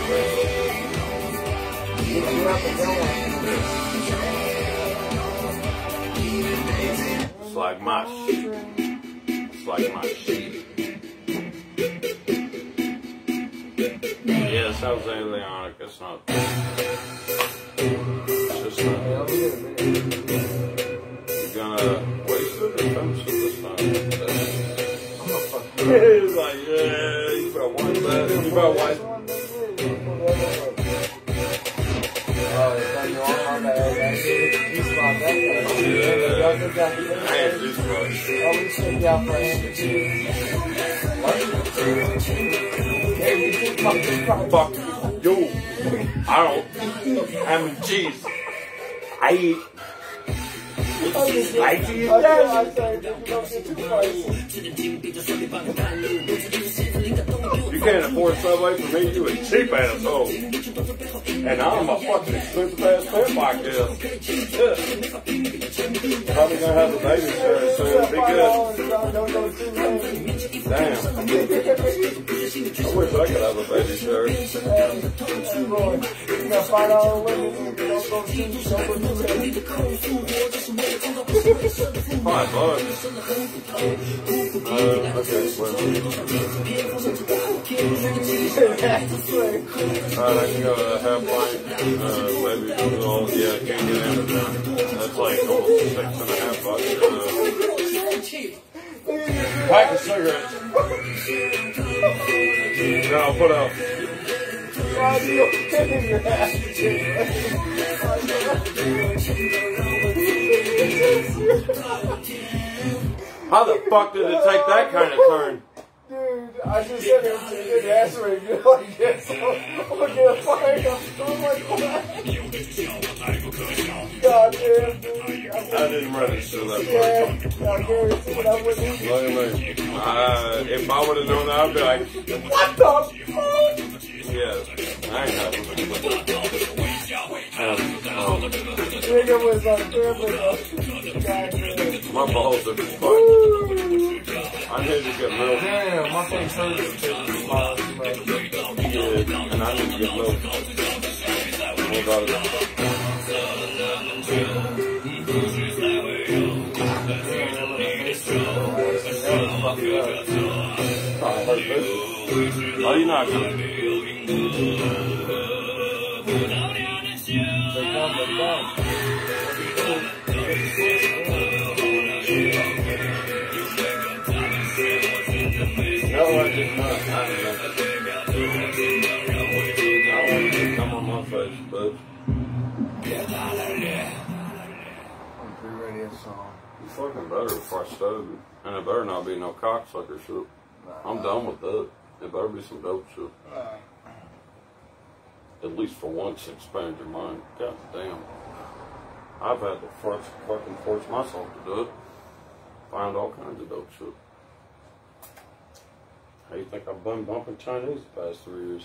It's like my shit. It's like my shit. Yeah, it sounds anything on it. It's not. It's just not. You're gonna waste it or finish it this time. He's like, yeah, you better wipe that. You better wipe. Fuck you. I don't. I'm cheese. I eat. I eat that. You can't afford Subway for me, you a cheap asshole. And I'm a fucking expensive ass pimp like this. Yeah. Probably gonna have a baby soon, so it'll be good. Damn. I wish I could have a baby shirt. $5. Okay, well. Alright, I can go to half pint, maybe, well, yeah, I can't get Amazon. That's like almost $6.50. Pack of cigarettes. Then I'll put up. How the fuck did it take that kind of turn? Dude, I just said it was an ass ring. You're like, yes, I'm gonna get a fire. I'm like, God damn, dude. I didn't register that Yeah, I guarantee it, I wouldn't. Look at me. If I would have known that, I'd be like, What the fuck? yeah, I ain't having Nigga was on camera. my balls are fucked. I need to get milk. Damn, my face hurts. Yeah, and I need to get milk. What about it? Oh, you're not gonna. No, I did not. I want you to come on my face, bud. I'm pretty ready to song. You fucking better before I stove you. And it better not be no cocksucker shit. I'm done with that. It better be some dope shit. at least for once, expand your mind. God damn. I've had to fucking force myself to do it. Find all kinds of dope shit. How you think I've been bumping Chinese the past 3 years?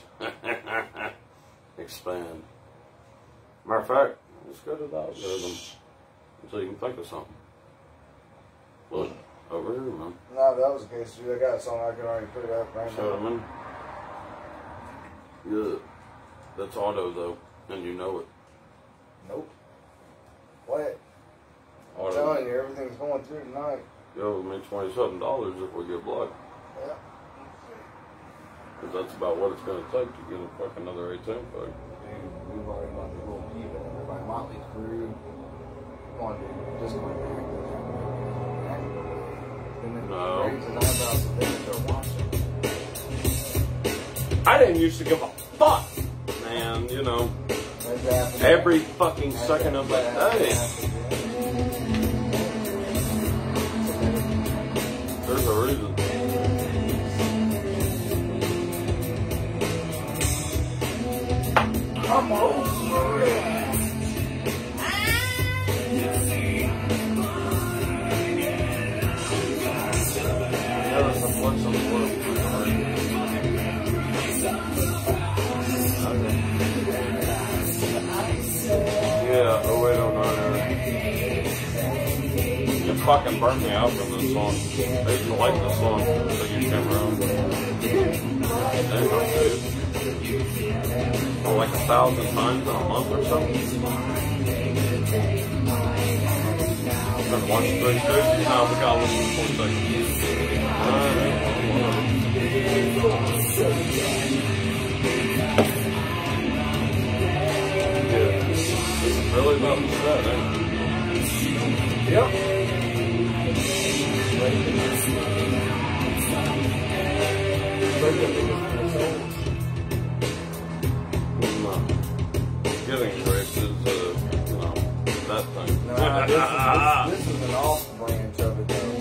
Expand. Matter of fact, let's go to the algorithm so you can think of something. Look, over here, man. No, if that was the case, dude, I got something I can already put it up right now. Show them in. Yeah. That's auto, though, and you know it. Nope. What? I'm Auto. telling you, everything's going through tonight. Yo, it means $27 if we get blocked. Yeah. Because that's about what it's going to take to get a fucking another 18 fuck. Dude, we've already got the whole people and everybody, Motley Crue. Come on, dude, just go back. No. Raises eyebrows and then they're watching. I didn't used to give a fuck, man, you know. Every fucking second of the day. There's a reason. Come over it. Yeah, 0809. You fucking burned me out from this song. I used to like this song until you came around. Damn, dude. Oh, like 1,000 times in a month or something. Been watching 3 strips. No, we got to listen for 4 seconds. Really about that, eh? Yep. Getting raped is, that thing. Nah, this is an off branch of it, though.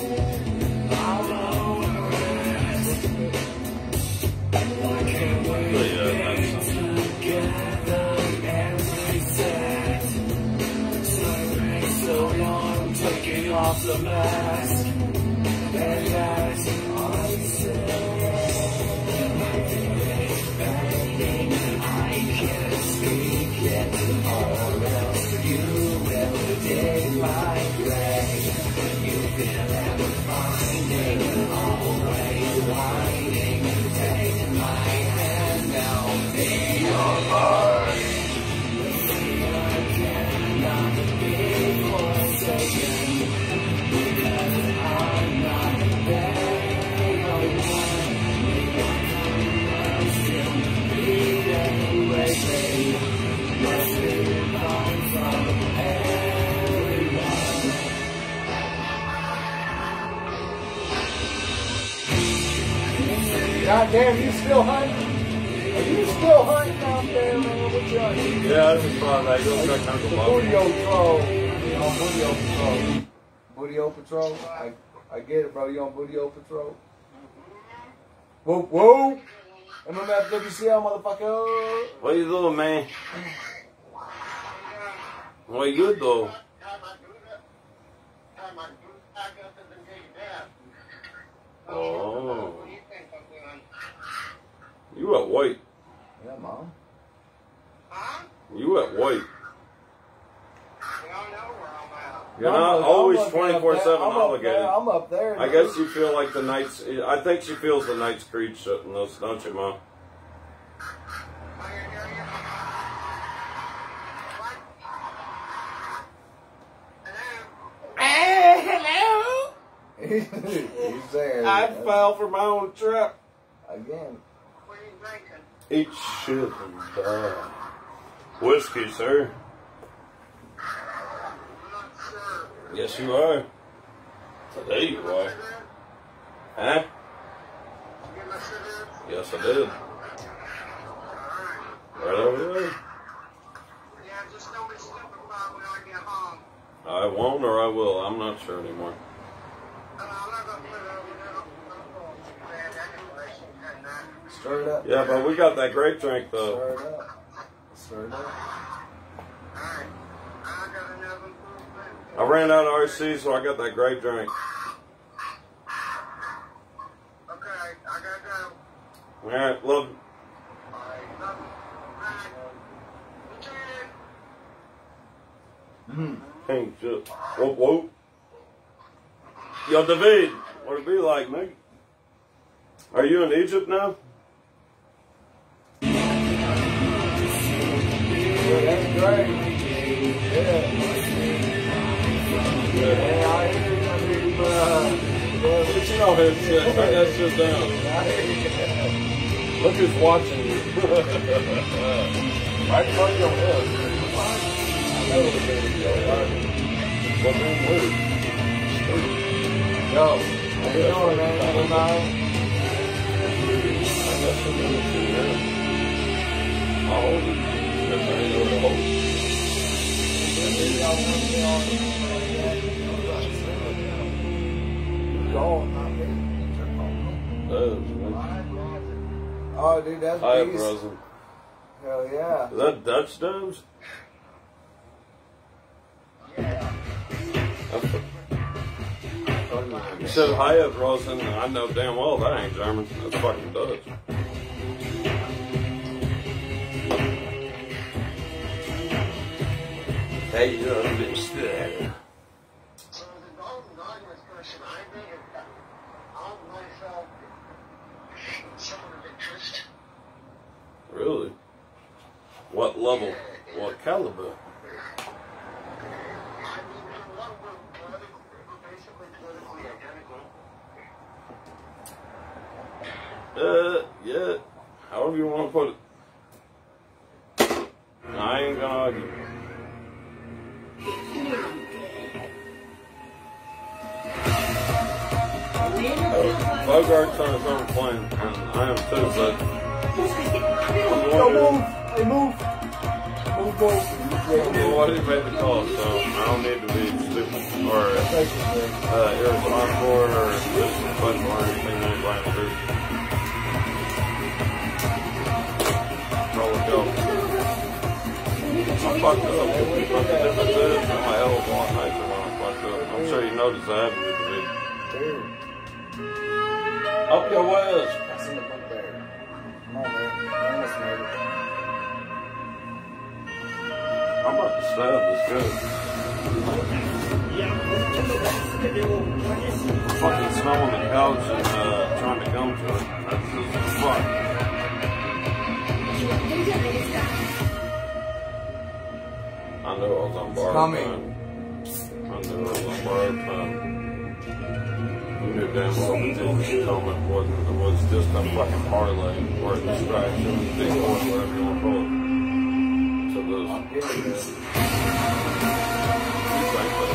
Off the mask, and as I can't speak yet, or else you will dig my grave. You can never find me, always whining, taking my hand now, be your heart. I cannot be forsaken. God damn, you still hunting? Are you still hunting out there, man? What you hunting? Yeah, this is fun. I go check out the Bootio Patrol. You on Bootio Patrol? Bootio Patrol? I get it, bro. You on Bootio Patrol? Whoa, whoa! MMFWCL, motherfucker! What you doing, man? What you do? Oh. You at white. Yeah, Mom. You at white. You're I'm not always looking up 24/7 there. obligated. I'm up there. I guess you feel like the Knights. I think she feels the Knights Creed shit in this, don't you, Mom? Hello. He's saying. I fell for my own trap. Again. Eat shit and die. Whiskey, sir. Yes, you are. Today you are. Huh? Yes, I did. Right over there. I won't or I will. I'm not sure anymore. Stir it up. Yeah, but we got that grape drink though. Stir it up. I ran out of RC, so I got that grape drink. Okay, I gotta go. All right, love you. Hey, shit. Whoop, whoop. Yo, David, what it be like, mate? Are you in Egypt now? Yeah, that's great. Yeah, I hear you, But you know his shit. Turn that shit down. Look who's watching you. Right in front of your head. I know the baby. Well, man, weird. Yo, how you doing, man? I'll hold it. Because I ain't know to hold it. Oh, dude, that's I have beast. resin. Hell yeah. Is that Dutch domes? You said Hayat Rosen, and I know damn well that ain't German. That's fucking Dutch. Hey, you understand. So the golden dogmas person, I made it on myself someone of interest. Really? What level? What caliber? I mean, we're basically politically identical. Yeah. However you want to put it. I ain't gonna argue. Bogart's on his own plane, and I am too, but... Yo, move! Hey, move! Move. Well, what he made the call, so I don't need to be stupid or irresponsible or disrespectful or anything that anybody can do. Roll it go. I fucked up. But the difference is, I'm a hell of a lot nicer when I fucked up. I'm sure you noticed that, haven't you, David? Up your ways. That's in the book there. Come on, man. Almost made it. I'm about to stab this good. Fucking smelling the couch and trying to come to it. That's just fuck. I knew I was on borrowed time. I knew I was on borrowed time. You knew damn well the thing told me it was just a fucking parlay or a distraction, big or whatever you want to call it. To this. You think that?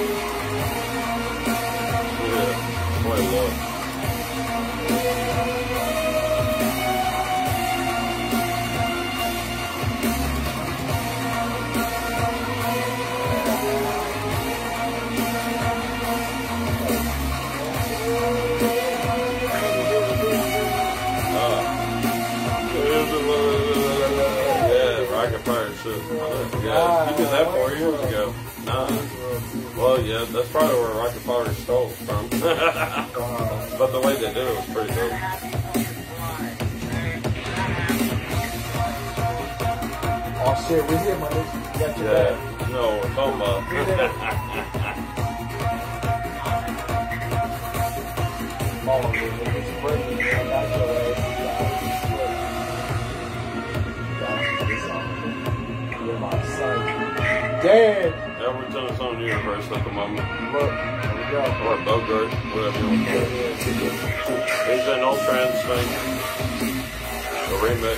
Yeah, quite a lot. Yeah, you did that 4 years ago. Nah. Well, yeah, that's probably where Rocket Power stole from. But the way they did it was pretty dope. Oh shit, we're here, man. Yeah, no, we're talking about. Dead. Everything's on the universe at the moment. Look, there we go. Or Bogart, whatever you want to call it. He's an old trans thing. The remix.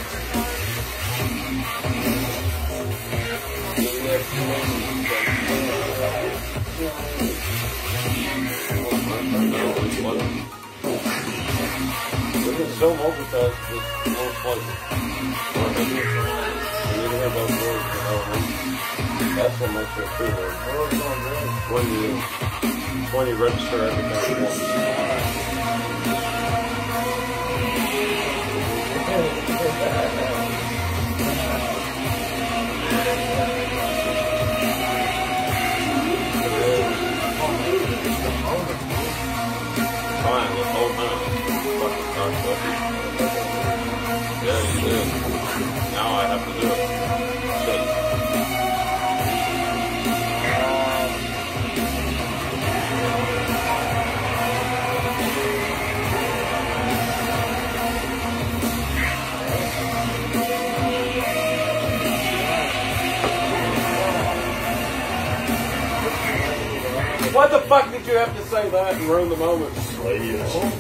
We can still multitask with more pleasure. You need to hear those words, you know what I mean? That's what makes it a true word. When you register everything at once. knocked up. Yeah, you did. Now I have to do it. Shit. What the fuck did you have to say that and ruin the moment? It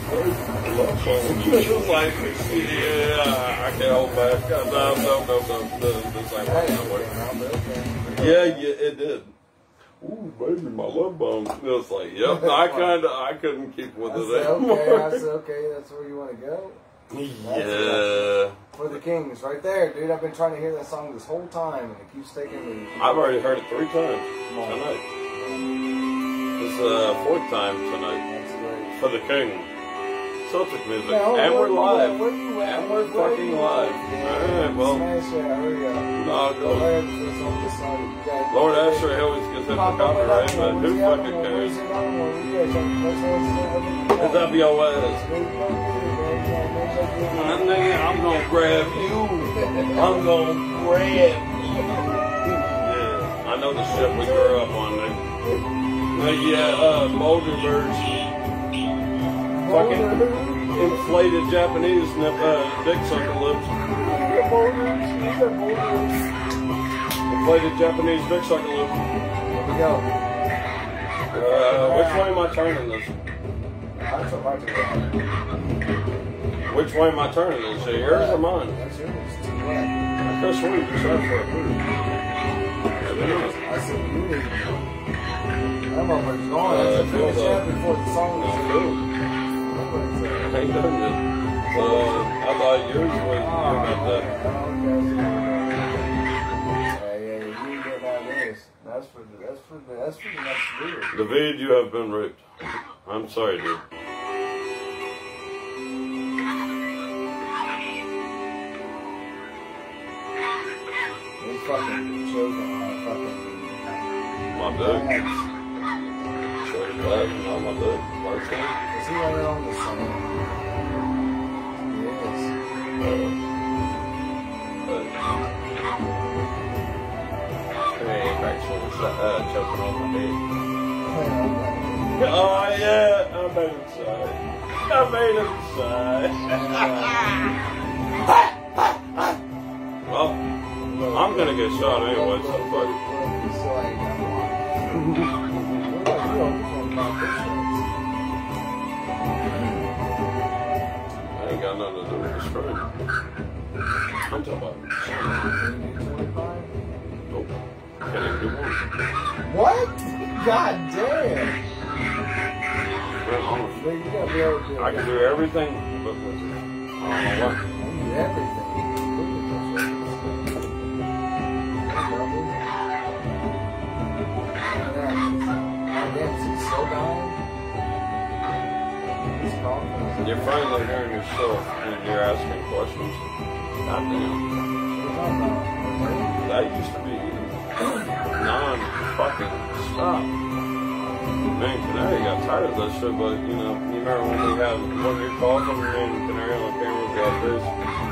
was like, yeah, I can't hold back. No. This ain't working that way. Yeah, it did. Ooh, baby, my love bomb. It was like, yep, I couldn't keep with it anymore. I said, okay, that's where you want to go? Yeah. For the Kings, right there, dude. I've been trying to hear that song this whole time, and it keeps taking me. I've already heard it 3 times tonight. It's the 4th time tonight. That's great. For the King. Celtic music. Now, and we're live. Where you at? And we're fucking live. Alright, well. Smash it, hurry up. No, go ahead. Lord Lord Ashtray always gets hit for copyright, but who fucking cares? It's up your ass. I'm gonna grab you. I'm gonna grab you. Yeah, I know the shit we grew up on, nigga. Boulder birds. Fucking inflated Japanese dick sucker lips. Inflated Japanese dick sucker lips. Here we go. Which way am I turning this? Which way am I turning this? Yours or mine? That's yours. To the left. I could swear you tried for a food. I said you need. That motherfucker's gone. That's a finish out before the song is through. I ain't done yet. I thought yours was you got that. Yeah, you get that this. That's for the next video. David, you have been raped. I'm sorry, dude. He's fucking choking on fucking My dick. Sorry, bad. Not my dick. Last time. Is he running on the song? Hey, actually, choking on my dick. Oh, yeah. I made him sigh. I made him sigh. Well, I'm gonna get shot anyway, so fuck it. I ain't got nothing to do with the screen. I'm talking about. Nope. Can't even do one. What? God damn. I can do everything but with it. I don't know what. Everything. You're finally hearing yourself and you're asking questions. Goddamn. That used to be non-fucking stop. Man, Canary got tired of that shit, but you know, you remember when we had one of your calls on me and Canary on camera got this?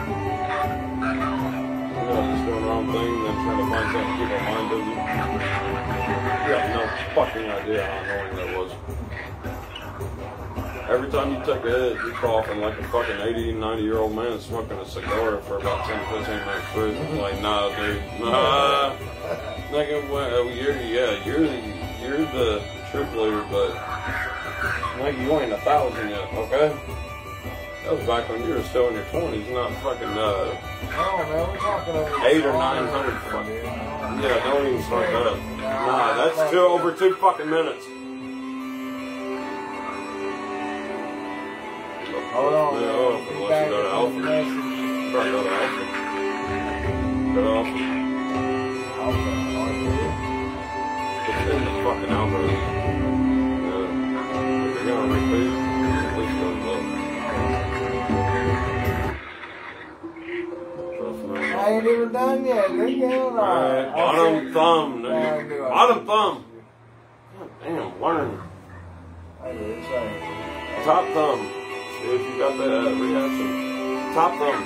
You know, just doing the wrong thing, then trying to find something to keep our mind busy. You have no fucking idea how annoying that was. Every time you took a hit, you're coughing like a fucking 80, 90-year-old man smoking a cigar for about 10, 15 minutes straight. Like, nah, dude. Nah. Nigga, well, you're the troop leader, but like, you ain't 1,000 yet, okay? That was back when you were still in your 20s, not fucking, oh, man, we're talking over 800 or 900 fucking. Yeah, don't even start that. Nah, that's over 2 fucking minutes. Hold on, man. Unless you go to Alpha. Probably go to Alpha. Go to Alpha. It's in the fucking Alpha. Yeah. If you're gonna repeat, at least go to I ain't even done yet. Alright, bottom thumb, nigga. Bottom thumb. God damn, learn. Top thumb. If you got that reaction, top thumb.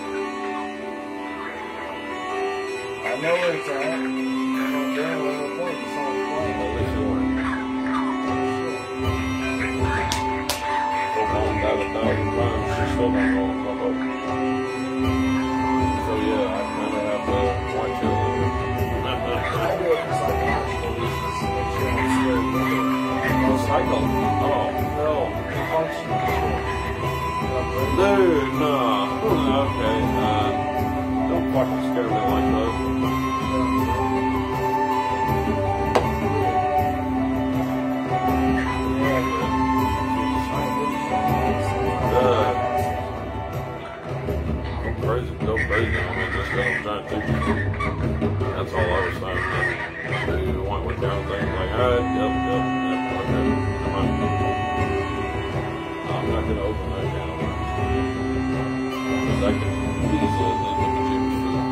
I know where it's at. I'm not damn well the point. The song's playing. At least you learn. So long died 1,000 times, she still don't know what's up. So yeah, I kind of have to watch it a little bit. I do it because I watch releases to make sure I'm scared of it. Cycle. Oh, hell. Dude, nah. Okay, don't fucking scare me like that. Go crazy. I mean, just I'm trying to teach you. That's all I was saying. So you want with the other thing, like, alright, yep, okay, come on. I'm not going to open that can of worms. Because I can easily leave the juice for them.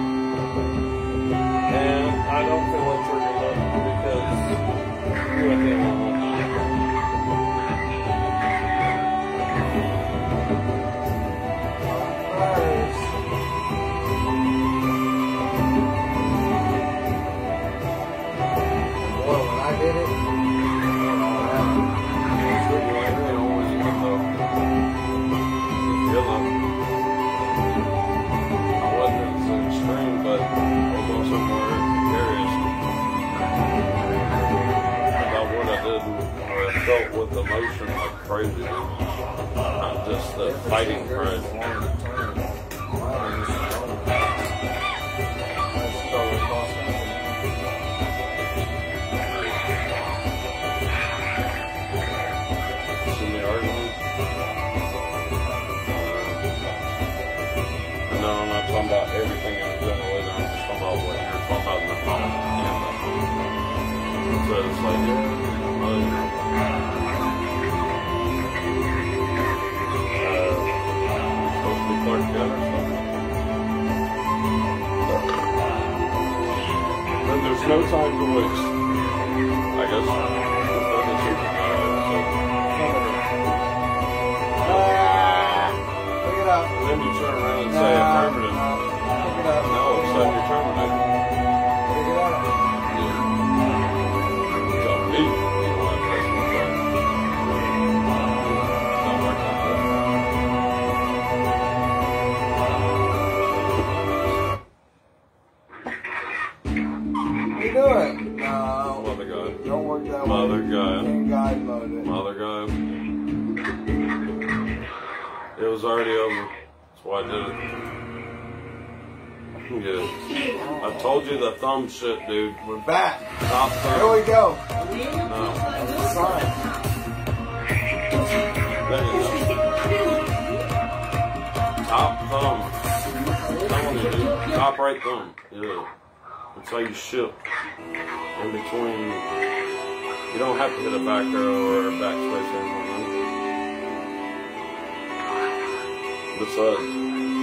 And I don't feel like triggering them because you at the end of the month. Felt with emotion like crazy, not just the fighting crazy. See me arguing? No, I'm not talking about everything in general, I'm just talking about what you're talking about in the comments. So it's like, and there's no time to waste. I guess. Look it up. Then you turn around and say affirmative. Look it up. And all of a sudden you're terminated. Look it up. Tell me you don't have personal time. Not like that. Doing? No. Mother guy. Don't work that Mother way. guy. King guy mode it. Mother guy. It was already over. That's why I did it. Yeah. I told you the thumb shit, dude. We're back. Top thumb. Here we go. No. Sorry. There you go. Top thumb. I'm telling you, dude. Top right thumb. Yeah. That's how you shift. In between, you don't have to hit a back arrow or a backspace anymore. Besides,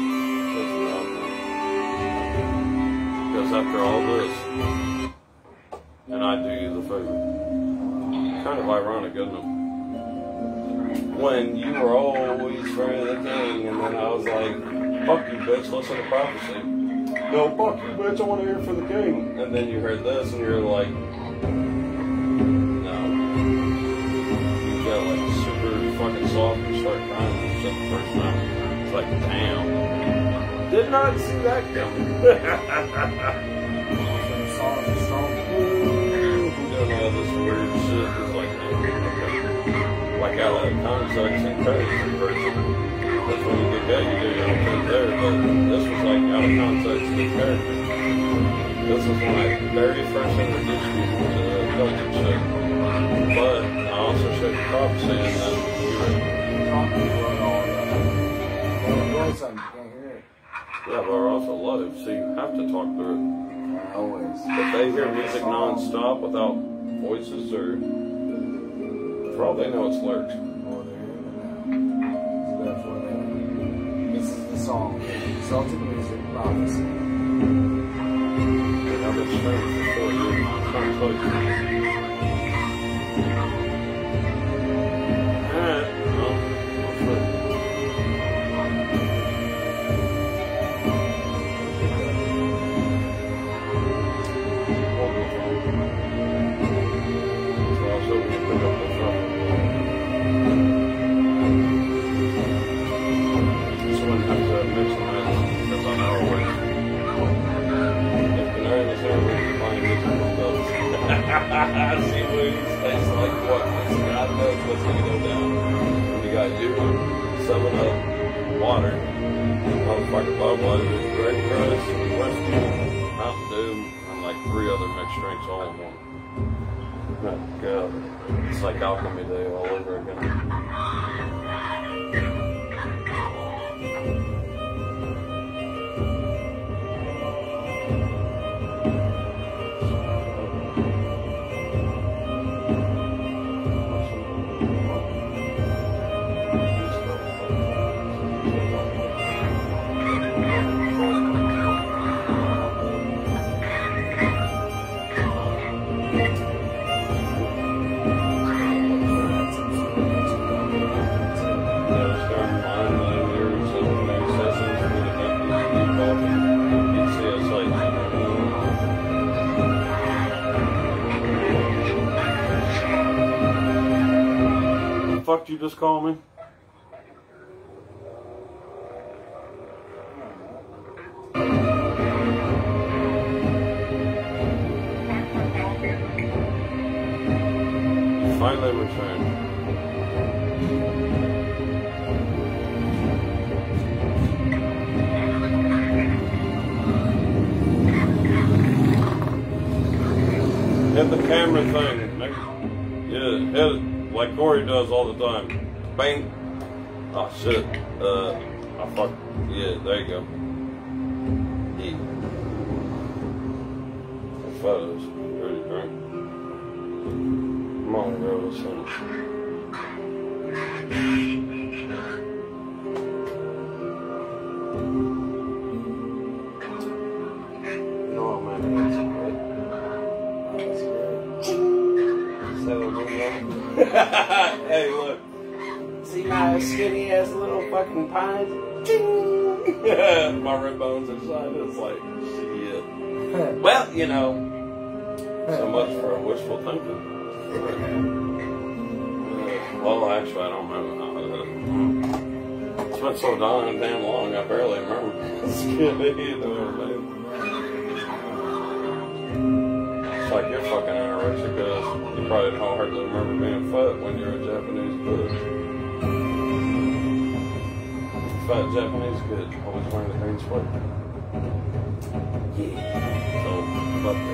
because after all this, and I do you the favor, kind of ironic, isn't it? When you were always for the thing, and then I was like, fuck you, bitch, listen to prophecy. No, fuck you, bitch, I want to hear for the king. And then you heard this, and you're like, no. You get like super fucking soft and start crying just the first time. It's like, damn. Did not see that coming. Doing all this weird shit is like out of context and crazy person. That's when you get that, you do your own thing there, but this was like out of context and character. This was when I very first introduced you to the Celtic shit. But I also showed you prophecy and then you were yeah, but we're also live, so you have to talk through it. Always. If they hear music non-stop without voices or for all they know it's lyrics. This is the song. Celtic music prophecy. I've been streaming for 4 years. I'm trying to tell you. Alright, well, icy wings taste like what? God knows what's gonna go down. You got you, 7-Up, water, motherfucking Budweiser, Great Price, whiskey, Mountain Dew, and like 3 other mixed drinks all in one. Oh God, it's like alchemy day all over again. Fuck you just call me? Finally returned. Hit the camera thing. Yeah, hit it. Like Corey does all the time. Bang. Oh shit. Oh fuck. Yeah, there you go. Yeah. Photos. Pretty drink. Come on, bro. Listen. No, man. That's great. So, hey, look. See my skinny ass little fucking pines? My rib bones inside. It's like, shit. Well, you know, so much for wishful thinking. Well, actually, I don't remember. It's been so damn long, I barely remember. Skinny, you know what I mean? It's like you're fucking anorexic because you probably don't hardly remember being fat when you're a Japanese kid. Fat Japanese kid, always wearing the green sweater. Yeah. So, fuck that.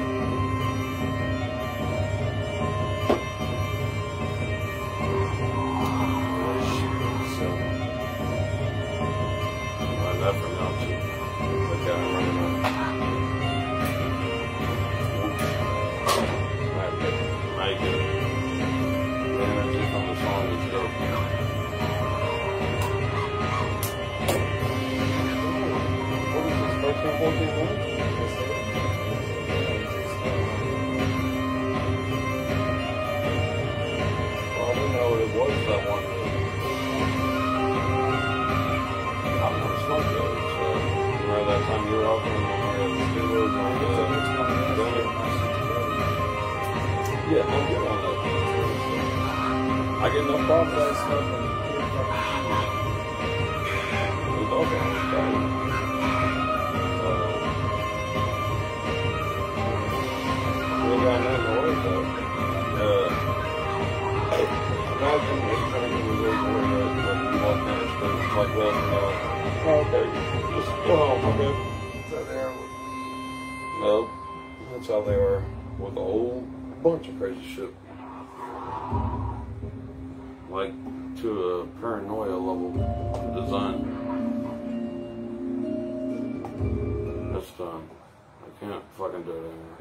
That from now too. Look at him running up. Might get the energy from the song is dope. What is this? 13, 14 minutes? Well, I didn't know what it was that one. Remember that time you were opening when we had the studios on the dinner? Yeah, I'm good on that. I get no problem with that stuff. It's also on the side. We got nothing to worry about. Imagine if something was over like you walk down the street like that, okay, just go home, okay? So there. No, that's how they are with a whole bunch of crazy shit. Like to a paranoia level design. That's done. I can't fucking do it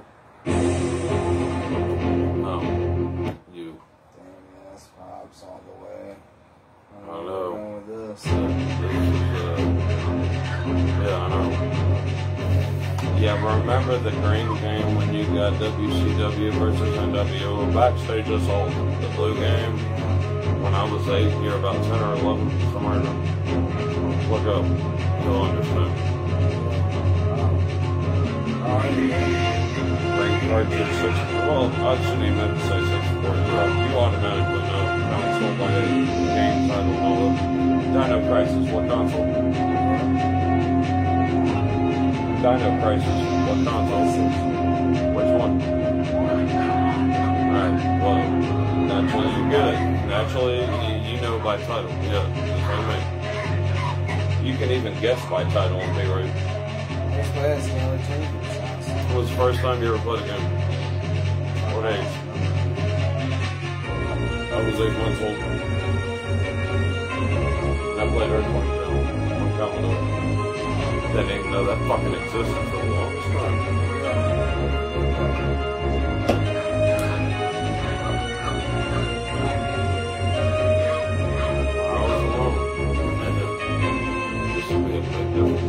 anymore. No. You. Damn, yes, Bob's all the way. I know. With this. Yeah, I know. Yeah, remember the green game when you got WCW versus NWO backstage assault, the blue game? When I was 8, you're about 10 or 11, somewhere. Look up, you'll understand. Ring card 6. Well, I shouldn't even have to say 64. You automatically know. Console by game title, all of Dino Crisis. What console? Dino Crisis. What console? Which one? I Alright, well, naturally you get it. Naturally, you know by title. Yeah, that's what I mean. You can even guess by title and be right. That's why that's the only change. When was the first time you ever played a game? What age? I was 8 months old. I played Earthquake Down on Commodore. Didn't even know that fucking existed for the longest time. I was alone. And this would be a big difference.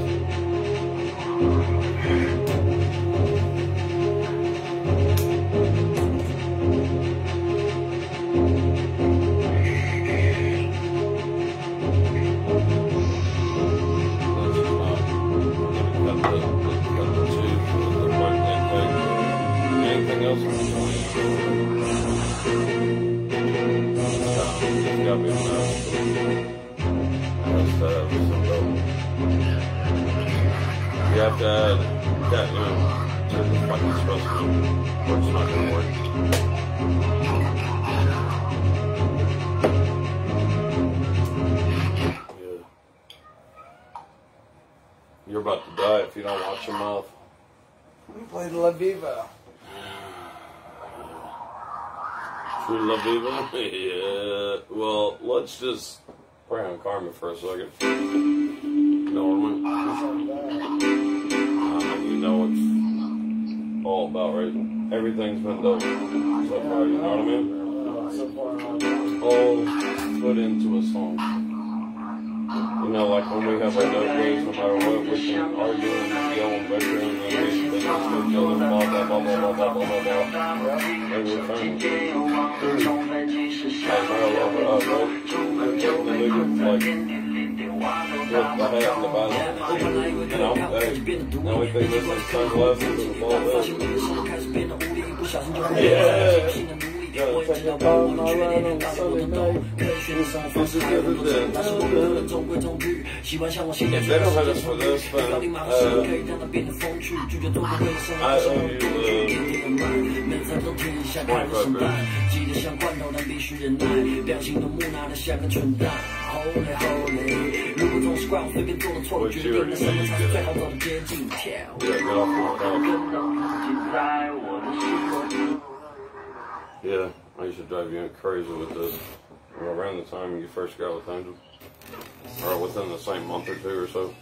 Anything else? Just got me on that. You have to add that, you know, to the fucking specimen, or it's not gonna work. Yeah. You're about to die if you don't watch your mouth. We played La Viva. True La Viva? Yeah. Well, let's just pray on karma for a second. You know what I mean? You know what it's all about, right? Everything's been done so far, you know what I mean? All put into a song. You know, like when we have our dope days, no matter what, we can argue and yell and bicker and then we just go kill them, blah, blah, blah, blah, blah, blah, blah, blah, blah. And we're famous. Like, I love it up, right? And the niggas, like, look, the hat and the bottom. And I'm, hey, now we think this is sunglasses and the ball belt. Yeah! Take a ball, my ride on Sunday night. This is the if they don't hit us for this, then I owe you 25 Yeah, I used to drive you crazy with this. Around the time you first got with Angel, or within the same month or two or so.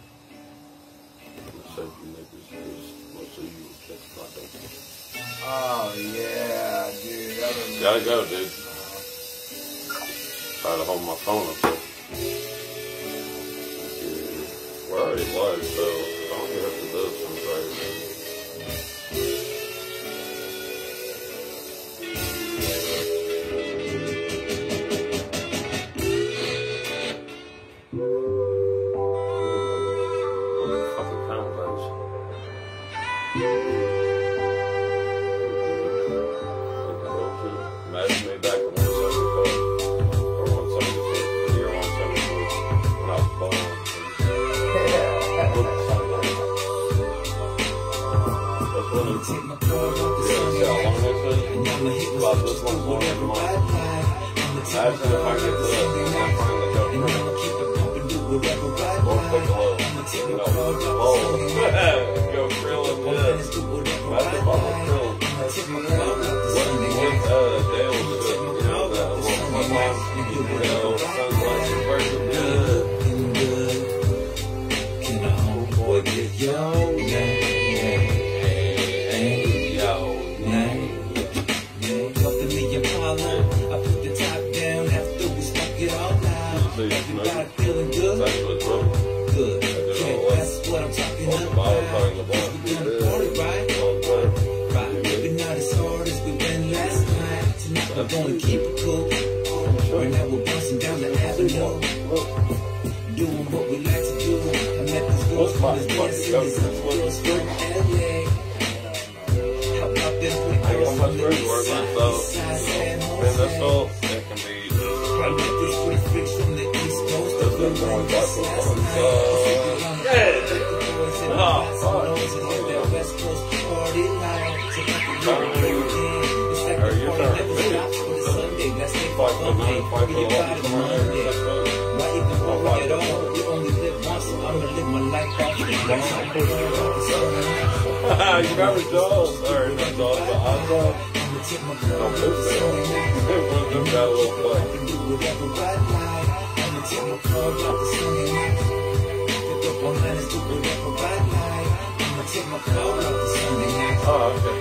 Oh yeah, dude. Gotta go, dude. Try to hold my phone up there. We're already live, so don't get up to this one right now. Are you fight for the love of someone every 6 months. Why even worry at all? You only live once, so I'm gonna live my life off the You remember Jaws? Or not Jaws, but Oswald? Don't miss that. One of them got a little play. Oh, okay.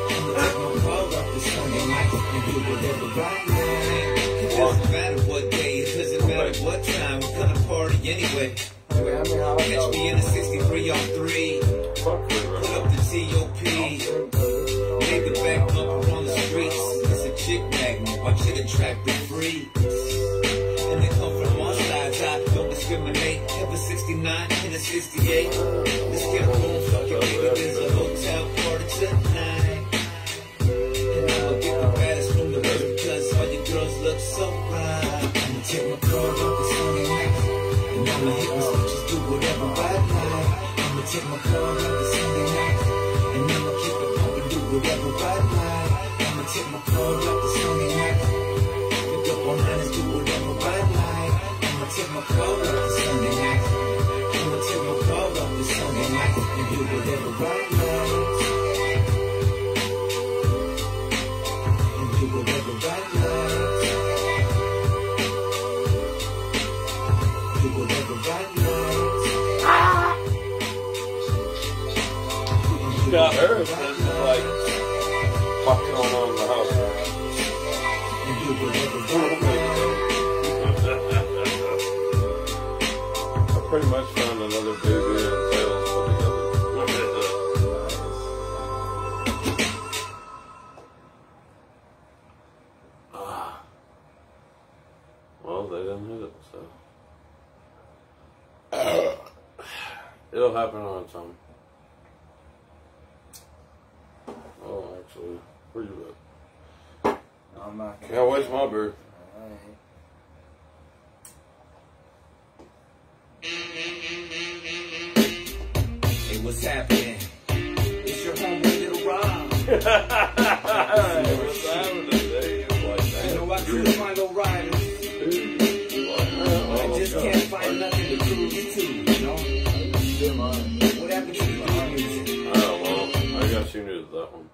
It doesn't matter what day, it doesn't matter what time, we're gonna party anyway. Catch me in a 63 on 3. Put up the TOP. Make the back bumper on the streets. It's a chick magnet, watch it attract the freaks. And they come from all sides, I don't discriminate. Have a 69 and a 68. Let's get home, fuck it, baby, there's a hotel party tonight. And I'ma get the baddest from the rest because all your girls look so bright. I'ma take my car off the Sunday night. And I'ma hit my switches, do whatever I like. I'ma take my car off the Sunday night. And I'ma keep it pumping, do whatever I like. I'ma take my car off the Sunday night. Pick up on honest, do whatever I like. I'ma take my car off the Sunday night. I'ma take my car off the Sunday night. And do whatever I like. And do whatever I like. Do whatever I like. Got her. This is like, what's going on in the house? I pretty much found another baby and tails put together. Well, they didn't hit it, so. It'll happen on its own. Oh, actually, where you at? I'm not. Yeah, where's my beer? Hey, what's happening? It's your homeboy Little Rob. What's happening today? It's like that. You know I couldn't find no riders. I just can't find nothing to cruise to, you know? What happened to the music? Oh, well, I guess you knew that one.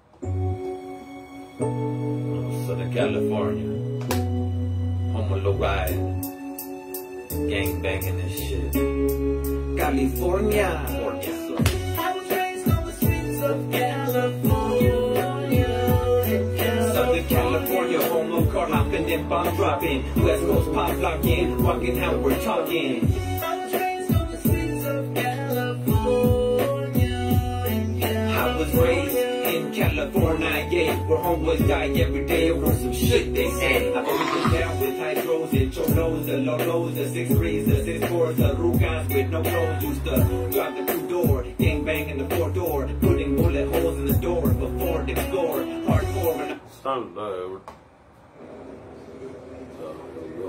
Southern California. Home of low riding. Gang banging and shit. California. I was raised on the streets of California. Southern California, home of car hopping and bomb dropping. West Coast pop locking, rocking how we're talking. I was raised on the streets of California. I was raised in California, yeah, where homeboys die every day over some shit they say. I've always been down with hydros, the cholos, the lolos, the 6'3s, the 6'4s, the Rugans with no clothes. Used to drive the 2-door, gang bang in the 4-door, putting bullet holes in the door before they explore. Hardcore when It's time to die over. So, here we go.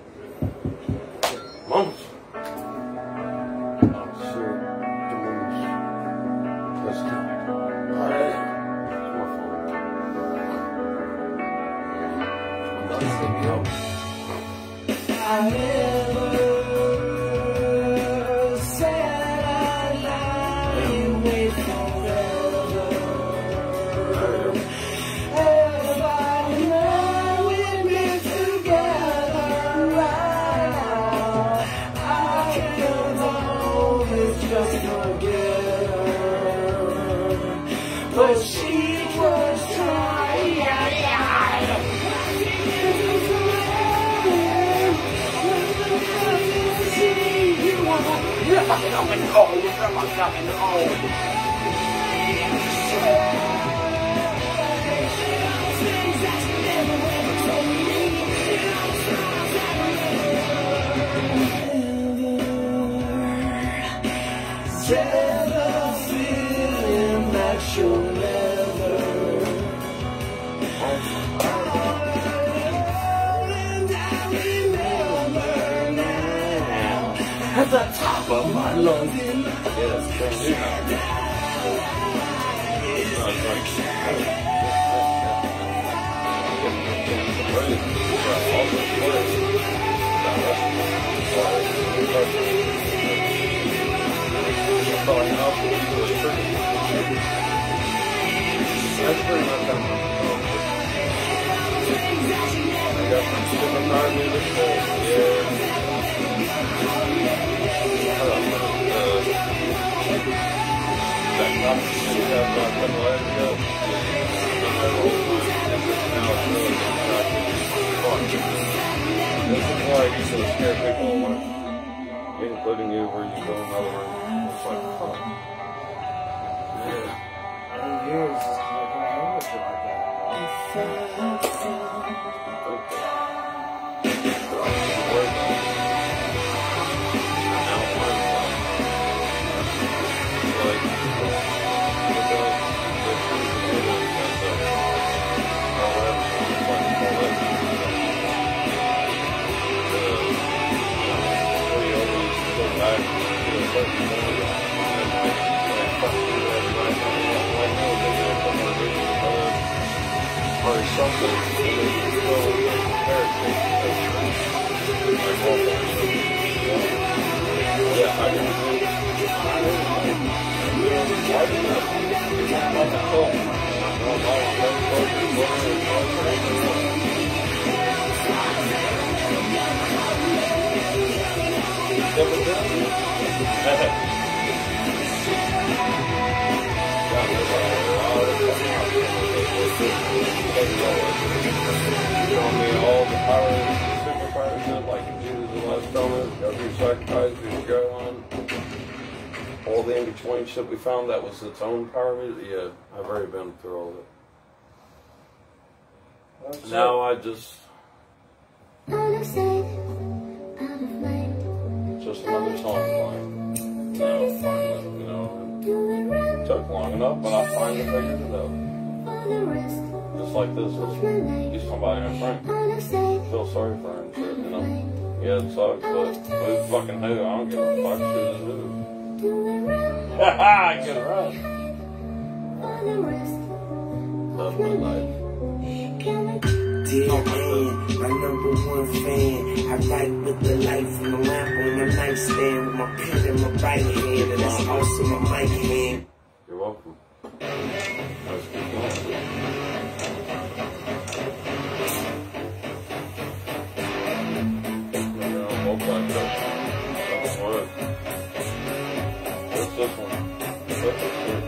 Mums. Oh, shit. The mums. Testing. Alright. It's my phone. I never said I'd lie away forever. If I know we'd be together right now, I can't always just forget her. But she was trying. You're fucking open cold, you're fucking old. Never feeling that you'll never. And I remember now at the top of my lungs. Yes, That's pretty much how much I got some super power music, yeah. That topic that we had about a couple hours ago, this is why I used to scare people away, including you, where you go in another room. It's like, huh. Yeah. Years like my English like that. Or something. Yeah, I can all the powers, super powers, like Jesus the last Thomas, go through sacrifice, through go on. All the in-between shit we found that was its own power music. Yeah, I've already been through all of it. Now I just another song playing. It took long enough, but I finally figured it out. Just like this, he's somebody in front. Feel sorry for him, shit, you know. Yeah, it sucks, but who fucking who? I don't give a fuck. Shit is who. Haha, get it right. Love my life. Dear man, my number one fan. I write with the light from the lamp on my nightstand with my pen in my right hand, and that's also my mic hand. You're welcome. Let's keep going. What's this one? What's this one?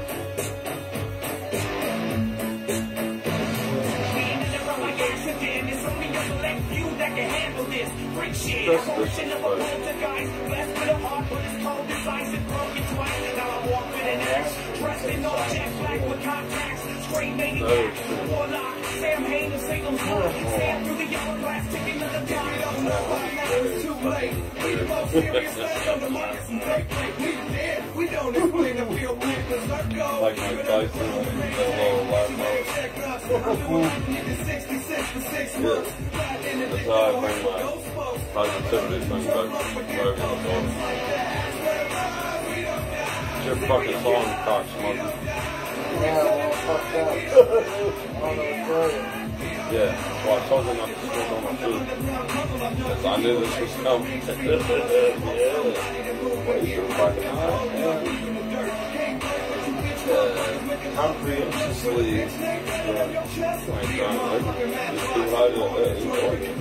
Like Mike Tyson, that little last note. That's how I bring my positivity thing back. It's your fucking song, cock smoker. Yeah, well, fuck that. Yeah, well, I told them not to smoke on my food. Because I knew this was coming. Yeah. Wait, you're fucking hot, man. Conscientiously, like, just too high to enjoy it.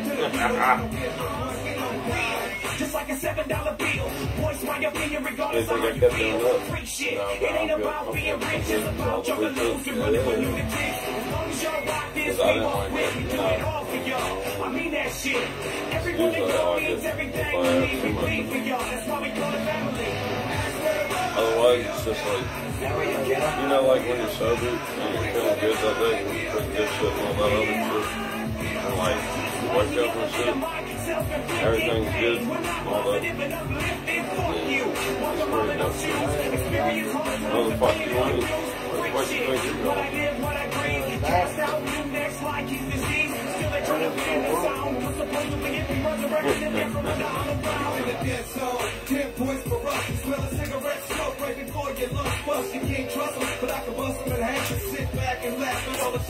Just like a $7 bill. Voice my opinion regardless of how you feel. Free shit. It ain't about being rich, it's about juggaloos and really when you can dig. As long as y'all rock this, we won't quit. We do it all for y'all. I mean that shit. Everyone in y'all means everything we need. We bleed for y'all. That's why we call it family. Otherwise, it's just like, you know, like when you're sober and you're feeling good that day, and you're putting good shit and all that other shit. And like, you wake up and shit, everything's good, and all that. Yeah, it's pretty dope. How the fuck you want it? What you think you're going?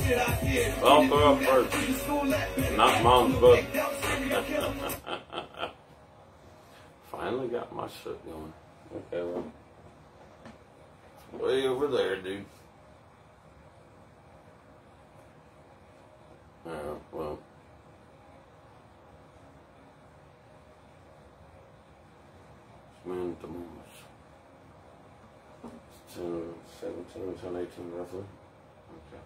I'll throw up first. Not mom's book. finally got my shit going. Okay, well. It's way over there, dude. Well. Man, the moment. 10, 17, 10, 18 roughly. Okay.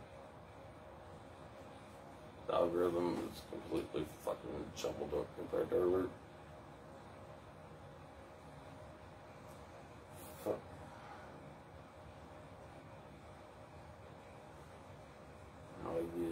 The algorithm is completely fucking jumbled up compared to earlier. Fuck. Oh yeah.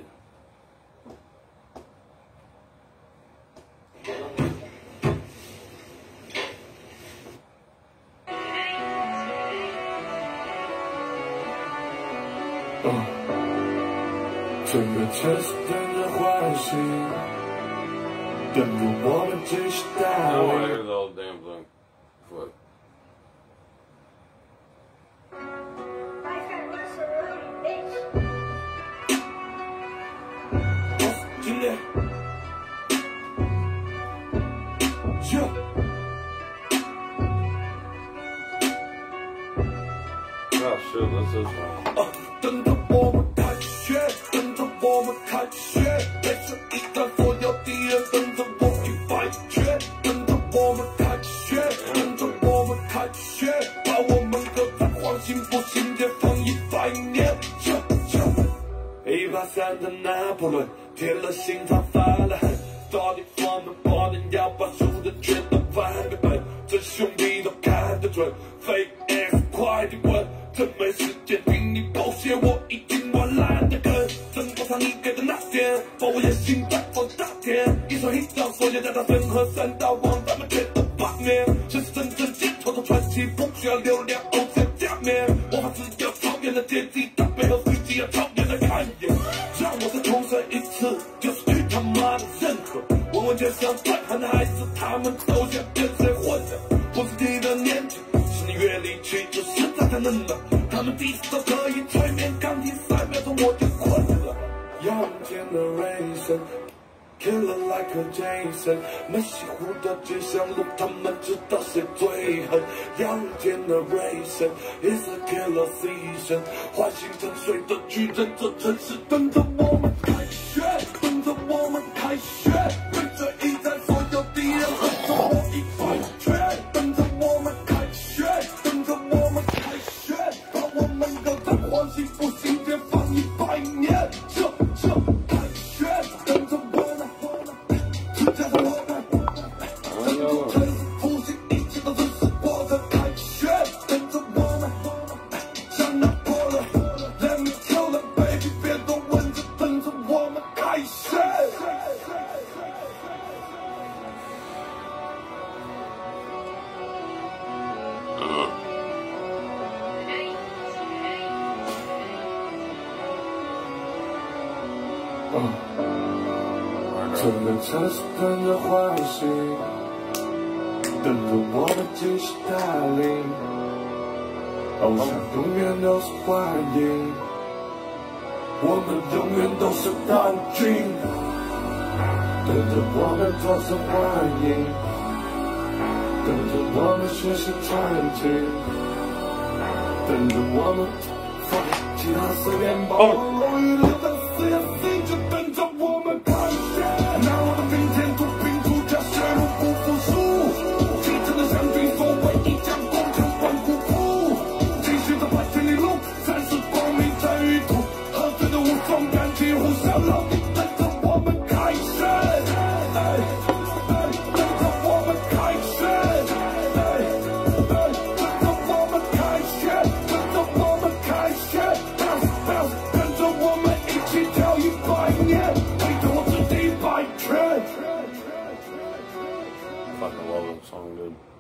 整个城市等着唤醒，等着我们继续带领。 I don't want to hear the whole damn thing. What? 今天 Oh shit, this is one. 等着我们开学，等着我们开学，被这一代所有敌人等着我去摆决，等着我们开学，等着我们开学，把我们的在黄心不心间放100年。183的拿破仑铁了心他发了狠，到底我们不能要把输的全都翻个本，这兄弟都看得准，非 X 快点滚。真没时间听你狗血，我已经玩烂的梗。挣多少你给的那些，把我野心再放大点。一手 hit 让所有家长分和三大王，咱们全都罢免。这是真正街头的传奇，不需要流量偶像加冕。我发自由超越了阶级，但背后实际要超越了看一眼。让我再重申一次，就是去他妈的认可。问问街上最狠的孩子，他们都想跟谁混着？不是你的年纪，是你阅历去就实在太嫩了。他们第一次都可以催眠，刚听3秒钟我就困了。Young generation, killer like a Jason， 没西湖的街巷路，他们知道谁最狠。Young generation is a killer season， 唤醒沉睡的巨人，这城市等着我们开学，等着我们开学，对这一代所有敌人和着我100决，等着我们开学，等着我们开学。我们都在黄心不心间放100年，这开学，等着我们，只加上我们，整个城市复兴，一切都只是我的开学，等着我们，像拿破仑 ，Let me kill them baby， 别多问着，等着我们开学。整个城市等着唤醒，等着我们继续带领。偶像永远都是幻影，我们永远都是冠军。等着我们做成幻影，等着我们学习传奇，等着我们放其他随便把楼宇留在414，就等着我们开学。拿我的冰天土兵土家血路不服输，继承的将军所谓一将功成万骨枯，继续的8千里路，才是光明在于途。喝醉的无从感激，互相老弟等着我们开学，等着我们开学，等着我们开学，等着我们开学。跟着我们一起跳100年，陪着我吃100圈。 Fucking love that song, dude.